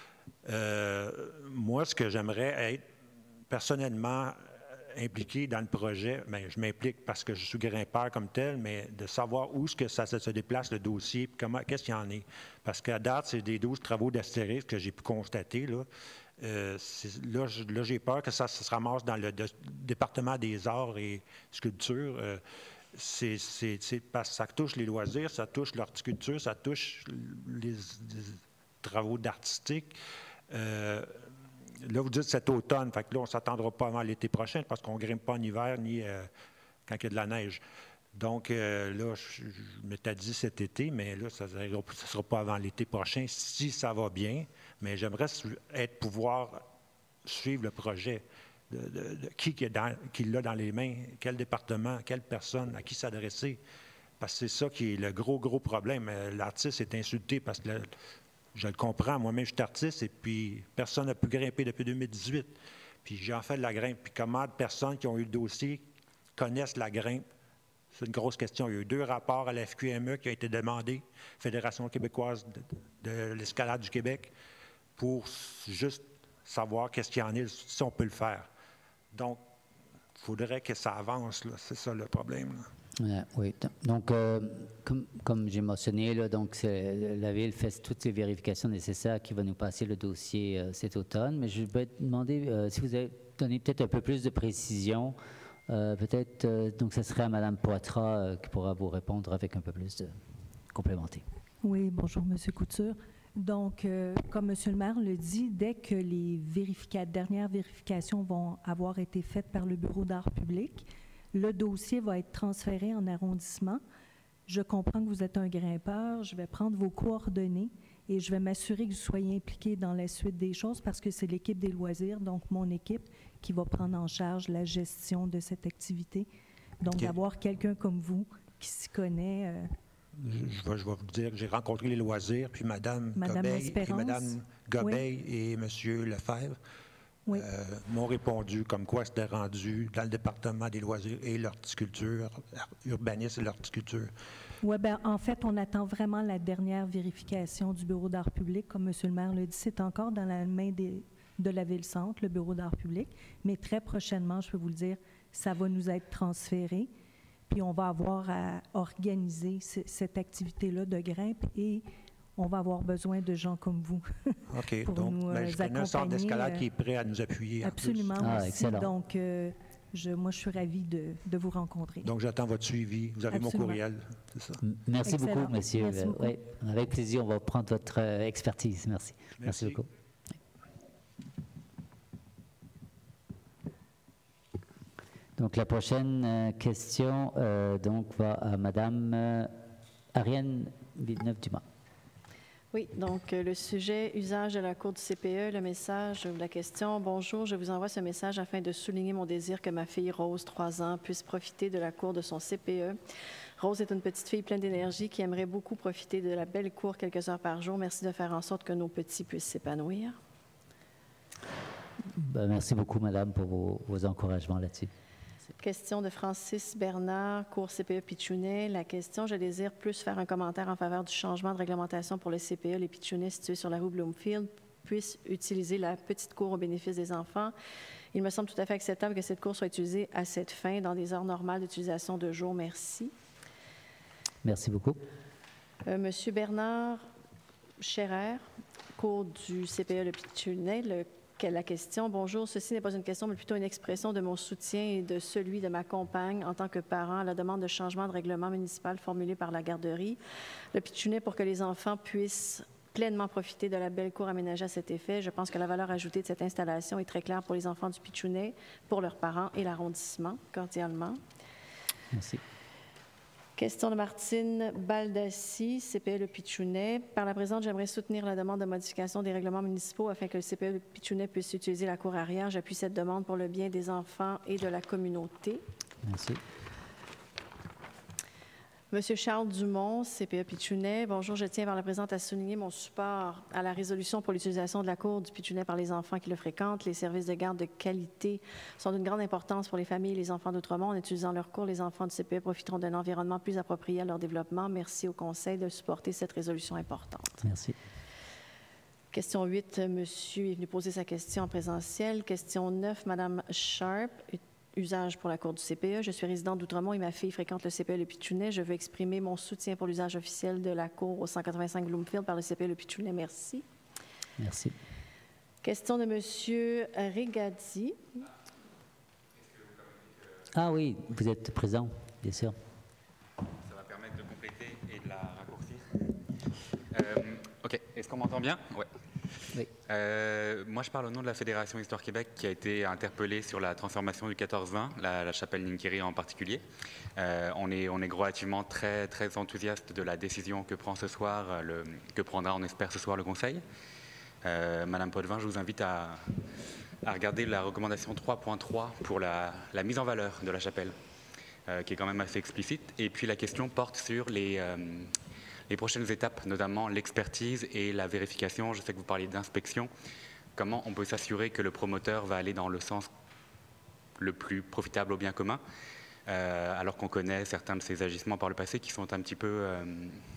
Euh, moi, ce que j'aimerais être personnellement impliqué dans le projet, bien, je m'implique parce que je suis grimpeur comme tel, mais de savoir où est-ce que ça, ça se déplace, le dossier, puis comment, qu'est-ce qu'il y en est. Parce qu'à date, c'est des douze travaux d'astérisque que j'ai pu constater, là. Euh, là, là, j'ai peur que ça, ça se ramasse dans le de, département des arts et sculptures. Euh, c'est, c'est, c'est parce que ça touche les loisirs, ça touche l'horticulture, ça touche les, les travaux d'artistique. Euh, là, vous dites cet automne, fait que là, on ne s'attendra pas avant l'été prochain parce qu'on ne grimpe pas en hiver ni euh, quand il y a de la neige. Donc, euh, là, je, je m'étais dit cet été, mais là, ça ne sera pas avant l'été prochain si ça va bien. Mais j'aimerais être, pouvoir suivre le projet. De, de, de, qui, qui, est dans, qui l'a dans les mains, quel département, quelle personne, à qui s'adresser. Parce que c'est ça qui est le gros, gros problème. L'artiste est insulté parce que le, je le comprends. Moi-même, je suis artiste et puis personne n'a pu grimper depuis deux mille dix-huit. Puis j'ai en fait de la grimpe. Puis comment de personnes qui ont eu le dossier connaissent la grimpe? C'est une grosse question. Il y a eu deux rapports à la F Q M E qui ont été demandés, Fédération québécoise de, de l'escalade du Québec, pour juste savoir qu'est-ce qu'il y en est, si on peut le faire. Donc, il faudrait que ça avance, là. C'est ça le problème, là. Ouais, oui. Donc, euh, comme, comme j'ai mentionné, là, donc la Ville fait toutes les vérifications nécessaires qui va nous passer le dossier euh, cet automne. Mais je vais demander euh, si vous avez donné peut-être un peu plus de précision. Euh, peut-être, euh, donc, ce serait à Mme Poitras euh, qui pourra vous répondre avec un peu plus de complémenté. Oui, bonjour, M. Couture. Donc, euh, comme M. le maire le dit, dès que les vérifica- dernières vérifications vont avoir été faites par le Bureau d'art public, le dossier va être transféré en arrondissement. Je comprends que vous êtes un grimpeur. Je vais prendre vos coordonnées et je vais m'assurer que vous soyez impliqué dans la suite des choses parce que c'est l'équipe des loisirs, donc mon équipe, qui va prendre en charge la gestion de cette activité. Donc, okay. D'avoir quelqu'un comme vous qui s'y connaît... Euh, Je vais, je vais vous dire que j'ai rencontré les loisirs, puis Mme Gobeil et Mme Gobeil oui. et M. Lefebvre oui. euh, m'ont répondu comme quoi c'était rendu dans le département des loisirs et l'horticulture, urbanisme et l'horticulture. Oui, bien, en fait, on attend vraiment la dernière vérification du Bureau d'art public. Comme M. le maire l'a dit, c'est encore dans la main des, de la Ville-Centre, le Bureau d'art public, mais très prochainement, je peux vous le dire, ça va nous être transféré. Puis on va avoir à organiser c- cette activité-là de grimpe et on va avoir besoin de gens comme vous. OK. pour donc, nous ben, je connais un centre d'escalade euh, qui est prêt à nous appuyer. Absolument. En plus. Ah, excellent. Donc, euh, je, moi, je suis ravie de, de vous rencontrer. Donc, j'attends votre suivi. Vous avez absolument. Mon courriel. C'est ça. Merci excellent. Beaucoup, monsieur. Merci beaucoup. Euh, oui, avec plaisir, on va prendre votre euh, expertise. Merci. Merci, Merci beaucoup. Donc, la prochaine euh, question euh, donc, va à Mme euh, Ariane Villeneuve-Dumas. Oui, donc euh, le sujet, usage de la cour du C P E, le message ou la question. Bonjour, je vous envoie ce message afin de souligner mon désir que ma fille Rose, trois ans, puisse profiter de la cour de son C P E. Rose est une petite fille pleine d'énergie qui aimerait beaucoup profiter de la belle cour quelques heures par jour. Merci de faire en sorte que nos petits puissent s'épanouir. Ben, merci beaucoup, Madame, pour vos, vos encouragements là-dessus. Question de Francis Bernard, cours C P E Pitchounet. La question, je désire plus faire un commentaire en faveur du changement de réglementation pour le C P E. Les Pitchounets situés sur la rue Bloomfield puissent utiliser la petite cour au bénéfice des enfants. Il me semble tout à fait acceptable que cette cour soit utilisée à cette fin dans des heures normales d'utilisation de jour. Merci. Merci beaucoup. Euh, Monsieur Bernard Scherer, cours du C P E Le Pitchounet. Le La question, bonjour, ceci n'est pas une question, mais plutôt une expression de mon soutien et de celui de ma compagne en tant que parent à la demande de changement de règlement municipal formulé par la garderie. Le Pitchounet pour que les enfants puissent pleinement profiter de la belle cour aménagée à cet effet. Je pense que la valeur ajoutée de cette installation est très claire pour les enfants du Pitchounet, pour leurs parents et l'arrondissement, cordialement. Merci. Question de Martine Baldassi, C P E Le Pitchounet. Par la présente, j'aimerais soutenir la demande de modification des règlements municipaux afin que le C P E Le Pitchounet puisse utiliser la cour arrière. J'appuie cette demande pour le bien des enfants et de la communauté. Merci. Monsieur Charles Dumont, C P E Pitchounet. Bonjour, je tiens par la présente à souligner mon support à la résolution pour l'utilisation de la cour du Pitchounet par les enfants qui le fréquentent. Les services de garde de qualité sont d'une grande importance pour les familles et les enfants d'Outremont. En utilisant leur cours, les enfants du C P E profiteront d'un environnement plus approprié à leur développement. Merci au Conseil de supporter cette résolution importante. Merci. Question huit, monsieur est venu poser sa question en présentiel. Question neuf, madame Sharp. Usage pour la cour du C P E. Je suis résidente d'Outremont et ma fille fréquente le C P E Le Pitchounet. Je veux exprimer mon soutien pour l'usage officiel de la cour au cent quatre-vingt-cinq Bloomfield par le C P E Le Pitchounet. Merci. Merci. Question de monsieur Regadi. Ah oui, vous êtes présent, bien sûr. Ça va permettre de compléter et de la raccourcir. Euh, OK. Est-ce qu'on m'entend bien? Ouais. Oui. Euh, moi, je parle au nom de la Fédération Histoire Québec qui a été interpellée sur la transformation du quatorze vingt, la, la chapelle Ninkeri en particulier. Euh, on est, on est relativement très, très enthousiaste de la décision que prend ce soir, le, que prendra, on espère, ce soir le Conseil. Euh, Madame Potvin, je vous invite à, à regarder la recommandation trois point trois pour la, la mise en valeur de la chapelle, euh, qui est quand même assez explicite. Et puis la question porte sur les... Euh, les prochaines étapes, notamment l'expertise et la vérification. Je sais que vous parliez d'inspection. Comment on peut s'assurer que le promoteur va aller dans le sens le plus profitable au bien commun, euh, alors qu'on connaît certains de ses agissements par le passé qui sont un petit peu euh,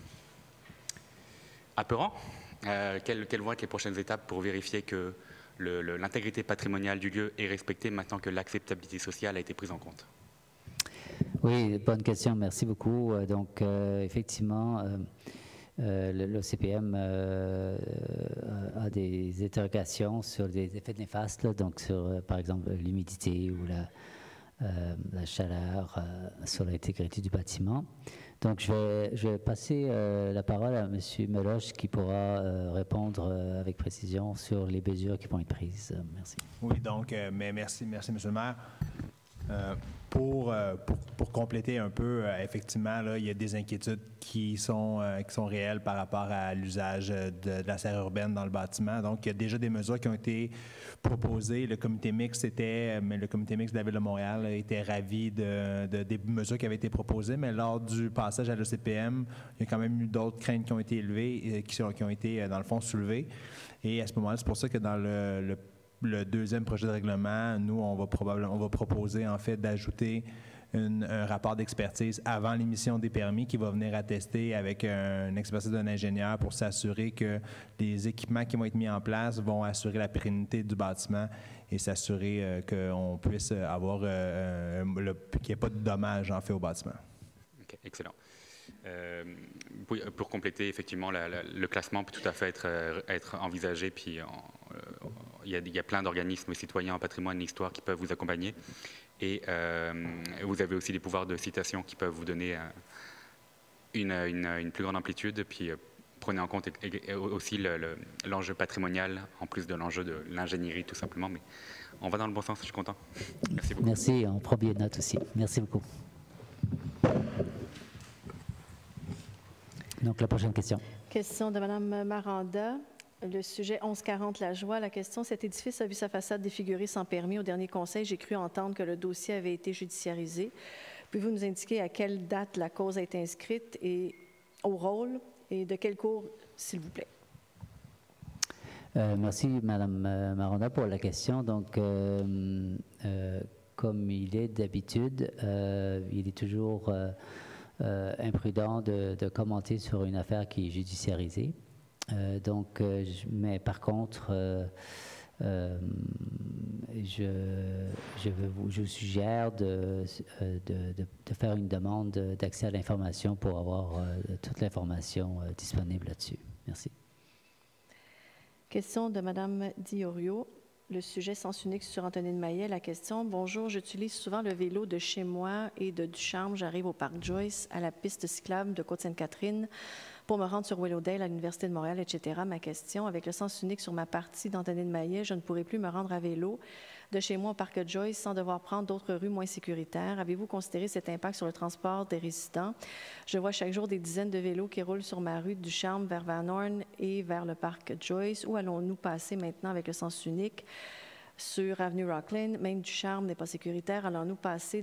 apeurants. Euh, quelles, quelles vont être les prochaines étapes pour vérifier que l'intégrité patrimoniale du lieu est respectée maintenant que l'acceptabilité sociale a été prise en compte? Oui, bonne question, merci beaucoup. Donc, euh, effectivement, euh, euh, l'O C P M euh, a des interrogations sur des effets néfastes, là, donc sur, euh, par exemple, l'humidité ou la, euh, la chaleur, euh, sur l'intégrité du bâtiment. Donc, je vais, je vais passer euh, la parole à M. Meloche qui pourra euh, répondre euh, avec précision sur les mesures qui vont être prises. Euh, merci. Oui, donc, euh, mais merci, merci, M. le maire. Euh, pour, euh, pour, pour compléter un peu, euh, effectivement, là, il y a des inquiétudes qui sont, euh, qui sont réelles par rapport à l'usage de, de la serre urbaine dans le bâtiment. Donc, il y a déjà des mesures qui ont été proposées. Le comité mixte était, mais le comité mixte de la Ville de Montréal était ravi de, de, des mesures qui avaient été proposées, mais lors du passage à l'O C P M, il y a quand même eu d'autres craintes qui ont été élevées, qui, sont, qui ont été, dans le fond, soulevées. Et à ce moment-là, c'est pour ça que dans le, le Le deuxième projet de règlement, nous, on va probablement, on va proposer en fait d'ajouter un rapport d'expertise avant l'émission des permis qui va venir attester avec un, une expertise d'un ingénieur pour s'assurer que les équipements qui vont être mis en place vont assurer la pérennité du bâtiment et s'assurer euh, qu'on puisse avoir, euh, le, qu'il n'y ait pas de dommages en fait au bâtiment. OK, excellent. Euh, pour, pour compléter, effectivement, la, la, le classement peut tout à fait être, être envisagé, puis en, euh, il, y a, il y a plein d'organismes citoyens en patrimoine et histoire qui peuvent vous accompagner. Et euh, vous avez aussi des pouvoirs de citation qui peuvent vous donner euh, une, une, une plus grande amplitude, puis euh, prenez en compte aussi l'enjeu le, patrimonial, en plus de l'enjeu de l'ingénierie, tout simplement. Mais on va dans le bon sens, je suis content. Merci beaucoup. Merci, on prend bien note aussi. Merci beaucoup. Donc, la prochaine question. Question de Mme Maranda. Le sujet onze quarante La Joie. La question, cet édifice a vu sa façade défigurée sans permis. Au dernier conseil, j'ai cru entendre que le dossier avait été judiciarisé. Pouvez-vous nous indiquer à quelle date la cause a été inscrite et au rôle et de quelle cour, s'il vous plaît? Euh, merci, Mme Maranda, pour la question. Donc, euh, euh, comme il est d'habitude, euh, il est toujours euh, euh, imprudent de, de commenter sur une affaire qui est judiciarisée. Euh, donc, euh, je, mais par contre, euh, euh, je, je, vous, je vous suggère de, de, de, de faire une demande d'accès à l'information pour avoir euh, toute l'information euh, disponible là-dessus. Merci. Question de Mme Diorio. Le sujet sens unique sur Antonine Maillet. La question, bonjour, j'utilise souvent le vélo de chez moi et de Ducharme. J'arrive au parc Joyce, à la piste cyclable de Côte-Sainte-Catherine pour me rendre sur Willowdale à l'Université de Montréal, et cetera. Ma question, avec le sens unique sur ma partie d'Antonine Maillet, je ne pourrai plus me rendre à vélo de chez moi au parc Joyce sans devoir prendre d'autres rues moins sécuritaires. Avez-vous considéré cet impact sur le transport des résidents? Je vois chaque jour des dizaines de vélos qui roulent sur ma rue du Charme vers Van Horn et vers le parc Joyce. Où allons-nous passer maintenant avec le sens unique sur Avenue Rockland? Même du Charme n'est pas sécuritaire. Allons-nous passer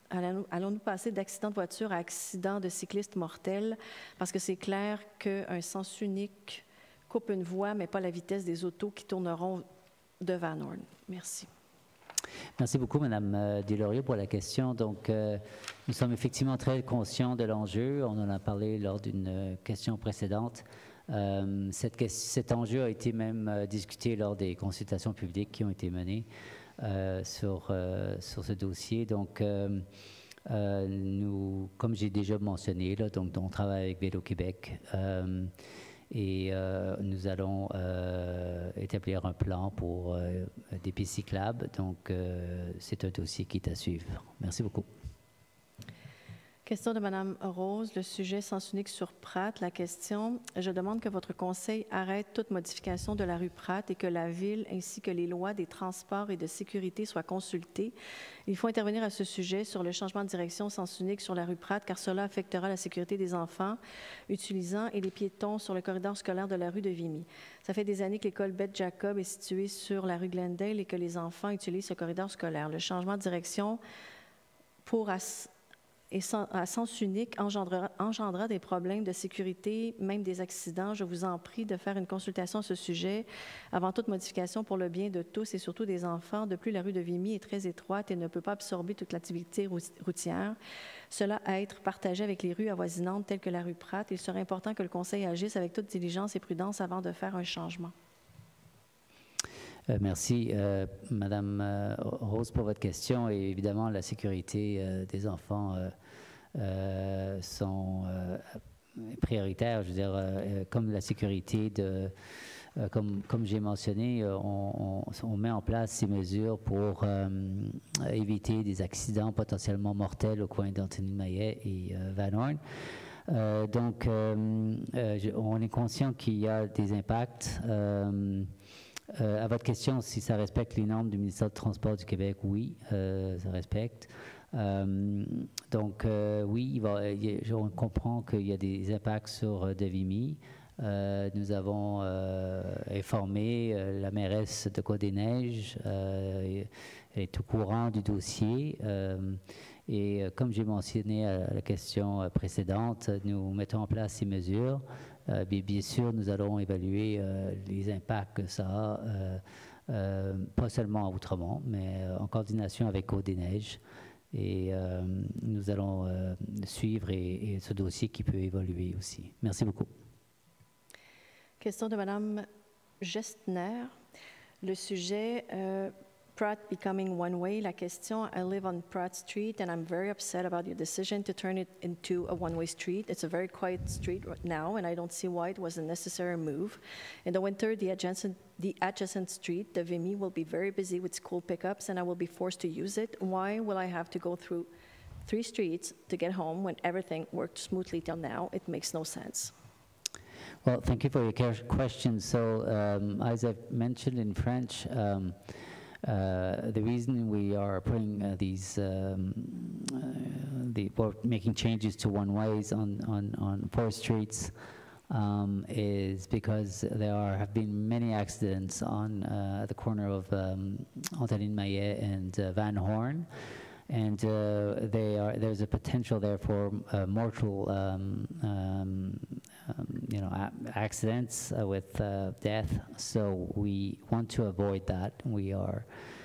allons- allons-nous passer d'accident de voiture à accident de cycliste mortel? Parce que c'est clair qu'un sens unique coupe une voie, mais pas la vitesse des autos qui tourneront de Van Horn. Merci. Merci beaucoup, Mme euh, Deslauriers, pour la question. Donc, euh, nous sommes effectivement très conscients de l'enjeu. On en a parlé lors d'une euh, question précédente. Euh, cette, que- cet enjeu a été même euh, discuté lors des consultations publiques qui ont été menées euh, sur, euh, sur ce dossier. Donc, euh, euh, nous, comme j'ai déjà mentionné, là, donc, on travaille avec Vélo Québec. Euh, Et euh, nous allons euh, établir un plan pour euh, des pistes cyclables. Donc, euh, c'est un dossier qui est à suivre. Merci beaucoup. Question de Mme Rose, le sujet sens unique sur Pratt. La question, je demande que votre conseil arrête toute modification de la rue Pratt et que la Ville ainsi que les lois des transports et de sécurité soient consultées. Il faut intervenir à ce sujet sur le changement de direction sens unique sur la rue Pratt car cela affectera la sécurité des enfants utilisant et des piétons sur le corridor scolaire de la rue de Vimy. Ça fait des années que l'école Beth Jacob est située sur la rue Glendale et que les enfants utilisent ce corridor scolaire. Le changement de direction pour as- et sans- à sens unique engendrera, engendrera des problèmes de sécurité, même des accidents. Je vous en prie de faire une consultation à ce sujet avant toute modification pour le bien de tous et surtout des enfants. De plus, la rue de Vimy est très étroite et ne peut pas absorber toute l'activité rou- routière. Cela à être partagé avec les rues avoisinantes telles que la rue Pratt. Il serait important que le Conseil agisse avec toute diligence et prudence avant de faire un changement. Euh, merci, euh, Madame euh, Rose, pour votre question. Et évidemment, la sécurité euh, des enfants euh, euh, sont euh, prioritaires. Je veux dire, euh, comme la sécurité de, euh, comme, comme j'ai mentionné, euh, on, on- on met en place ces mesures pour euh, éviter des accidents potentiellement mortels au coin d'Anthony-Maillet et euh, Van Horn. Euh, donc, euh, euh, je- on est conscient qu'il y a des impacts. Euh, euh, à votre question, si ça respecte les normes du ministère du Transport du Québec, oui, euh, ça respecte. Euh, donc, euh, oui, il va, il y a- on comprend qu'il y a des impacts sur euh, Devimy. Euh, nous avons euh, informé euh, la mairesse de Côte-des-Neiges. Euh, elle est au courant du dossier. Euh, et euh, comme j'ai mentionné à la question euh, précédente, nous mettons en place ces mesures. Euh, bien, bien sûr, nous allons évaluer euh, les impacts que ça a, euh, euh, pas seulement à Outremont, mais euh, en coordination avec Côte-des-Neiges. Et euh, nous allons euh, suivre et, et ce dossier qui peut évoluer aussi. Merci beaucoup. Question de Mme Gestner. Le sujet, euh, Pratt becoming one-way. La question, I live on Pratt Street and I'm very upset about your decision to turn it into a one-way street. It's a very quiet street right now and I don't see why it was a necessary move. In the winter, the adjacent, the adjacent street, the Vimy, will be very busy with school pickups and I will be forced to use it. Why will I have to go through three streets to get home when everything worked smoothly till now? It makes no sense. Well, thank you for your care- question. So, um, as I've mentioned in French, um, uh, the reason we are putting uh, these, um, uh, the, we're making changes to one-ways on, on, on four streets um, is because there are, have been many accidents on uh, the corner of um, Antonin-Maillet and uh, Van Horn. And uh, they are, there's a potential there for uh, mortal, um, um, um, you know, a- accidents uh, with uh, death. So we want to avoid that. We are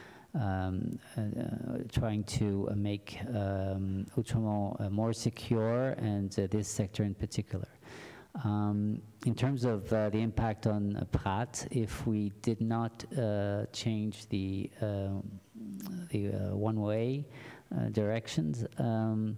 um, uh, uh, trying to uh, make um, Outremont uh, more secure, and uh, this sector in particular. Um, in terms of uh, the impact on uh, Pratt, if we did not uh, change the uh, the uh, one-way uh, directions, um,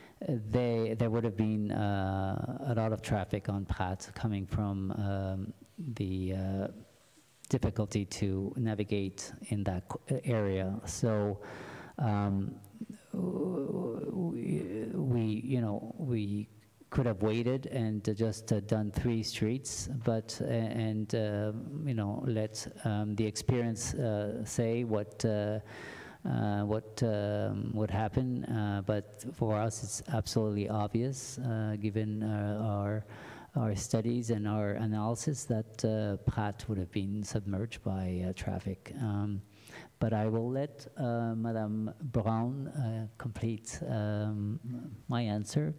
they there would have been uh, a lot of traffic on Pratt coming from um, the uh, difficulty to navigate in that co- area. So. Um, we, we, you know, we could have waited and uh, just uh, done three streets, but uh, and uh, you know let um, the experience uh, say what uh, uh, what um, would happen. Uh, but for us, it's absolutely obvious, uh, given uh, our our studies and our analysis, that uh, Pratt would have been submerged by uh, traffic. Um, but I will let uh, Madame Brown uh, complete um, my answer.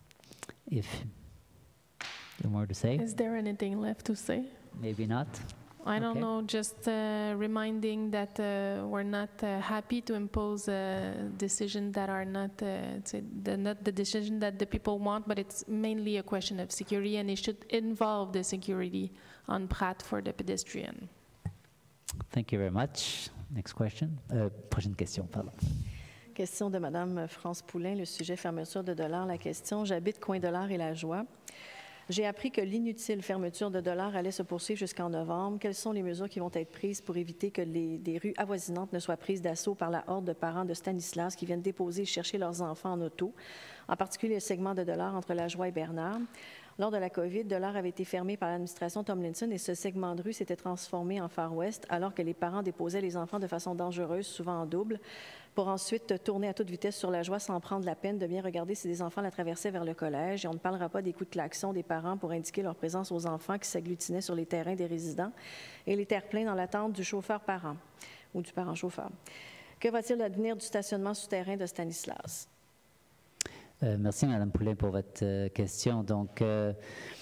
If you have more to say. Is there anything left to say? Maybe not. I don't Okay. know, just uh, reminding that uh, we're not uh, happy to impose a decision that are not, uh, it's a- the, not the decision that the people want, but it's mainly a question of security, and it should involve the security on Pratt for the pedestrian. Thank you very much. Next question. Euh, prochaine question, pardon. Question de Mme France Poulain, le sujet fermeture de dollars. La question, j'habite Coin Dollars et La Joie. J'ai appris que l'inutile fermeture de dollars allait se poursuivre jusqu'en novembre. Quelles sont les mesures qui vont être prises pour éviter que les, des rues avoisinantes ne soient prises d'assaut par la horde de parents de Stanislas qui viennent déposer et chercher leurs enfants en auto, en particulier le segment de dollars entre La Joie et Bernard? Lors de la COVID, Dollars avait été fermé par l'administration Tomlinson et ce segment de rue s'était transformé en Far West alors que les parents déposaient les enfants de façon dangereuse, souvent en double, pour ensuite tourner à toute vitesse sur La Joie sans prendre la peine de bien regarder si des enfants la traversaient vers le collège. Et on ne parlera pas des coups de klaxon des parents pour indiquer leur présence aux enfants qui s'agglutinaient sur les terrains des résidents et les terre-pleins dans l'attente du chauffeur parent ou du parent chauffeur. Que va-t-il advenir du stationnement souterrain de Stanislas? Euh, merci, Mme Poulin, pour votre euh, question. Donc, euh,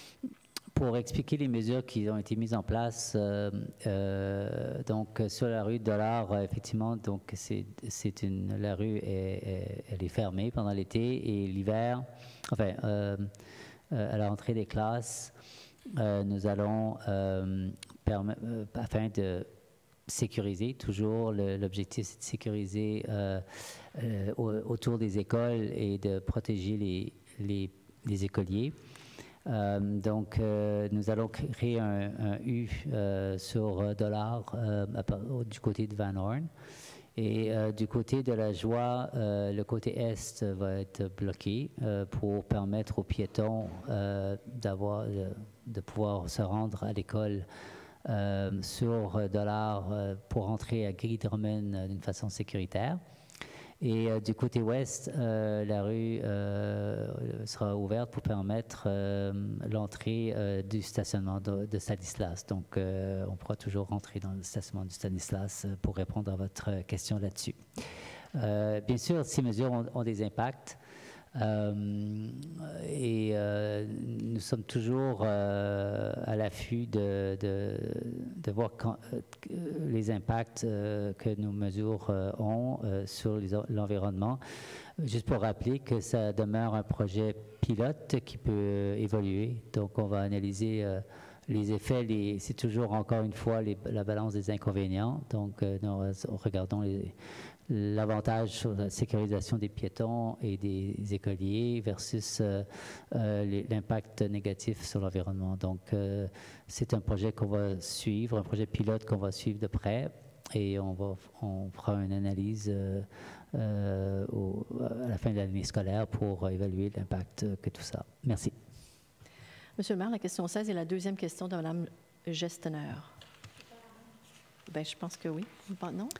pour expliquer les mesures qui ont été mises en place, euh, euh, donc sur la rue de Dollars, euh, effectivement, donc c'est, c'est une, la rue est, est- elle est fermée pendant l'été et l'hiver. Enfin, euh, euh, à la rentrée des classes, euh, nous allons euh, perme- euh, afin de sécuriser, toujours le- l'objectif c'est de sécuriser euh, euh, au- autour des écoles et de protéger les, les, les écoliers. Euh, donc, euh, nous allons créer un, un U euh, sur euh, Dollars euh, à part- au- du côté de Van Horn. Et euh, du côté de la Joie, euh, le côté est va être bloqué euh, pour permettre aux piétons euh, d'avoir, de, de pouvoir se rendre à l'école euh, sur euh, Dollars euh, pour entrer à Guy-Drummond euh, d'une façon sécuritaire. Et euh, du côté ouest, euh, la rue euh, sera ouverte pour permettre euh, l'entrée euh, du stationnement de, de Stanislas. Donc, euh, on pourra toujours rentrer dans le stationnement du Stanislas euh, pour répondre à votre question là-dessus. Euh, bien sûr, ces mesures ont, ont des impacts. Euh, et euh, nous sommes toujours euh, à l'affût de, de, de voir quand, euh, les impacts euh, que nos mesures euh, ont euh, sur les en- l'environnement. Juste pour rappeler que ça demeure un projet pilote qui peut euh, évoluer. Donc, on va analyser euh, les effets. Les, c'est toujours, encore une fois, les- la balance des inconvénients. Donc, euh, nous regardons les l'avantage sur la sécurisation des piétons et des écoliers versus euh, euh, les- l'impact négatif sur l'environnement. Donc, euh, c'est un projet qu'on va suivre, un projet pilote qu'on va suivre de près et on, va, on fera une analyse euh, euh, au- à la fin de l'année scolaire pour évaluer l'impact que tout ça. Merci. Monsieur le maire, la question seize est la deuxième question de Mme Gestionnaire. Ben, je pense que oui. Vous pen- Non?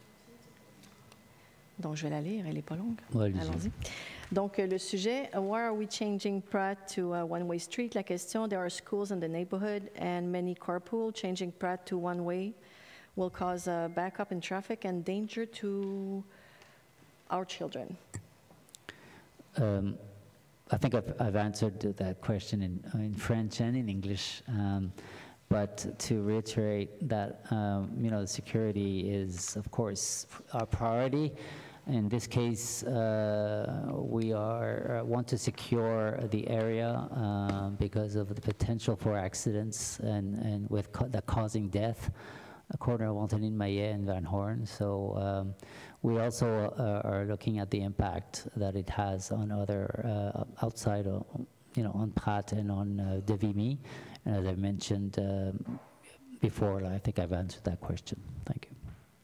Donc, je vais la lire, elle n'est pas longue. Ouais, allez-y. Allons-y. Donc, euh, le sujet, uh, why are we changing Pratt to a one-way street? La question, there are schools in the neighborhood and many carpool. Changing Pratt to one-way will cause a backup in traffic and danger to our children. Um, I think I've, I've answered that question in, in French and in English. Um, but to reiterate that, um, you know, security is, of course, our priority. In this case, uh, we are uh, want to secure the area uh, because of the potential for accidents and, and with co- that causing death. A corner of Antonin Maillet and Van Horn. So um, we also uh, are looking at the impact that it has on other uh, outside, of, you know, on Pratt and on uh, Devimi. And as I mentioned um, before, I think I've answered that question. Thank you.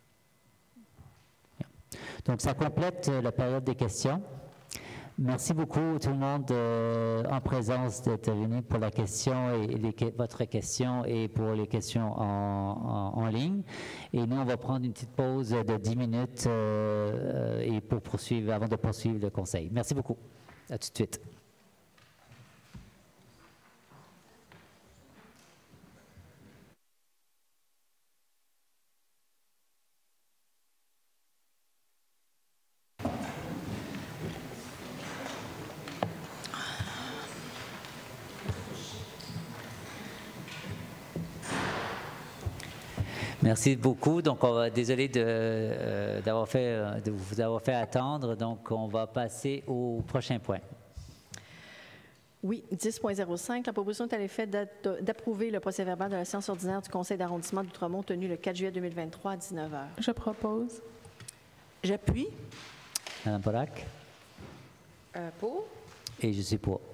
Yeah. Donc ça complète euh, la période des questions. Merci beaucoup tout le monde euh, en présence d'être venu pour la question et les, que- votre question et pour les questions en, en- en ligne. Et nous, on va prendre une petite pause de dix minutes euh, euh, et pour poursuivre, avant de poursuivre le conseil. Merci beaucoup. À tout de suite. Merci beaucoup. Donc, on va, désolé de, euh, d'avoir fait, de vous avoir fait attendre. Donc, on va passer au prochain point. Oui, dix point zéro cinq, la proposition est à l'effet d'approuver le procès-verbal de la séance ordinaire du Conseil d'arrondissement d'Outremont tenue le quatre juillet deux mille vingt-trois à dix-neuf heures. Je propose. J'appuie. Madame Polak? Euh, pour? Et je suis pour.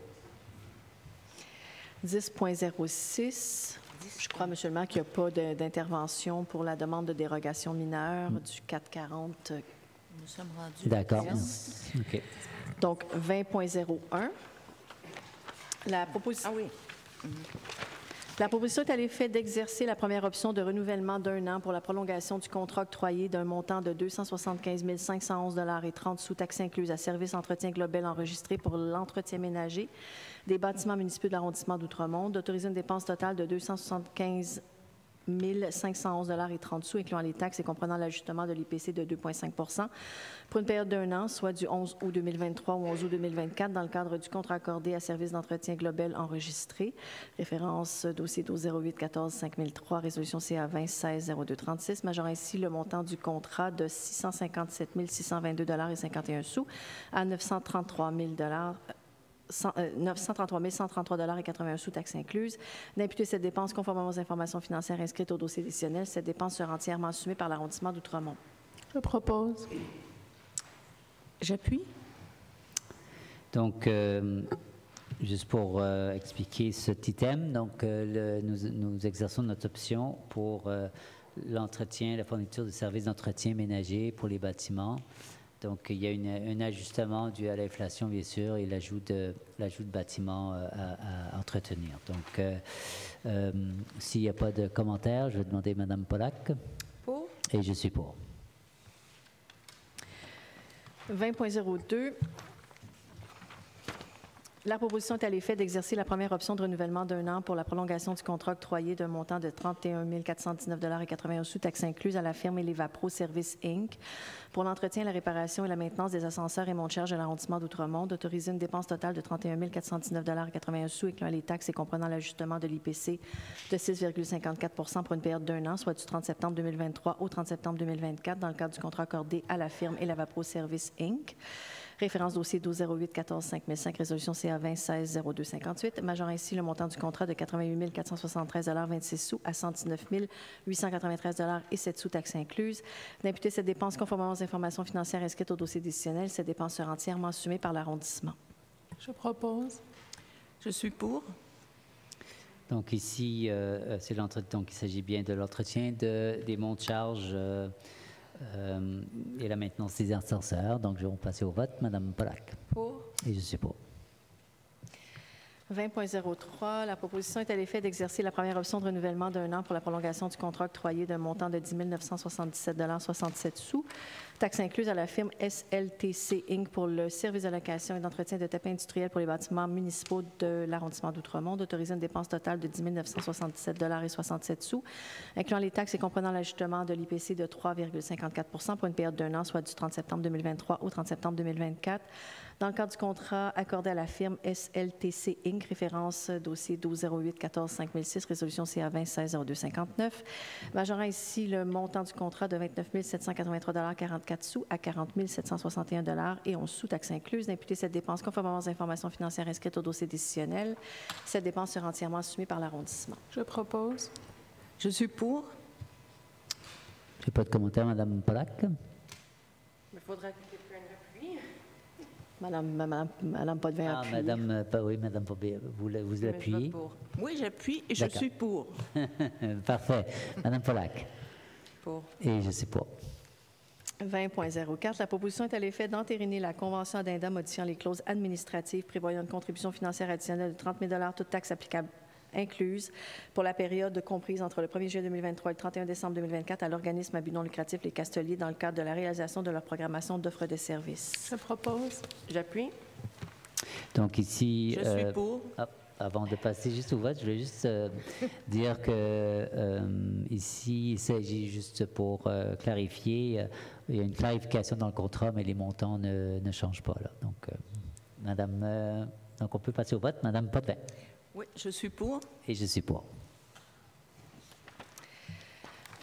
dix point zéro six, je crois, M. le maire, qu'il n'y a pas de- d'intervention pour la demande de dérogation mineure du quatre quarante. Nous sommes rendus. D'accord. OK. Donc, vingt point zéro un. La proposition... Ah oui. La proposition est à l'effet d'exercer la première option de renouvellement d'un an pour la prolongation du contrat octroyé d'un montant de deux cent soixante-quinze mille cinq cent onze dollars et trente sous taxes incluses à Service Entretien Global enregistré pour l'entretien ménager des bâtiments municipaux de l'arrondissement d'Outremont, d'autoriser une dépense totale de deux cent soixante-quinze mille cinq cent onze dollars et trente sous, incluant les taxes et comprenant l'ajustement de l'I P C de deux virgule cinq pour cent pour une période d'un an, soit du onze août deux mille vingt-trois au onze août deux mille vingt-quatre, dans le cadre du contrat accordé à Service d'entretien global enregistré. Référence dossier douze zéro huit quatorze cinq mille trois, résolution C A vingt seize zéro deux trente-six, majorant ainsi le montant du contrat de six cent cinquante-sept mille six cent vingt-deux dollars et cinquante et un sous à neuf cent trente-trois mille dollars. neuf cent trente-trois mille cent trente-trois dollars et quatre-vingt-un sous taxes incluses, d'imputer cette dépense conformément aux informations financières inscrites au dossier décisionnel. Cette dépense sera entièrement assumée par l'arrondissement d'Outremont. Je propose. J'appuie. Donc, euh, juste pour euh, expliquer cet item, donc, euh, le- nous, nous exerçons notre option pour euh, l'entretien, la fourniture de services d'entretien ménager pour les bâtiments. Donc, il y a une- un ajustement dû à l'inflation, bien sûr, et l'ajout de, l'ajout de bâtiments euh, à, à entretenir. Donc, euh, euh, s'il n'y a pas de commentaires, je vais demander à Mme Polak. Pour? Et je suis pour. vingt point zéro deux. La proposition est à l'effet d'exercer la première option de renouvellement d'un an pour la prolongation du contrat octroyé d'un montant de trente et un mille quatre cent dix-neuf dollars et quatre-vingt-un sous taxes incluses à la firme Elevapro Service Incorporée pour l'entretien, la réparation et la maintenance des ascenseurs et monte charge de l'arrondissement d'Outremont, d'autoriser une dépense totale de trente et un mille quatre cent dix-neuf dollars et quatre-vingt-un sous, incluant les taxes et comprenant l'ajustement de l'I P C de six virgule cinquante-quatre pour cent pour une période d'un an, soit du trente septembre deux mille vingt-trois au trente septembre deux mille vingt-quatre, dans le cadre du contrat accordé à la firme Elevapro Service Incorporée. Référence dossier douze zéro huit quatorze cinq mille cinq, résolution C A vingt seize zéro deux cinquante-huit, majorant ainsi le montant du contrat de quatre-vingt-huit mille quatre cent soixante-treize dollars et vingt-six sous à cent dix-neuf mille huit cent quatre-vingt-treize dollars et sept sous taxes incluses, d'imputer cette dépense conformément aux informations financières inscrites au dossier décisionnel. Cette dépense sera entièrement assumée par l'arrondissement. Je propose. Je suis pour. Donc ici, euh, c'est l'entretien. Donc il s'agit bien de l'entretien de, des monts de charge euh, euh, et la maintenance des ascenseurs. Donc je vais passer au vote. Madame Polak. Pour? Et je suis pour. vingt point zéro trois, la proposition est à l'effet d'exercer la première option de renouvellement d'un an pour la prolongation du contrat octroyé d'un montant de dix mille neuf cent soixante-dix-sept dollars et soixante-sept sous, taxes incluses à la firme S L T C Incorporée pour le service de location et d'entretien de tapis industriels pour les bâtiments municipaux de l'arrondissement d'Outremont, d'autoriser une dépense totale de dix mille neuf cent soixante-dix-sept dollars et soixante-sept sous, incluant les taxes et comprenant l'ajustement de l'I P C de trois virgule cinquante-quatre pour cent pour une période d'un an, soit du trente septembre deux mille vingt-trois au trente septembre deux mille vingt-quatre, dans le cadre du contrat accordé à la firme S L T C Incorporée, référence dossier douze zéro huit quatorze cinq mille six, résolution C A vingt seize zéro deux cinquante-neuf, majorant ici le montant du contrat de vingt-neuf mille sept cent quatre-vingt-trois dollars et quarante-quatre sous à quarante mille sept cent soixante et un dollars et onze sous taxes incluses, d'imputer cette dépense conformément aux informations financières inscrites au dossier décisionnel. Cette dépense sera entièrement assumée par l'arrondissement. Je propose. Je suis pour. Je n'ai pas de commentaire, Madame Polak. Il faudra que quelqu'un appuie. Madame, Madame, Madame Potvin Ah, appuie. Madame, euh, pas- oui, Madame Potvin, vous, la- vous l'appuyez. Oui, j'appuie et je D'accord. suis pour. Parfait. Madame Polak. Pour. Et je suis pour. vingt point zéro quatre, la proposition est à l'effet d'entériner la convention addenda modifiant les clauses administratives prévoyant une contribution financière additionnelle de trente mille dollars, toutes taxes applicables incluses, pour la période comprise entre le premier juillet deux mille vingt-trois et le trente et un décembre deux mille vingt-quatre à l'organisme à but non lucratif Les Casteliers dans le cadre de la réalisation de leur programmation d'offres de services. Je propose. J'appuie. Donc ici... Je suis pour. ah, avant de passer juste au vote, je voulais juste euh, dire que euh, ici, il s'agit juste pour euh, clarifier, euh, il y a une clarification dans le contrat, mais les montants ne, ne changent pas. Là. Donc, euh, Madame, euh, donc, on peut passer au vote. Madame Potvin. Oui, je suis pour. Et je suis pour.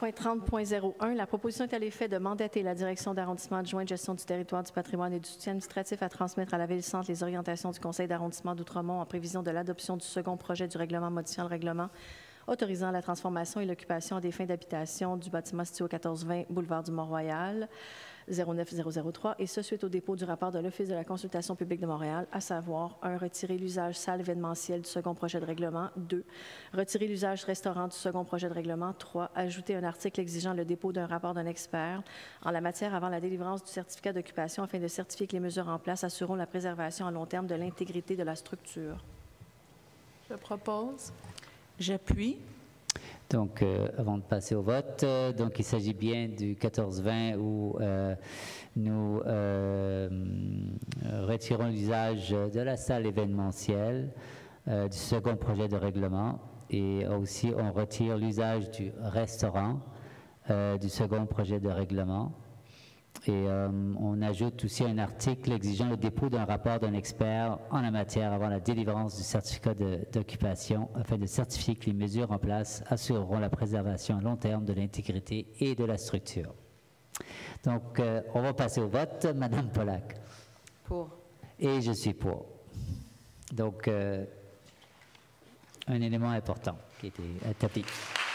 Point trente point zéro un, la proposition est à l'effet de mandater la direction d'arrondissement adjoint de gestion du territoire, du patrimoine et du soutien administratif à transmettre à la Ville-Centre les orientations du Conseil d'arrondissement d'Outremont en prévision de l'adoption du second projet du règlement modifiant le règlement autorisant la transformation et l'occupation à des fins d'habitation du bâtiment situé au quatorze vingt boulevard du Mont-Royal, zéro neuf zéro zéro trois, et ce suite au dépôt du rapport de l'Office de la consultation publique de Montréal, à savoir un, retirer l'usage salle événementielle du second projet de règlement, deux, retirer l'usage restaurant du second projet de règlement, trois, ajouter un article exigeant le dépôt d'un rapport d'un expert en la matière avant la délivrance du certificat d'occupation afin de certifier que les mesures en place assureront la préservation à long terme de l'intégrité de la structure. Je propose. J'appuie. Donc, euh, avant de passer au vote, euh, donc il s'agit bien du quatorze vingt où euh, nous euh, retirons l'usage de la salle événementielle euh, du second projet de règlement et aussi on retire l'usage du restaurant euh, du second projet de règlement. Et euh, on ajoute aussi un article exigeant le dépôt d'un rapport d'un expert en la matière avant la délivrance du certificat d'occupation afin de certifier que les mesures en place assureront la préservation à long terme de l'intégrité et de la structure. Donc, euh, on va passer au vote. Madame Pollack. Pour. Et je suis pour. Donc, euh, un élément important qui a été établi.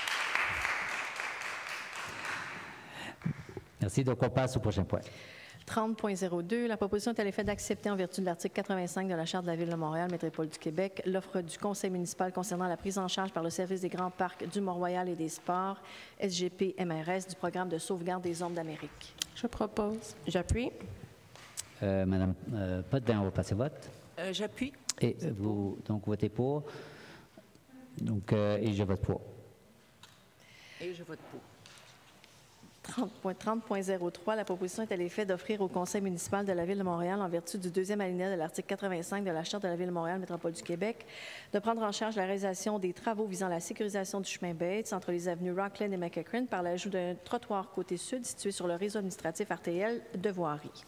Merci. Donc, on passe au prochain point. trente point zéro deux, la proposition est à l'effet d'accepter en vertu de l'article quatre-vingt-cinq de la Charte de la Ville de Montréal, Métropole du Québec, l'offre du Conseil municipal concernant la prise en charge par le Service des grands parcs du Mont-Royal et des sports, S G P M R S, du programme de sauvegarde des zones d'Amérique. Je propose. J'appuie. Euh, Madame euh, Potvin, on va passer au vote. Euh, J'appuie. Et vous, donc, votez pour. Donc, euh, et je vote pour. Et je vote pour. trente point zéro trois, la proposition est à l'effet d'offrir au Conseil municipal de la Ville de Montréal, en vertu du deuxième alinéa de l'article quatre-vingt-cinq de la Charte de la Ville de Montréal, Métropole du Québec, de prendre en charge la réalisation des travaux visant la sécurisation du chemin Bates entre les avenues Rockland et McEachran par l'ajout d'un trottoir côté sud situé sur le réseau administratif artériel de voirie.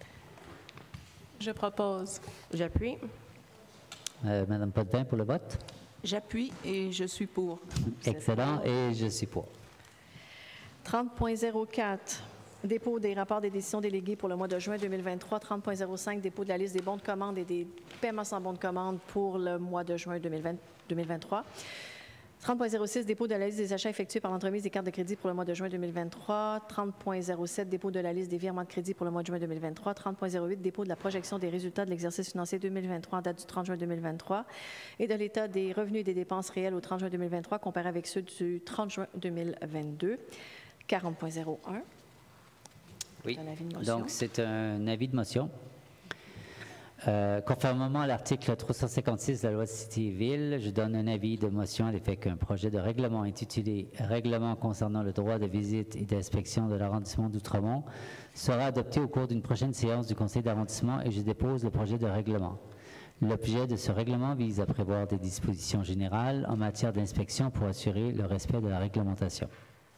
Je propose. J'appuie. Euh, Madame Potvin pour le vote. J'appuie et je suis pour. Excellent. Et je suis pour. trente point zéro quatre, dépôt des rapports des décisions déléguées pour le mois de juin deux mille vingt-trois. trente point zéro cinq, dépôt de la liste des bons de commande et des paiements sans bons de commande pour le mois de juin deux mille vingt-trois. trente point zéro six, dépôt de la liste des achats effectués par l'entremise des cartes de crédit pour le mois de juin deux mille vingt-trois. trente point zéro sept, dépôt de la liste des virements de crédit pour le mois de juin deux mille vingt-trois. trente point zéro huit, dépôt de la projection des résultats de l'exercice financier deux mille vingt-trois en date du trente juin deux mille vingt-trois et de l'état des revenus et des dépenses réels au trente juin deux mille vingt-trois comparé avec ceux du trente juin deux mille vingt-deux. quarante point zéro un. Oui. Un avis de motion. Donc, c'est un avis de motion. Euh, conformément à l'article trois cent cinquante-six de la loi de Cité et Ville, je donne un avis de motion à l'effet qu'un projet de règlement intitulé « Règlement concernant le droit de visite et d'inspection de l'arrondissement d'Outremont » sera adopté au cours d'une prochaine séance du Conseil d'arrondissement et je dépose le projet de règlement. L'objet de ce règlement vise à prévoir des dispositions générales en matière d'inspection pour assurer le respect de la réglementation.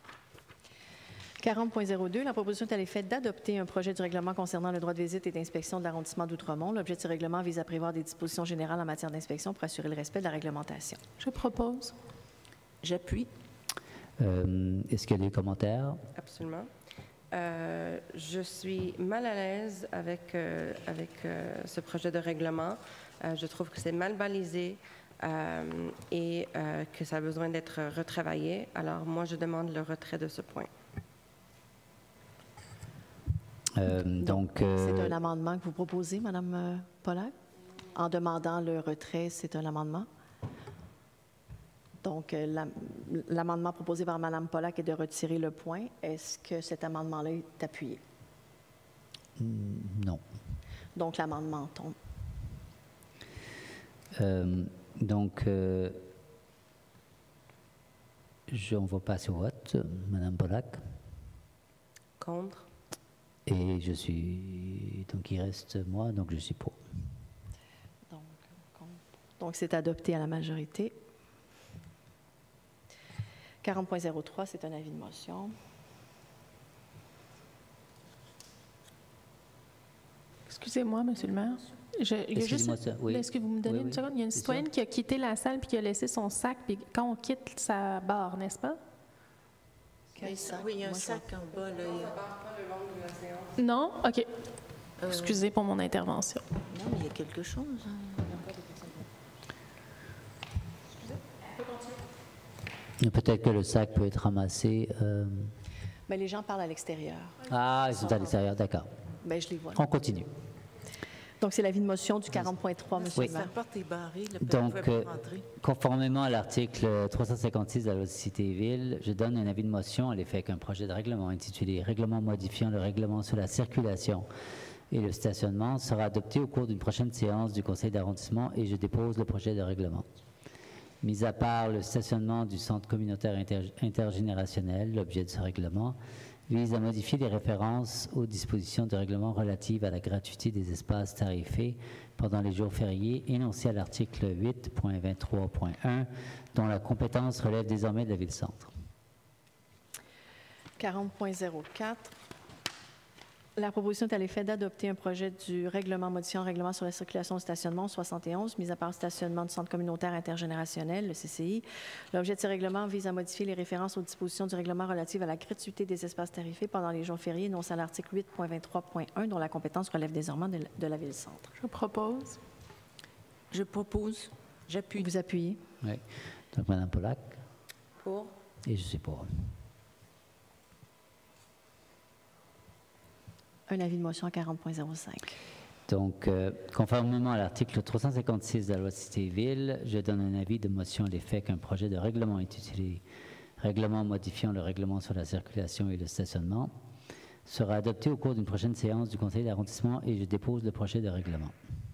quarante point zéro deux, la proposition est à l'effet d'adopter un projet du règlement concernant le droit de visite et d'inspection de l'arrondissement d'Outremont. L'objet de ce règlement vise à prévoir des dispositions générales en matière d'inspection pour assurer le respect de la réglementation. Je propose. J'appuie. Euh, Est-ce qu'il y a des commentaires? Absolument. Euh, je suis mal à l'aise avec, euh, avec euh, ce projet de règlement. Euh, je trouve que c'est mal balisé euh, et euh, que ça a besoin d'être retravaillé. Alors, moi, je demande le retrait de ce point. Euh, donc, euh, c'est un amendement que vous proposez, Mme Pollack? En demandant le retrait, c'est un amendement? Donc, euh, l'amendement proposé par Mme Pollack est de retirer le point. Est-ce que cet amendement-là est appuyé? Non. Donc, l'amendement tombe. Euh, donc, euh, je, on va passer au vote. Mme Pollack? Contre. Et je suis... Donc, il reste moi, donc je suis pour. Donc, donc c'est adopté à la majorité. quarante point zéro trois, c'est un avis de motion. Excusez-moi, Monsieur le maire. Je, il y a juste, oui. Est-ce que vous me donnez oui, une oui. seconde? Il y a une citoyenne qui a quitté la salle puis qui a laissé son sac. Puis quand on quitte sa barre, n'est-ce pas? Oui, il y a un sac en bas. Là, il y a... Non? OK. Excusez pour mon intervention. Non, mais il y a quelque chose. Hein. Peut-être que le sac peut être ramassé. Euh... Mais les gens parlent à l'extérieur. Ah, ils sont à l'extérieur, d'accord. Bien, je les vois. On continue. Donc, c'est l'avis de motion du quarante point trois, M. Oui. le maire. La porte est barrée. Le Donc, peut euh, pas rentrer. conformément à l'article trois cent cinquante-six de la loi de Cité et Ville, je donne un avis de motion à l'effet qu'un projet de règlement intitulé « Règlement modifiant le règlement sur la circulation et le stationnement » sera adopté au cours d'une prochaine séance du conseil d'arrondissement et je dépose le projet de règlement. Mis à part le stationnement du centre communautaire inter- intergénérationnel, l'objet de ce règlement vise à modifier les références aux dispositions du règlement relatives à la gratuité des espaces tarifés pendant les jours fériés énoncés à l'article huit point vingt-trois point un, dont la compétence relève désormais de la Ville-Centre. quarante point zéro quatre. La proposition est à l'effet d'adopter un projet du règlement modifiant le règlement sur la circulation au stationnement soixante et onze, mis à part le stationnement du centre communautaire intergénérationnel, le C C I. L'objet de ce règlement vise à modifier les références aux dispositions du règlement relatives à la gratuité des espaces tarifés pendant les jours fériés énoncés à l'article huit point vingt-trois point un, dont la compétence relève désormais de, de la Ville-Centre. Je propose. Je propose. J'appuie. Vous appuyez. Oui. Donc, Mme Pollack. Pour. Et je suis pour. Un avis de motion à quarante point zéro cinq. Donc, euh, conformément à l'article trois cent cinquante-six de la loi de Cité et Ville, je donne un avis de motion à l'effet qu'un projet de règlement intitulé « Règlement modifiant le règlement sur la circulation et le stationnement » sera adopté au cours d'une prochaine séance du conseil d'arrondissement et je dépose le projet de règlement.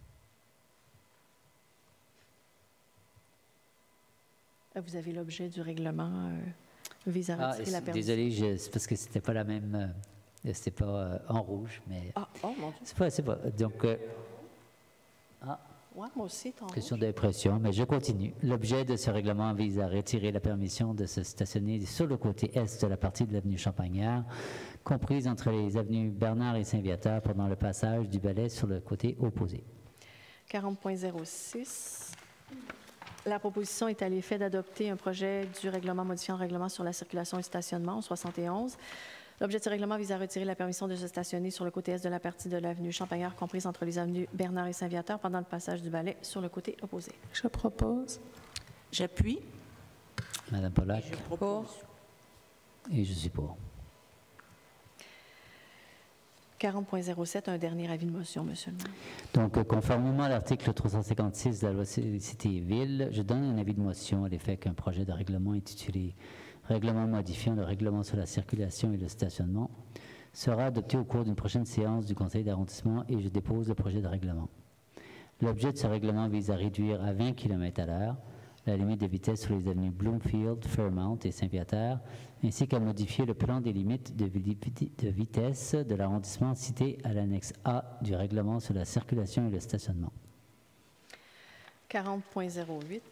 Vous avez l'objet du règlement euh, vise à Ah, retirer la permission. désolé, je- c'est parce que c'était pas la même... Euh, c'était pas euh, en rouge, mais... Ah, oh mon Dieu. C'est pas... C'est pas donc... Euh, ah. Ouais, moi aussi, ton Question d'impression, mais je continue. L'objet de ce règlement vise à retirer la permission de se stationner sur le côté est de la partie de l'avenue Champagnard, comprise entre les avenues Bernard et Saint-Viateur pendant le passage du balai sur le côté opposé. quarante point zéro six. La proposition est à l'effet d'adopter un projet du règlement modifiant le règlement sur la circulation et le stationnement, soixante et onze. L'objet de ce règlement vise à retirer la permission de se stationner sur le côté est de la partie de l'avenue Champagnard comprise entre les avenues Bernard et Saint-Viateur pendant le passage du balai sur le côté opposé. Je propose. J'appuie. Madame Pollack. Je propose. Et je suis pour. quarante point zéro sept, un dernier avis de motion, Monsieur le maire. Donc, euh, conformément à l'article trois cent cinquante-six de la loi Cité et Ville, je donne un avis de motion à l'effet qu'un projet de règlement intitulé « Règlement modifiant le règlement sur la circulation et le stationnement » sera adopté au cours d'une prochaine séance du conseil d'arrondissement et je dépose le projet de règlement. L'objet de ce règlement vise à réduire à vingt kilomètres à l'heure la limite de vitesse sur les avenues Bloomfield, Fairmount et Saint-Viateur, ainsi qu'à modifier le plan des limites de, vi- de vitesse de l'arrondissement cité à l'annexe A du règlement sur la circulation et le stationnement. quarante point zéro huit.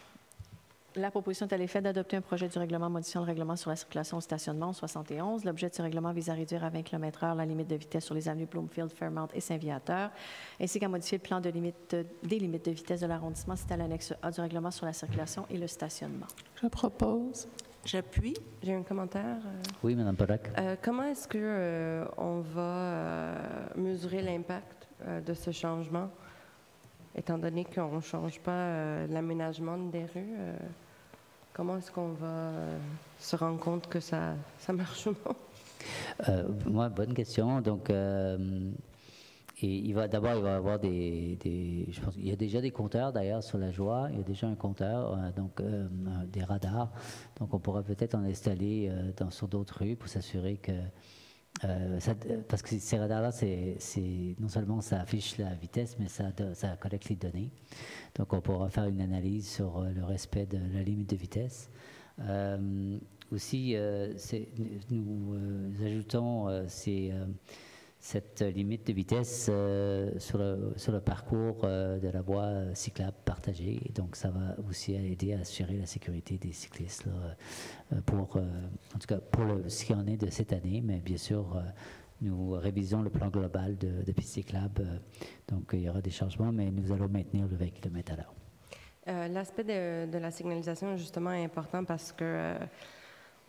La proposition est à l'effet d'adopter un projet du règlement modifiant le règlement sur la circulation au stationnement, soixante et onze. L'objet de ce règlement vise à réduire à vingt kilomètres heure la limite de vitesse sur les avenues Bloomfield, Fairmount et Saint-Viateur, ainsi qu'à modifier le plan de limite, des limites de vitesse de l'arrondissement cité à l'annexe A du règlement sur la circulation et le stationnement. Je propose. J'appuie. J'ai un commentaire. euh, Oui, Mme Pollack. Euh, comment est-ce que euh, on va euh, mesurer l'impact euh, de ce changement, étant donné qu'on ne change pas euh, l'aménagement des rues? euh, comment est-ce qu'on va euh, se rendre compte que ça, ça marche ou non? Euh, moi, bonne question. Donc, euh, et il va d'abord, il va y avoir des, des- je pense qu'il y a déjà des compteurs d'ailleurs sur la Joie. Il y a déjà un compteur, euh, donc euh, un- des radars. Donc, on pourra peut-être en installer euh, dans, sur d'autres rues pour s'assurer que euh, ça- parce que ces radars-là, c'est, c'est non seulement ça affiche la vitesse, mais ça, do- ça collecte les données. Donc, on pourra faire une analyse sur euh, le respect de la limite de vitesse. Euh, aussi, euh, c'est- nous euh, ajoutons euh, ces, euh, cette limite de vitesse euh, sur, le, sur le parcours euh, de la voie euh, cyclable partagée. Et donc, ça va aussi aider à assurer la sécurité des cyclistes, là, euh, pour, euh, en tout cas, pour le, ce qu'il en est de cette année. Mais bien sûr, euh, nous révisons le plan global de, de pistes cyclables. euh, donc, il y aura des changements, mais nous allons maintenir le vingt kilomètres à l'heure. Euh, L'aspect de, de la signalisation, justement, est important parce que euh,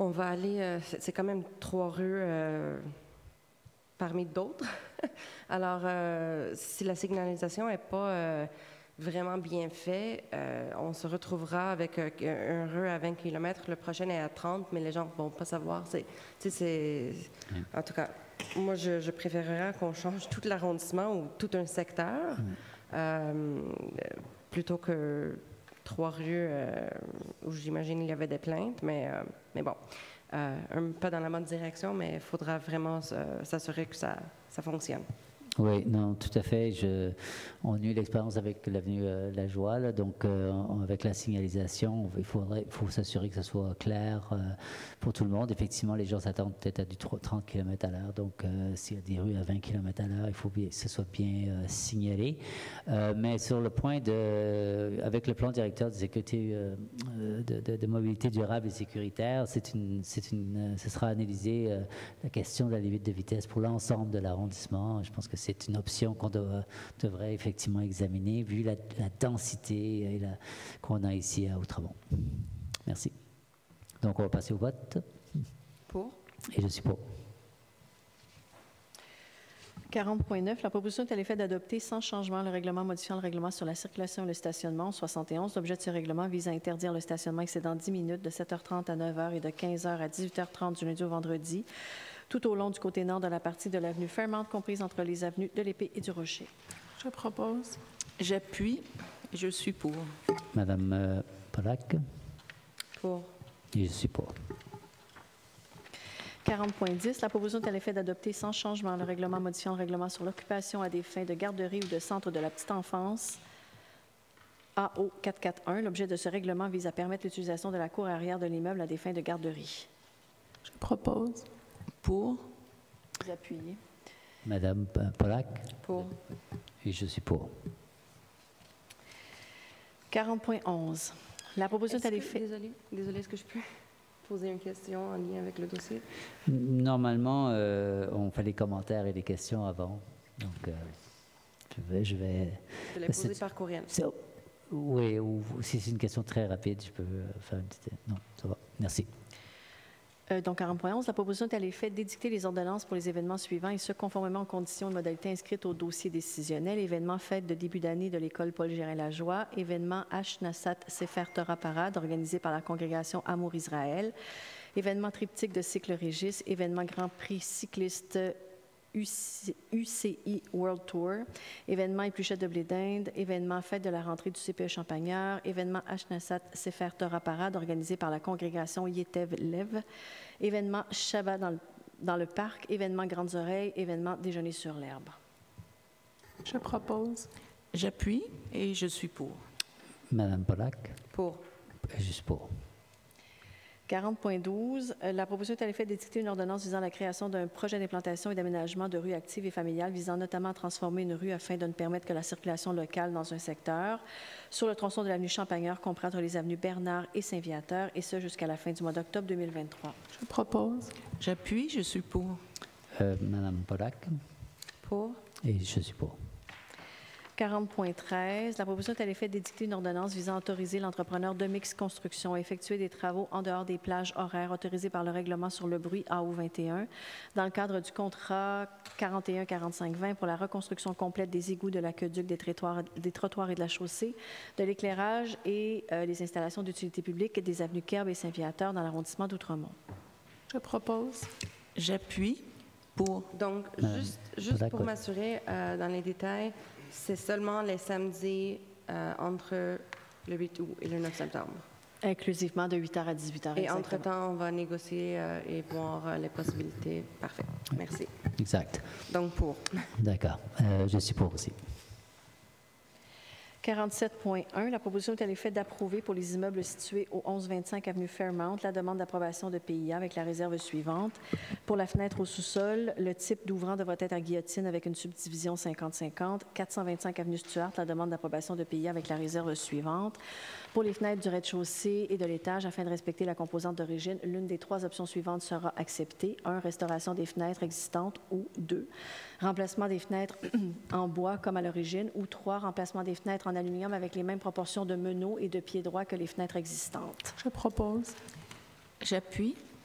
On va aller, euh, c'est c'est quand même trois rues euh, parmi d'autres. Alors, euh, si la signalisation n'est pas euh, vraiment bien faite, euh, on se retrouvera avec euh, un rue à vingt kilomètres, le prochain est à trente, mais les gens ne vont pas savoir. C'est, tu sais, c'est, en tout cas, moi, je, je préférerais qu'on change tout l'arrondissement ou tout un secteur mm. euh, plutôt que trois rues euh, où j'imagine il y avait des plaintes, mais, euh, mais bon, euh, un peu dans la bonne direction, mais il faudra vraiment euh, s'assurer que ça, ça fonctionne. Oui, non, tout à fait. Je, on a eu l'expérience avec l'avenue euh, La Joie, là, donc euh, avec la signalisation, il faudrait, faut s'assurer que ça soit clair euh, pour tout le monde. Effectivement, les gens s'attendent peut-être à du trente kilomètres à l'heure, donc euh, s'il y a des rues à vingt kilomètres à l'heure, il faut bien, que ce soit bien euh, signalé. Euh, mais sur le point de, avec le plan directeur de sécurité, euh, de, de, de mobilité durable et sécuritaire, c'est une, c'est une, ce sera analysé euh, la question de la limite de vitesse pour l'ensemble de l'arrondissement. Je pense que c'est une option qu'on doit, devrait effectivement examiner, vu la, la densité et la, qu'on a ici à Outremont. Merci. Donc, on va passer au vote. Pour. Et je suis pour. quarante point neuf, la proposition est à l'effet d'adopter sans changement le règlement modifiant le règlement sur la circulation et le stationnement. soixante et onze, l'objet de ce règlement vise à interdire le stationnement excédant dix minutes de sept heures trente à neuf heures et de quinze heures à dix-huit heures trente du lundi au vendredi, tout au long du côté nord de la partie de l'avenue Fairmount, comprise entre les avenues de l'Épée et du Rocher. Je propose. J'appuie. Je suis pour. Madame euh, Pollack. Pour. Et je suis pour. quarante point dix, la proposition est à l'effet d'adopter sans changement le règlement modifiant le règlement sur l'occupation à des fins de garderie ou de centre de la petite enfance. A O quatre cent quarante et un, l'objet de ce règlement vise à permettre l'utilisation de la cour arrière de l'immeuble à des fins de garderie. Je propose. Pour. Vous appuyez. Madame Pollack. Pour. Et je suis pour. quarante point onze. La proposition est à l'effet... Désolée, désolée, est-ce que je peux poser une question en lien avec le dossier? Normalement, euh, on fait les commentaires et les questions avant. Donc, euh, je vais... Je vais Je l'ai posée par courriel. Oui, ou si c'est une question très rapide, je peux faire une petite... Non, ça va. Merci. Euh, donc, quarante point onze, la proposition est à l'effet d'édicter les ordonnances pour les événements suivants et ce, conformément aux conditions et modalités inscrites au dossier décisionnel. Événement fête de début d'année de l'école Paul-Gérin-Lajoie. Événement H-Nassat Sefer Torah Parade organisé par la congrégation Amour Israël. Événement triptyque de cycle Régis. Événement Grand Prix cycliste U C I World Tour, événement Épluchette de blé d'Inde, événement fête de la rentrée du C P E Champagnard, événement H-Nassat Sefer Torah Parade organisé par la congrégation Yetev Lev, événement Shabbat dans le, dans le parc, événement Grandes Oreilles, événement Déjeuner sur l'herbe. Je propose. J'appuie et je suis pour. Madame Pollack. Pour. Et je suis pour. quarante point douze, la proposition est à l'effet d'édicter une ordonnance visant la création d'un projet d'implantation et d'aménagement de rues actives et familiales visant notamment à transformer une rue afin de ne permettre que la circulation locale dans un secteur sur le tronçon de l'avenue Champagnard compris entre les avenues Bernard et Saint-Viateur, et ce jusqu'à la fin du mois d'octobre deux mille vingt-trois. Je propose. J'appuie, je suis pour. Euh, Madame Pollack. Pour. Et je suis pour. quarante point treize, la proposition est à l'effet d'édicter une ordonnance visant à autoriser l'entrepreneur Domix Construction à effectuer des travaux en dehors des plages horaires autorisées par le règlement sur le bruit A O vingt et un dans le cadre du contrat quarante et un quarante-cinq vingt pour la reconstruction complète des égouts de l'aqueduc, des trottoirs, des trottoirs et de la chaussée, de l'éclairage et euh, les installations d'utilité publique des avenues Kerb et Saint-Viateur dans l'arrondissement d'Outremont. Je propose. J'appuie pour. Donc, Euh, juste, juste pour m'assurer euh, dans les détails, c'est seulement les samedis euh, entre le huit août et le neuf septembre. Inclusivement de huit heures à dix-huit heures. Et entre-temps, on va négocier euh, et voir euh, les possibilités. Parfait. Merci. Exact. Donc, pour. D'accord. Euh, je suis pour aussi. quarante-sept point un, la proposition est à l'effet d'approuver pour les immeubles situés au onze vingt-cinq avenue Fairmount la demande d'approbation de P I A avec la réserve suivante. Pour la fenêtre au sous-sol, le type d'ouvrant devra être à guillotine avec une subdivision cinquante cinquante. quatre cent vingt-cinq avenue Stuart, la demande d'approbation de P I A avec la réserve suivante. Pour les fenêtres du rez-de-chaussée et de l'étage, afin de respecter la composante d'origine, l'une des trois options suivantes sera acceptée. un. Restauration des fenêtres existantes ou deux. Remplacement des fenêtres en bois comme à l'origine ou trois. Remplacement des fenêtres en aluminium avec les mêmes proportions de meneaux et de pieds droits que les fenêtres existantes. Je propose. J'appuie.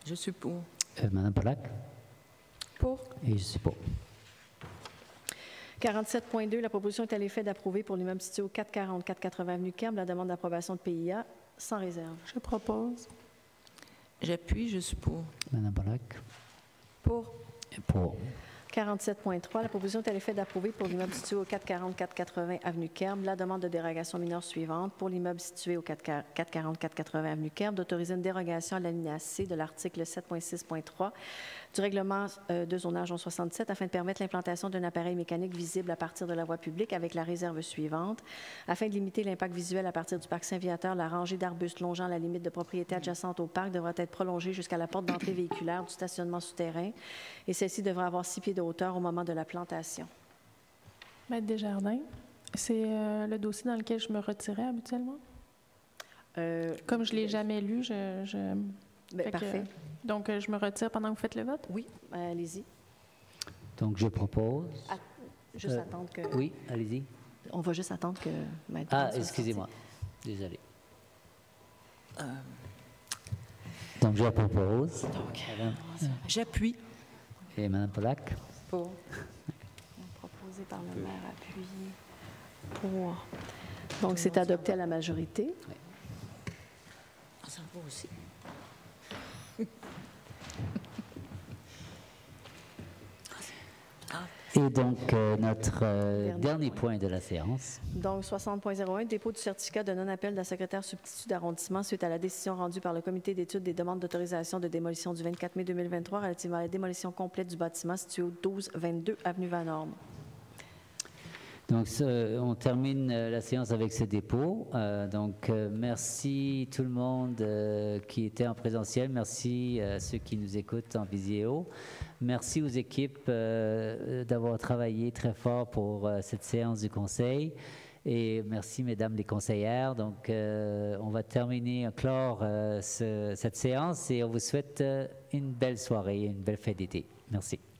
Je suis pour. Euh, Madame Pollack? Pour. Et je suis pour. quarante-sept point deux, la proposition est à l'effet d'approuver pour l'immeuble situé au quatre cent quarante, quatre cent quatre-vingts avenue Kerb la demande d'approbation de P I A sans réserve. Je propose. J'appuie, je suis pour. Madame Pollack? Pour. Et pour. quarante-sept point trois, la proposition est à l'effet d'approuver pour l'immeuble situé au quatre cent quarante, quatre cent quatre-vingts avenue Kerb la demande de dérogation mineure suivante pour l'immeuble situé au quatre cent quarante, quatre cent quatre-vingts avenue Kerb d'autoriser une dérogation à l'alinéa C de l'article sept point six point trois du règlement euh, de zonage onze soixante-sept afin de permettre l'implantation d'un appareil mécanique visible à partir de la voie publique avec la réserve suivante. Afin de limiter l'impact visuel à partir du parc Saint-Viateur, la rangée d'arbustes longeant la limite de propriété adjacente au parc devra être prolongée jusqu'à la porte d'entrée véhiculaire du stationnement souterrain et celle-ci devra avoir six pieds de hauteur au moment de la plantation. Maître Desjardins, c'est euh, le dossier dans lequel je me retirais habituellement? Euh, Comme je ne l'ai jamais lu, je... je... Bien, parfait. Que, donc, euh, je me retire pendant que vous faites le vote? Oui, euh, allez-y. Donc, je propose... À, juste euh, attendre que... Oui, allez-y. On va juste attendre que... Maître Ah, soit excusez-moi. sorti. Désolé. Euh, Donc, je propose... Madame- J'appuie. Et Madame Pollack? Pour. Proposé par le maire, appuyé. Pour. Donc, c'est adopté à la majorité. Oui. Ça va aussi. Et donc, euh, notre euh, Dernier dernier point de la séance. Donc, soixante point zéro un, dépôt du certificat de non-appel de la secrétaire substitut d'arrondissement suite à la décision rendue par le comité d'études des demandes d'autorisation de démolition du vingt-quatre mai deux mille vingt-trois relativement à la démolition complète du bâtiment situé au douze vingt-deux avenue Van-Orme. Donc, ce- on termine euh, la séance avec ce dépôt. Euh, donc, euh, merci tout le monde euh, qui était en présentiel. Merci à ceux qui nous écoutent en vidéo. Merci aux équipes euh, d'avoir travaillé très fort pour euh, cette séance du Conseil. Et merci, mesdames les conseillères. Donc, euh, on va terminer, clore euh, ce- cette séance et on vous souhaite euh, une belle soirée et une belle fête d'été. Merci.